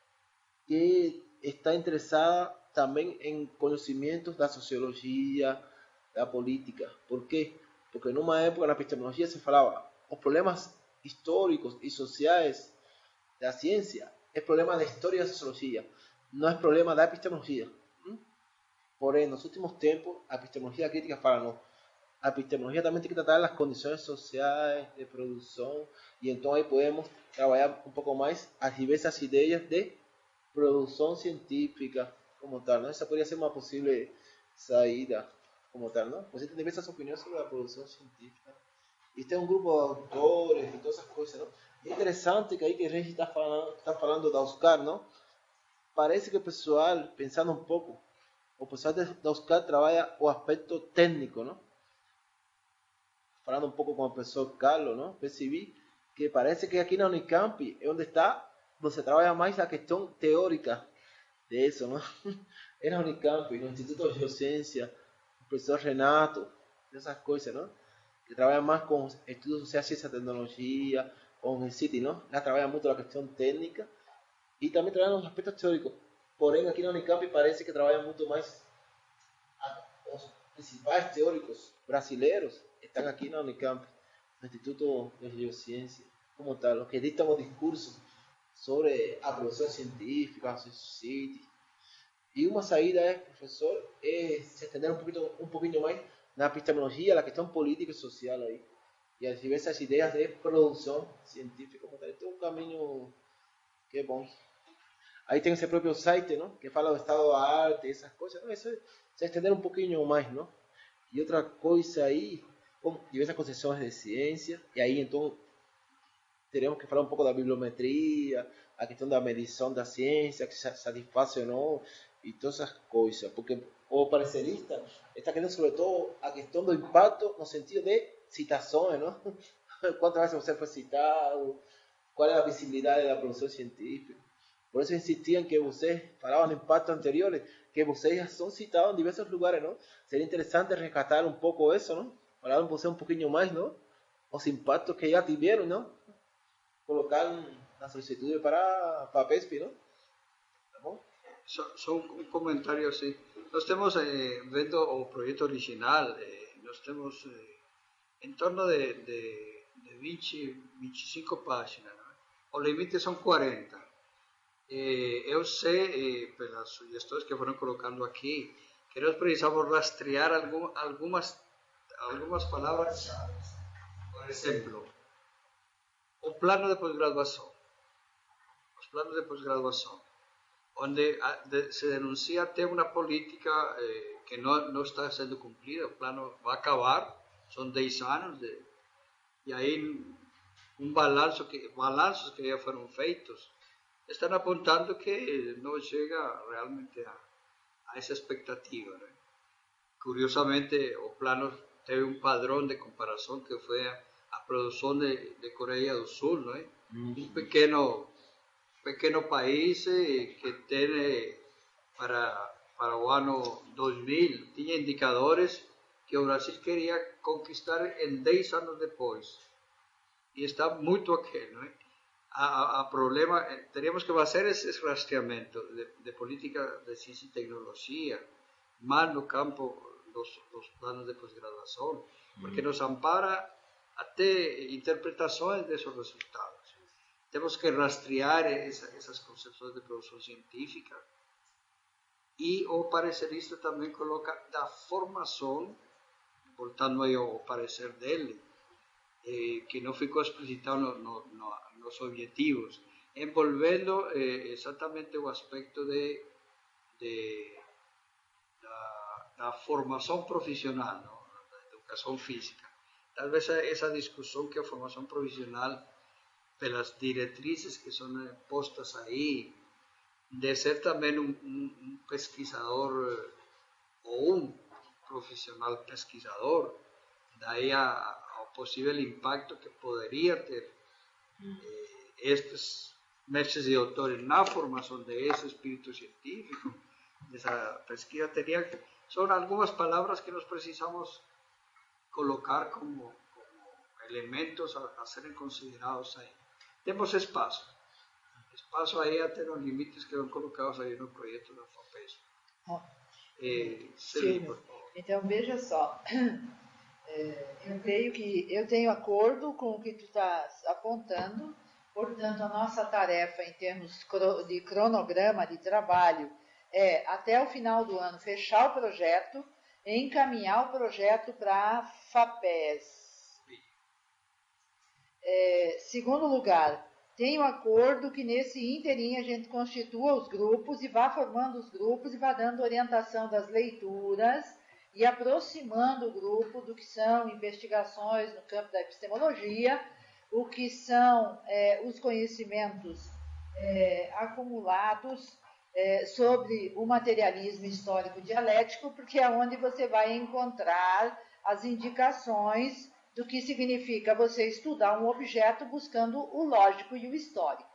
que está interessada também em conhecimentos da sociologia, da política. Por quê? Porque numa época na epistemologia se falava os problemas históricos e sociais da ciência é problema da história e da sociologia, não é problema da epistemologia. Porém, nos últimos tempos, a epistemologia crítica fala, não, a epistemologia também tem que tratar as condições sociais de produção, e então aí podemos trabalhar um pouco mais as diversas ideias de produção científica como tal, não? Essa poderia ser uma possível saída como tal, não? Você tem diversas opiniões sobre a produção científica e tem um grupo de autores e todas essas coisas, não? É interessante que aí que a gente está falando, tá falando da U F C A R, não? Parece que o pessoal, pensando um pouco, o pessoal da U F C A R trabalha o aspecto técnico, não? Falando um pouco com o professor Carlos, não? Percebi que parece que aqui na Unicamp é onde está, você trabalha mais a questão teórica de isso, não? É na Unicamp, no Instituto de Geociência, o professor Renato, essas coisas, não? Que trabalha mais com estudos sociais, ciência, tecnologia, com o City, não? Ela trabalha muito a questão técnica e também trabalha nos aspectos teóricos. Porém, aqui na Unicamp parece que trabalha muito mais a, os principais teóricos brasileiros estão aqui na Unicamp, no Instituto de Geociência, como tal, que ditam o discurso sobre a produção científica, a sociedade. E uma saída é, professor, é se estender um pouquinho, um pouquinho mais na epistemologia, na questão política e social aí, e as diversas ideias de produção científica, como tal. Então, um caminho que é bom. Aí tem esse próprio site, não? Que fala do estado da arte, essas coisas. Não, isso é se estender um pouquinho mais, não? E outra coisa aí, com diversas concepções de ciência, e aí então teremos que falar um pouco da bibliometria, a questão da medição da ciência, que se satisfaz ou não, e todas essas coisas. Porque o parecerista está querendo, sobretudo, a questão do impacto no sentido de citações, não? Quantas vezes você foi citado, qual é a visibilidade da produção científica. Por isso insistiam que vocês falavam no impacto anteriores, que vocês já são citados em diversos lugares, não? Seria interessante resgatar um pouco isso, não? Falar um pouquinho, um pouquinho mais, não? Os impactos que já tiveram, não? Colocar na solicitude para, para a PESP, não? Tá bom? Só, só um comentário assim. Nós temos, eh, vendo o projeto original, eh, nós temos eh, em torno de, de, de vinte, vinte e cinco páginas, não? O limite são quarenta. Eh, eu sei, eh, pelas sugestões que foram colocando aqui, que nós precisamos rastrear algum, algumas, algumas palavras. Por exemplo, o plano de pós-graduação. Os planos de pós-graduação, onde se denuncia até uma política eh, que não, não está sendo cumprida. O plano vai acabar, são dez anos, de, e aí um balanço que, balanços que já foram feitos, estão apontando que não chega realmente a, a essa expectativa, né? Curiosamente, o plano teve um padrão de comparação que foi a, a produção de, de Coreia do Sul, não é? Um pequeno, pequeno país que tem para, para o ano dois mil, tinha indicadores que o Brasil queria conquistar em dez anos depois. E está muito aquém, não é? A, a problema, teríamos que fazer esse rastreamento de, de política de ciência e tecnologia, mais no campo dos, dos planos de pós-graduação, porque nos ampara até interpretações desses resultados. Temos que rastrear essa, essas concepções de produção científica. E o parecerista também coloca da formação, voltando aí ao parecer dele, eh, que não ficou explicitado no, no, no, nos objetivos, envolvendo eh, exatamente o aspecto de, de, da, da formação profissional, não? Da educação física. Talvez essa discussão que a formação profissional, pelas diretrizes que são postas aí, de ser também um, um, um pesquisador ou um profissional pesquisador, daí a, ao possível impacto que poderia ter eh, estes mestres e doutores na formação desse espírito científico, dessa pesquisa, teria, são algumas palavras que nós precisamos colocar como, como elementos a, a serem considerados aí. Temos espaço. Espaço aí até nos limites que foram colocados aí no projeto da FAPESP. Oh. Eh, Silvio, então veja só, é, eu creio que eu tenho acordo com o que tu estás apontando, portanto a nossa tarefa em termos de cronograma de trabalho é até o final do ano fechar o projeto e encaminhar o projeto para a FAPESP. É, segundo lugar, tenho acordo que nesse ínterim a gente constitua os grupos e vá formando os grupos e vá dando orientação das leituras e aproximando o grupo do que são investigações no campo da epistemologia, o que são é, os conhecimentos é, acumulados é, sobre o materialismo histórico dialético, porque é onde você vai encontrar as indicações do que significa você estudar um objeto buscando o lógico e o histórico.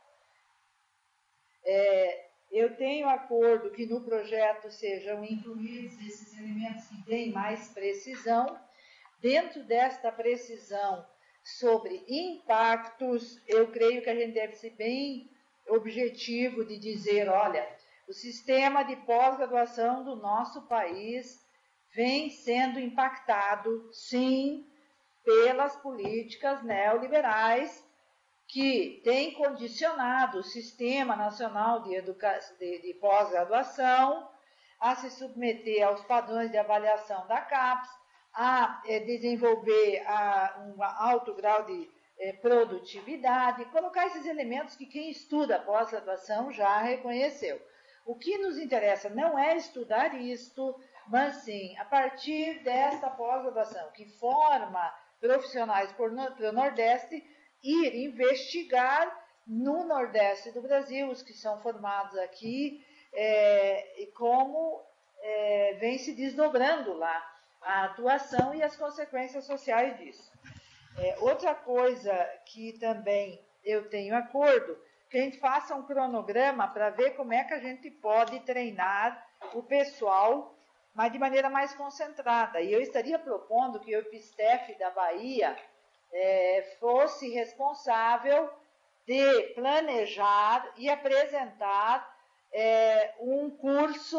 É, eu tenho acordo que no projeto sejam incluídos esses elementos que têm mais precisão. Dentro desta precisão sobre impactos, eu creio que a gente deve ser bem objetivo de dizer, olha, o sistema de pós-graduação do nosso país vem sendo impactado, sim, pelas políticas neoliberais que têm condicionado o Sistema Nacional de, Educa... de, de Pós-Graduação a se submeter aos padrões de avaliação da CAPES, a eh, desenvolver a, um alto grau de eh, produtividade, colocar esses elementos que quem estuda pós-graduação já reconheceu. O que nos interessa não é estudar isto, mas sim, a partir desta pós-graduação que forma profissionais para o Nordeste, ir investigar no Nordeste do Brasil, os que são formados aqui, é, e como é, vem se desdobrando lá a atuação e as consequências sociais disso. É, outra coisa que também eu tenho acordo, que a gente faça um cronograma para ver como é que a gente pode treinar o pessoal, mas de maneira mais concentrada. E eu estaria propondo que o EPISTEF da Bahia é, fosse responsável de planejar e apresentar é, um curso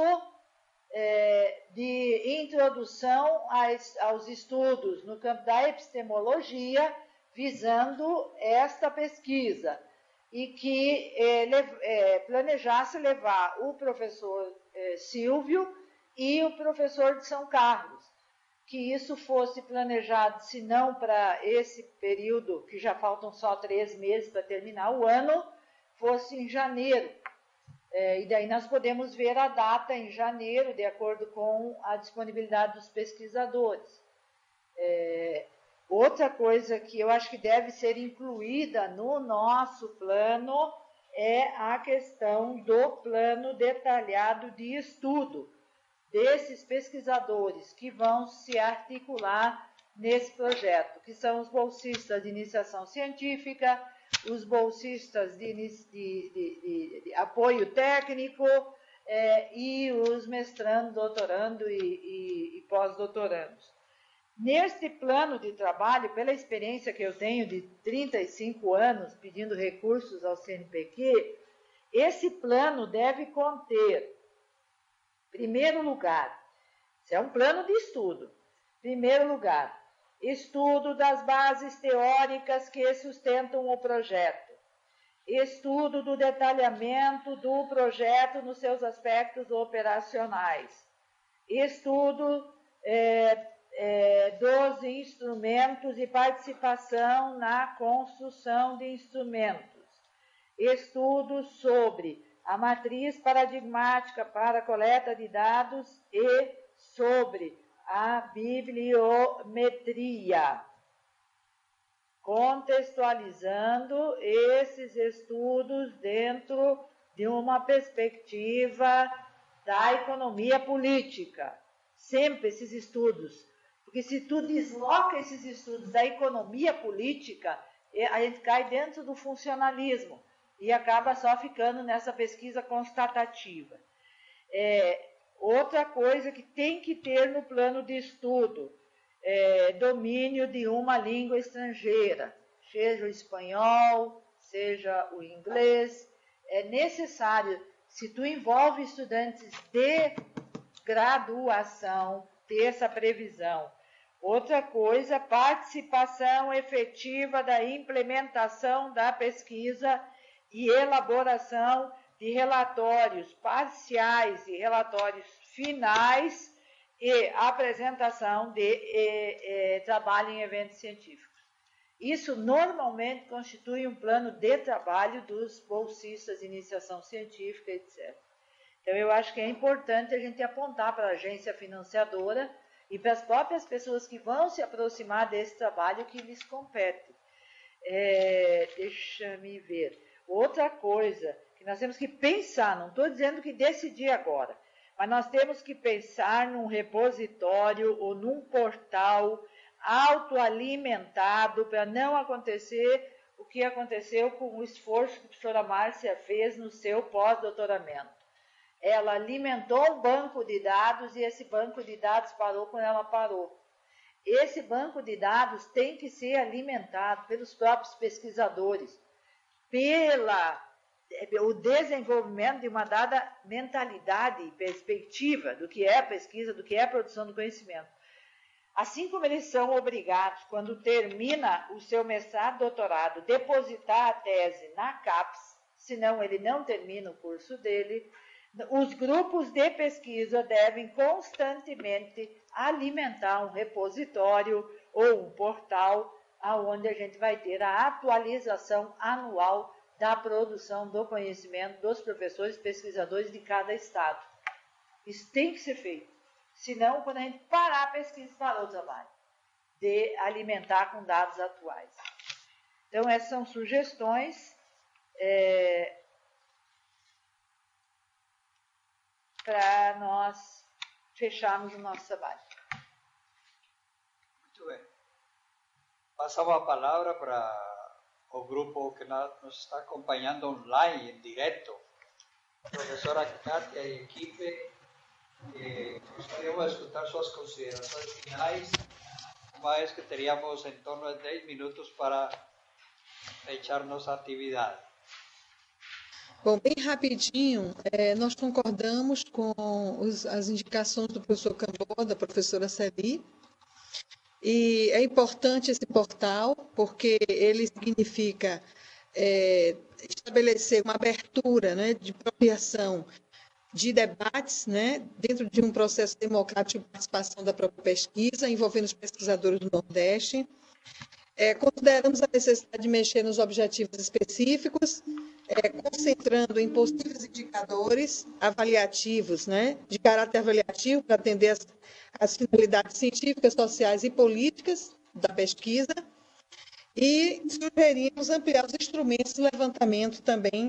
é, de introdução aos, aos estudos no campo da epistemologia, visando esta pesquisa, e que é, é, planejasse levar o professor é, Silvio e o professor de São Carlos, que isso fosse planejado, se não para esse período, que já faltam só três meses para terminar o ano, fosse em janeiro. É, e daí nós podemos ver a data em janeiro, de acordo com a disponibilidade dos pesquisadores. É, outra coisa que eu acho que deve ser incluída no nosso plano é a questão do plano detalhado de estudo desses pesquisadores que vão se articular nesse projeto, que são os bolsistas de iniciação científica, os bolsistas de, de, de, de, de apoio técnico é, e os mestrando, doutorando e, e, e pós-doutorandos. Neste plano de trabalho, pela experiência que eu tenho de trinta e cinco anos pedindo recursos ao C N P Q, esse plano deve conter, em primeiro lugar, isso é um plano de estudo, em primeiro lugar, estudo das bases teóricas que sustentam o projeto, estudo do detalhamento do projeto nos seus aspectos operacionais, estudo é, é, dos instrumentos e participação na construção de instrumentos, estudo sobre a matriz paradigmática para a coleta de dados e sobre a bibliometria, contextualizando esses estudos dentro de uma perspectiva da economia política. Sempre esses estudos, porque se tu desloca esses estudos da economia política, a gente cai dentro do funcionalismo e acaba só ficando nessa pesquisa constatativa. É, outra coisa que tem que ter no plano de estudo, é, domínio de uma língua estrangeira, seja o espanhol, seja o inglês. É necessário, se tu envolve estudantes de graduação, ter essa previsão. Outra coisa, participação efetiva da implementação da pesquisa e elaboração de relatórios parciais e relatórios finais e apresentação de e, e, trabalho em eventos científicos. Isso normalmente constitui um plano de trabalho dos bolsistas de iniciação científica, etcétera. Então, eu acho que é importante a gente apontar para a agência financiadora e para as próprias pessoas que vão se aproximar desse trabalho que lhes compete. É, deixa-me ver. Outra coisa que nós temos que pensar, não estou dizendo que decidir agora, mas nós temos que pensar num repositório ou num portal autoalimentado para não acontecer o que aconteceu com o esforço que a professora Márcia fez no seu pós-doutoramento. Ela alimentou um banco de dados e esse banco de dados parou quando ela parou. Esse banco de dados tem que ser alimentado pelos próprios pesquisadores, pela o desenvolvimento de uma dada mentalidade e perspectiva do que é a pesquisa, do que é a produção do conhecimento. Assim como eles são obrigados, quando termina o seu mestrado, doutorado, depositar a tese na CAPES, senão ele não termina o curso dele, os grupos de pesquisa devem constantemente alimentar um repositório ou um portal onde a gente vai ter a atualização anual da produção do conhecimento dos professores e pesquisadores de cada estado. Isso tem que ser feito. Senão, quando a gente parar a pesquisa, parou o trabalho de alimentar com dados atuais. Então, essas são sugestões é, para nós fecharmos o nosso trabalho. Muito bem. Passamos a palavra para o grupo que nos está acompanhando online, em direto, a professora Kátia e a equipe. Eh, gostaríamos de escutar suas considerações finais, uma vez que teríamos em torno de dez minutos para fechar nossa atividade. Bom, bem rapidinho, é, nós concordamos com os, as indicações do professor Camboa, da professora Celi, e é importante esse portal, porque ele significa é, estabelecer uma abertura, né, de propriação de debates, né, dentro de um processo democrático de participação da própria pesquisa, envolvendo os pesquisadores do Nordeste. É, consideramos a necessidade de mexer nos objetivos específicos, é, concentrando em possíveis indicadores avaliativos, né, de caráter avaliativo, para atender as, as finalidades científicas, sociais e políticas da pesquisa, e sugerimos ampliar os instrumentos de levantamento também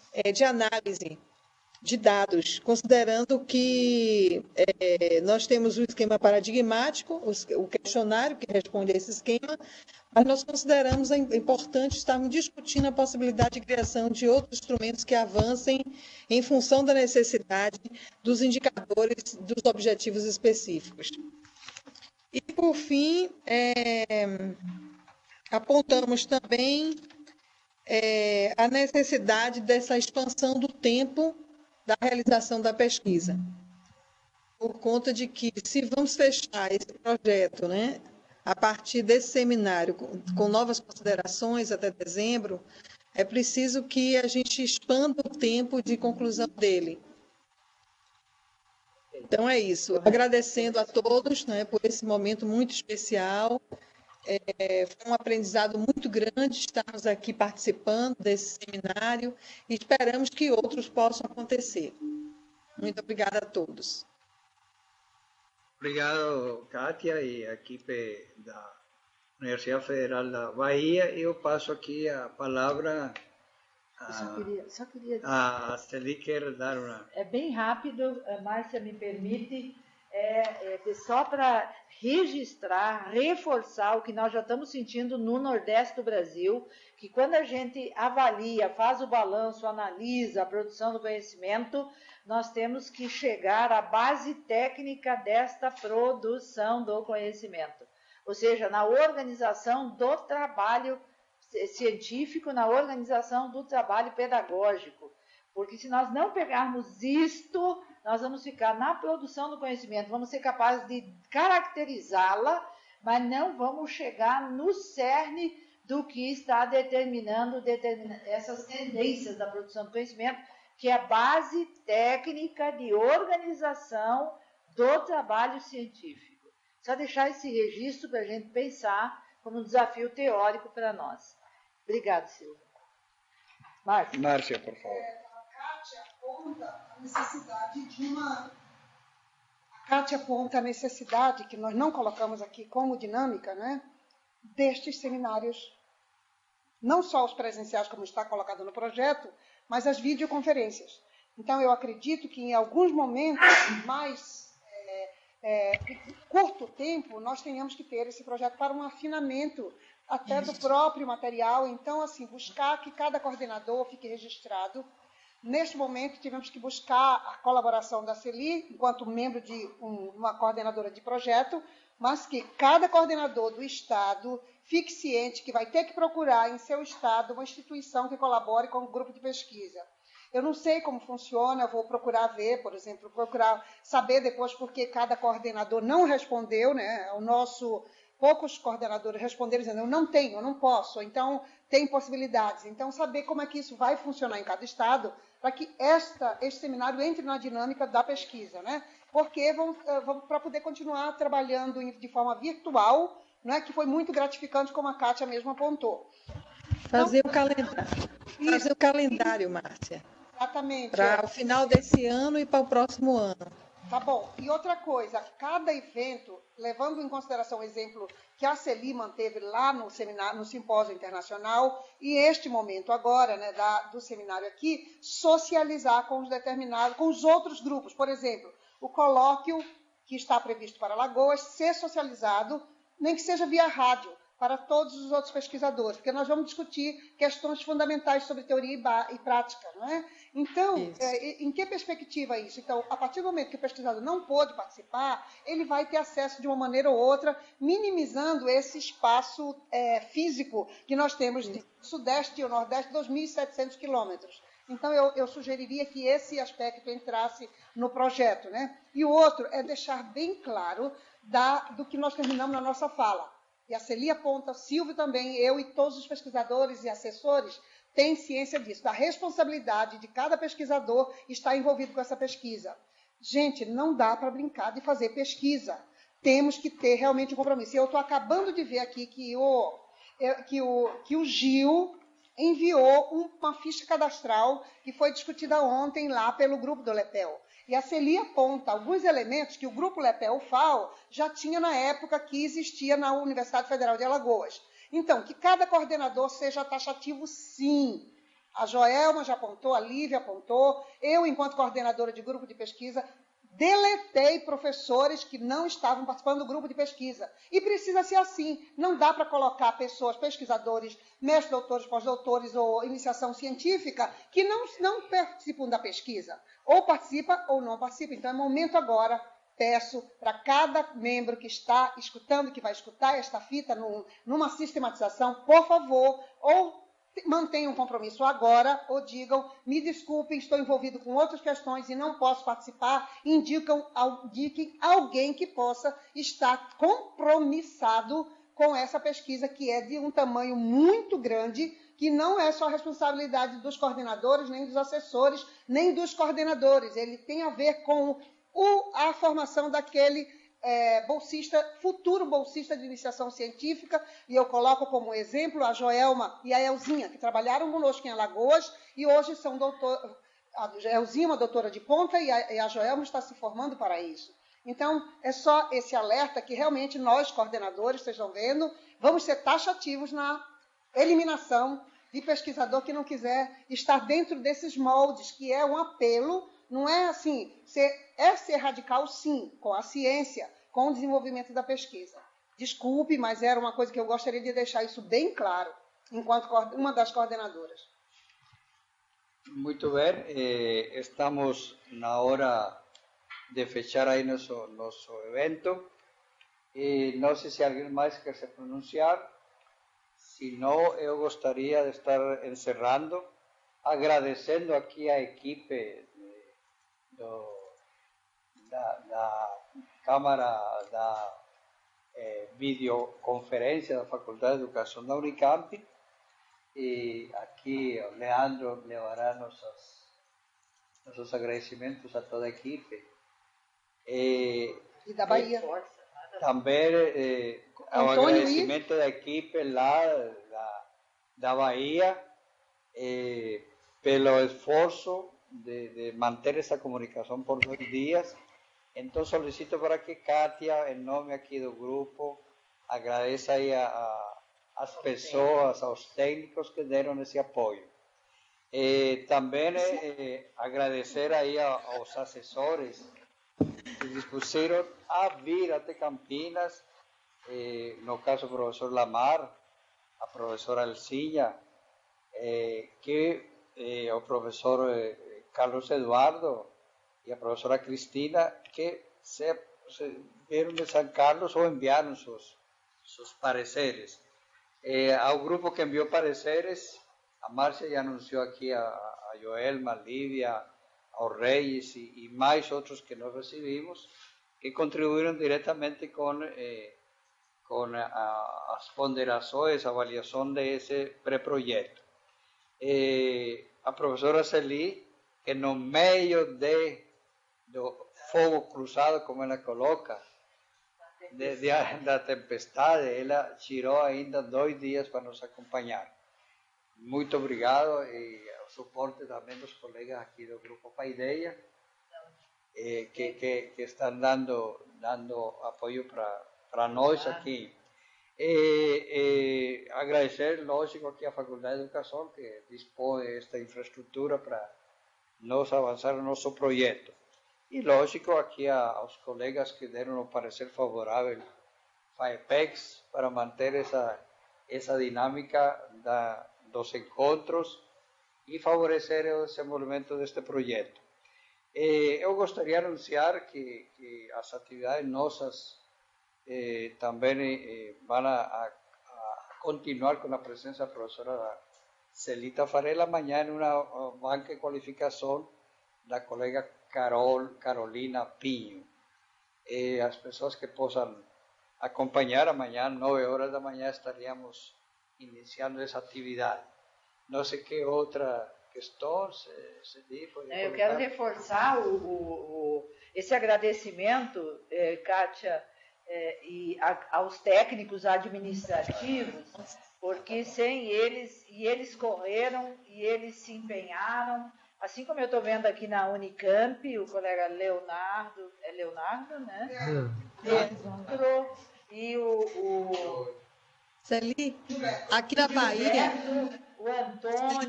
é, de análise de dados, considerando que é, nós temos o esquema paradigmático, o questionário que responde a esse esquema, mas nós consideramos importante estarmos discutindo a possibilidade de criação de outros instrumentos que avancem em função da necessidade dos indicadores dos objetivos específicos. E, por fim, é, apontamos também é, a necessidade dessa expansão do tempo da realização da pesquisa, por conta de que, se vamos fechar esse projeto, né, a partir desse seminário, com, com novas considerações até dezembro, é preciso que a gente expanda o tempo de conclusão dele. Então, é isso. Agradecendo a todos, né, por esse momento muito especial. É, foi um aprendizado muito grande estarmos aqui participando desse seminário e esperamos que outros possam acontecer. Muito obrigada a todos. Obrigado, Kátia, e a equipe da Universidade Federal da Bahia. Eu passo aqui a palavra a, só queria, só queria a Celi, quer dar uma... É bem rápido, Márcia, me permite, é, é só para registrar, reforçar o que nós já estamos sentindo no Nordeste do Brasil, que quando a gente avalia, faz o balanço, analisa a produção do conhecimento, nós temos que chegar à base técnica desta produção do conhecimento. Ou seja, na organização do trabalho científico, na organização do trabalho pedagógico. Porque se nós não pegarmos isto, nós vamos ficar na produção do conhecimento, vamos ser capazes de caracterizá-la, mas não vamos chegar no cerne do que está determinando, determinando essas tendências da produção do conhecimento, que é a base técnica de organização do trabalho científico. Só deixar esse registro para a gente pensar como um desafio teórico para nós. Obrigada, Silvia. Márcia. Márcia, por favor. É, a Kátia aponta a necessidade de uma... A Kátia aponta a necessidade, que nós não colocamos aqui como dinâmica, né, destes seminários, não só os presenciais, como está colocado no projeto, mas as videoconferências. Então, eu acredito que em alguns momentos mais é, é, curto tempo, nós tenhamos que ter esse projeto para um afinamento até do próprio material. Então, assim, buscar que cada coordenador fique registrado. Neste momento, tivemos que buscar a colaboração da Celi, enquanto membro de um, uma coordenadora de projeto, mas que cada coordenador do Estado fique ciente que vai ter que procurar em seu Estado uma instituição que colabore com o grupo de pesquisa. Eu não sei como funciona, eu vou procurar ver, por exemplo, procurar saber depois porque cada coordenador não respondeu, né? O nosso... Poucos coordenadores responderam dizendo, eu não tenho, eu não posso, então tem possibilidades. Então, saber como é que isso vai funcionar em cada estado, para que esta, este seminário entre na dinâmica da pesquisa, né? Porque vamos, vamos para poder continuar trabalhando de forma virtual, né? Que foi muito gratificante, como a Kátia mesmo apontou. Fazer então, o calendário. Isso, fazer o calendário, Márcia. Exatamente. Para é. o final desse ano e para o próximo ano. Tá bom. E outra coisa, cada evento, levando em consideração o exemplo que a Celi manteve lá no seminário, no simpósio internacional, e este momento agora, né, da, do seminário aqui, socializar com os determinados, com os outros grupos. Por exemplo, o colóquio que está previsto para Alagoas ser socializado, nem que seja via rádio, para todos os outros pesquisadores, porque nós vamos discutir questões fundamentais sobre teoria e, e prática, não é? Então, é, em que perspectiva é isso? Então, a partir do momento que o pesquisador não pôde participar, ele vai ter acesso de uma maneira ou outra, minimizando esse espaço é, físico que nós temos de Sudeste e o Nordeste, dois mil e setecentos quilômetros. Então, eu, eu sugeriria que esse aspecto entrasse no projeto, né? E o outro é deixar bem claro da, do que nós terminamos na nossa fala. E a Celi aponta, o Silvio também, eu e todos os pesquisadores e assessores têm ciência disso, da responsabilidade de cada pesquisador estar envolvido com essa pesquisa. Gente, não dá para brincar de fazer pesquisa. Temos que ter realmente um compromisso. E eu estou acabando de ver aqui que o, que o, que o Gil enviou uma ficha cadastral que foi discutida ontem lá pelo grupo do LEPEL. E a Celi aponta alguns elementos que o grupo LEPEL-F A O já tinha na época que existia na Universidade Federal de Alagoas. Então, que cada coordenador seja taxativo, sim. A Joelma já apontou, a Lívia apontou, eu, enquanto coordenadora de grupo de pesquisa, deletei professores que não estavam participando do grupo de pesquisa. E precisa ser assim. Não dá para colocar pessoas, pesquisadores, mestres, doutores, pós-doutores ou iniciação científica que não, não participam da pesquisa. Ou participa ou não participa. Então, é momento agora, peço para cada membro que está escutando, que vai escutar esta fita num, numa sistematização, por favor, ou mantenham um compromisso agora, ou digam, me desculpem, estou envolvido com outras questões e não posso participar, indicam, indiquem alguém que possa estar compromissado com essa pesquisa, que é de um tamanho muito grande, que não é só responsabilidade dos coordenadores, nem dos assessores, nem dos coordenadores. Ele tem a ver com o, a formação daquele É, bolsista, futuro bolsista de iniciação científica, e eu coloco como exemplo a Joelma e a Elzinha, que trabalharam conosco em Alagoas e hoje são doutor, a Elzinha é uma doutora de ponta e a, e a Joelma está se formando para isso. Então, é só esse alerta que realmente nós, coordenadores, vocês estão vendo, vamos ser taxativos na eliminação de pesquisador que não quiser estar dentro desses moldes, que é um apelo. Não é assim, ser, é ser radical, sim, com a ciência, com o desenvolvimento da pesquisa. Desculpe, mas era uma coisa que eu gostaria de deixar isso bem claro, enquanto uma das coordenadoras. Muito bem, eh, estamos na hora de fechar aí nosso, nosso evento. E não sei se alguém mais quer se pronunciar. Se não, eu gostaria de estar encerrando, agradecendo aqui a equipe Do, da, da Câmara da eh, Videoconferência da Faculdade de Educação da Unicamp, e aqui o Leandro levará nossos, nossos agradecimentos a toda a equipe. E, e da Bahia. Também eh, o agradecimento da equipe lá da, da Bahia eh, pelo esforço De, de manter essa comunicação por dois dias. Então solicito para que Kátia, em nome aqui do grupo, agradeça aí a, a, as pessoas, aos técnicos que deram esse apoio. E também eh, agradecer aí a, aos assessores que dispuseram a vir até Campinas, eh, no caso o professor Lamar, a professora Elcinha, eh, que eh, o professor eh, Carlos Eduardo e a professora Cristina, que se, se vieram de São Carlos ou enviaram seus, seus pareceres. Eh, ao grupo que enviou pareceres, a Márcia já anunciou aqui a, a Joelma, a Lívia, ao Reis e, e mais outros que nós recebimos, que contribuíram diretamente com, eh, com a, as ponderações, a avaliação desse pré-projeto. Eh, a professora Celi, que no meio de, do fogo cruzado, como ela coloca, de, de, da tempestade, ela tirou ainda dois dias para nos acompanhar. Muito obrigado, e o suporte também dos colegas aqui do Grupo Paideia, eh, que, que, que estão dando, dando apoio para nós aqui. E, e agradecer, lógico, aqui a Faculdade de Educação, que dispõe esta infraestrutura para nós avançar o nosso projeto. E, lógico, aqui a, aos colegas que deram um parecer favorável, FAEPEX, para manter essa, essa dinâmica da, dos encontros e favorecer o desenvolvimento deste projeto. E eu gostaria de anunciar que, que as atividades nossas eh, também eh, vão a, a, a continuar com a presença da professora Celita Farela amanhã em uma banca de qualificação da colega Carol, Carolina Pinho. E as pessoas que possam acompanhar amanhã, nove horas da manhã, estaríamos iniciando essa atividade. Não sei que outra questão se, se diz. Eu quero reforçar o, o, o, esse agradecimento, eh, Kátia, eh, e a, aos técnicos administrativos, porque sem eles, e eles correram, e eles se empenharam, assim como eu estou vendo aqui na Unicamp, o colega Leonardo, é Leonardo, né? Leandro, e o... o Celi, aqui na Bahia... O Antônio, o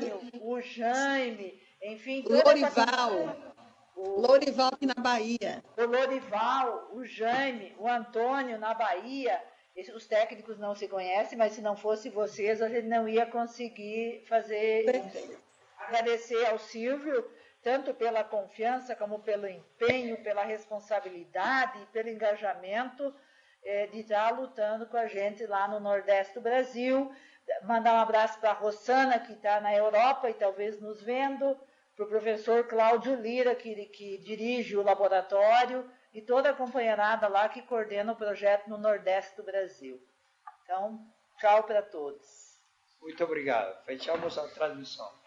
o Jaime, enfim... O Lorival, o Lorival aqui na Bahia. O Lorival, o Jaime, o Antônio na Bahia. Os técnicos não se conhecem, mas se não fosse vocês, a gente não ia conseguir fazer isso. Agradecer ao Silvio, tanto pela confiança, como pelo empenho, pela responsabilidade, pelo engajamento é, de estar lutando com a gente lá no Nordeste do Brasil. Mandar um abraço para a Rossana, que está na Europa e talvez nos vendo, para o professor Cláudio Lira, que, que dirige o laboratório, e toda a companheirada lá que coordena o projeto no Nordeste do Brasil. Então, tchau para todos. Muito obrigado. Fechamos a transmissão.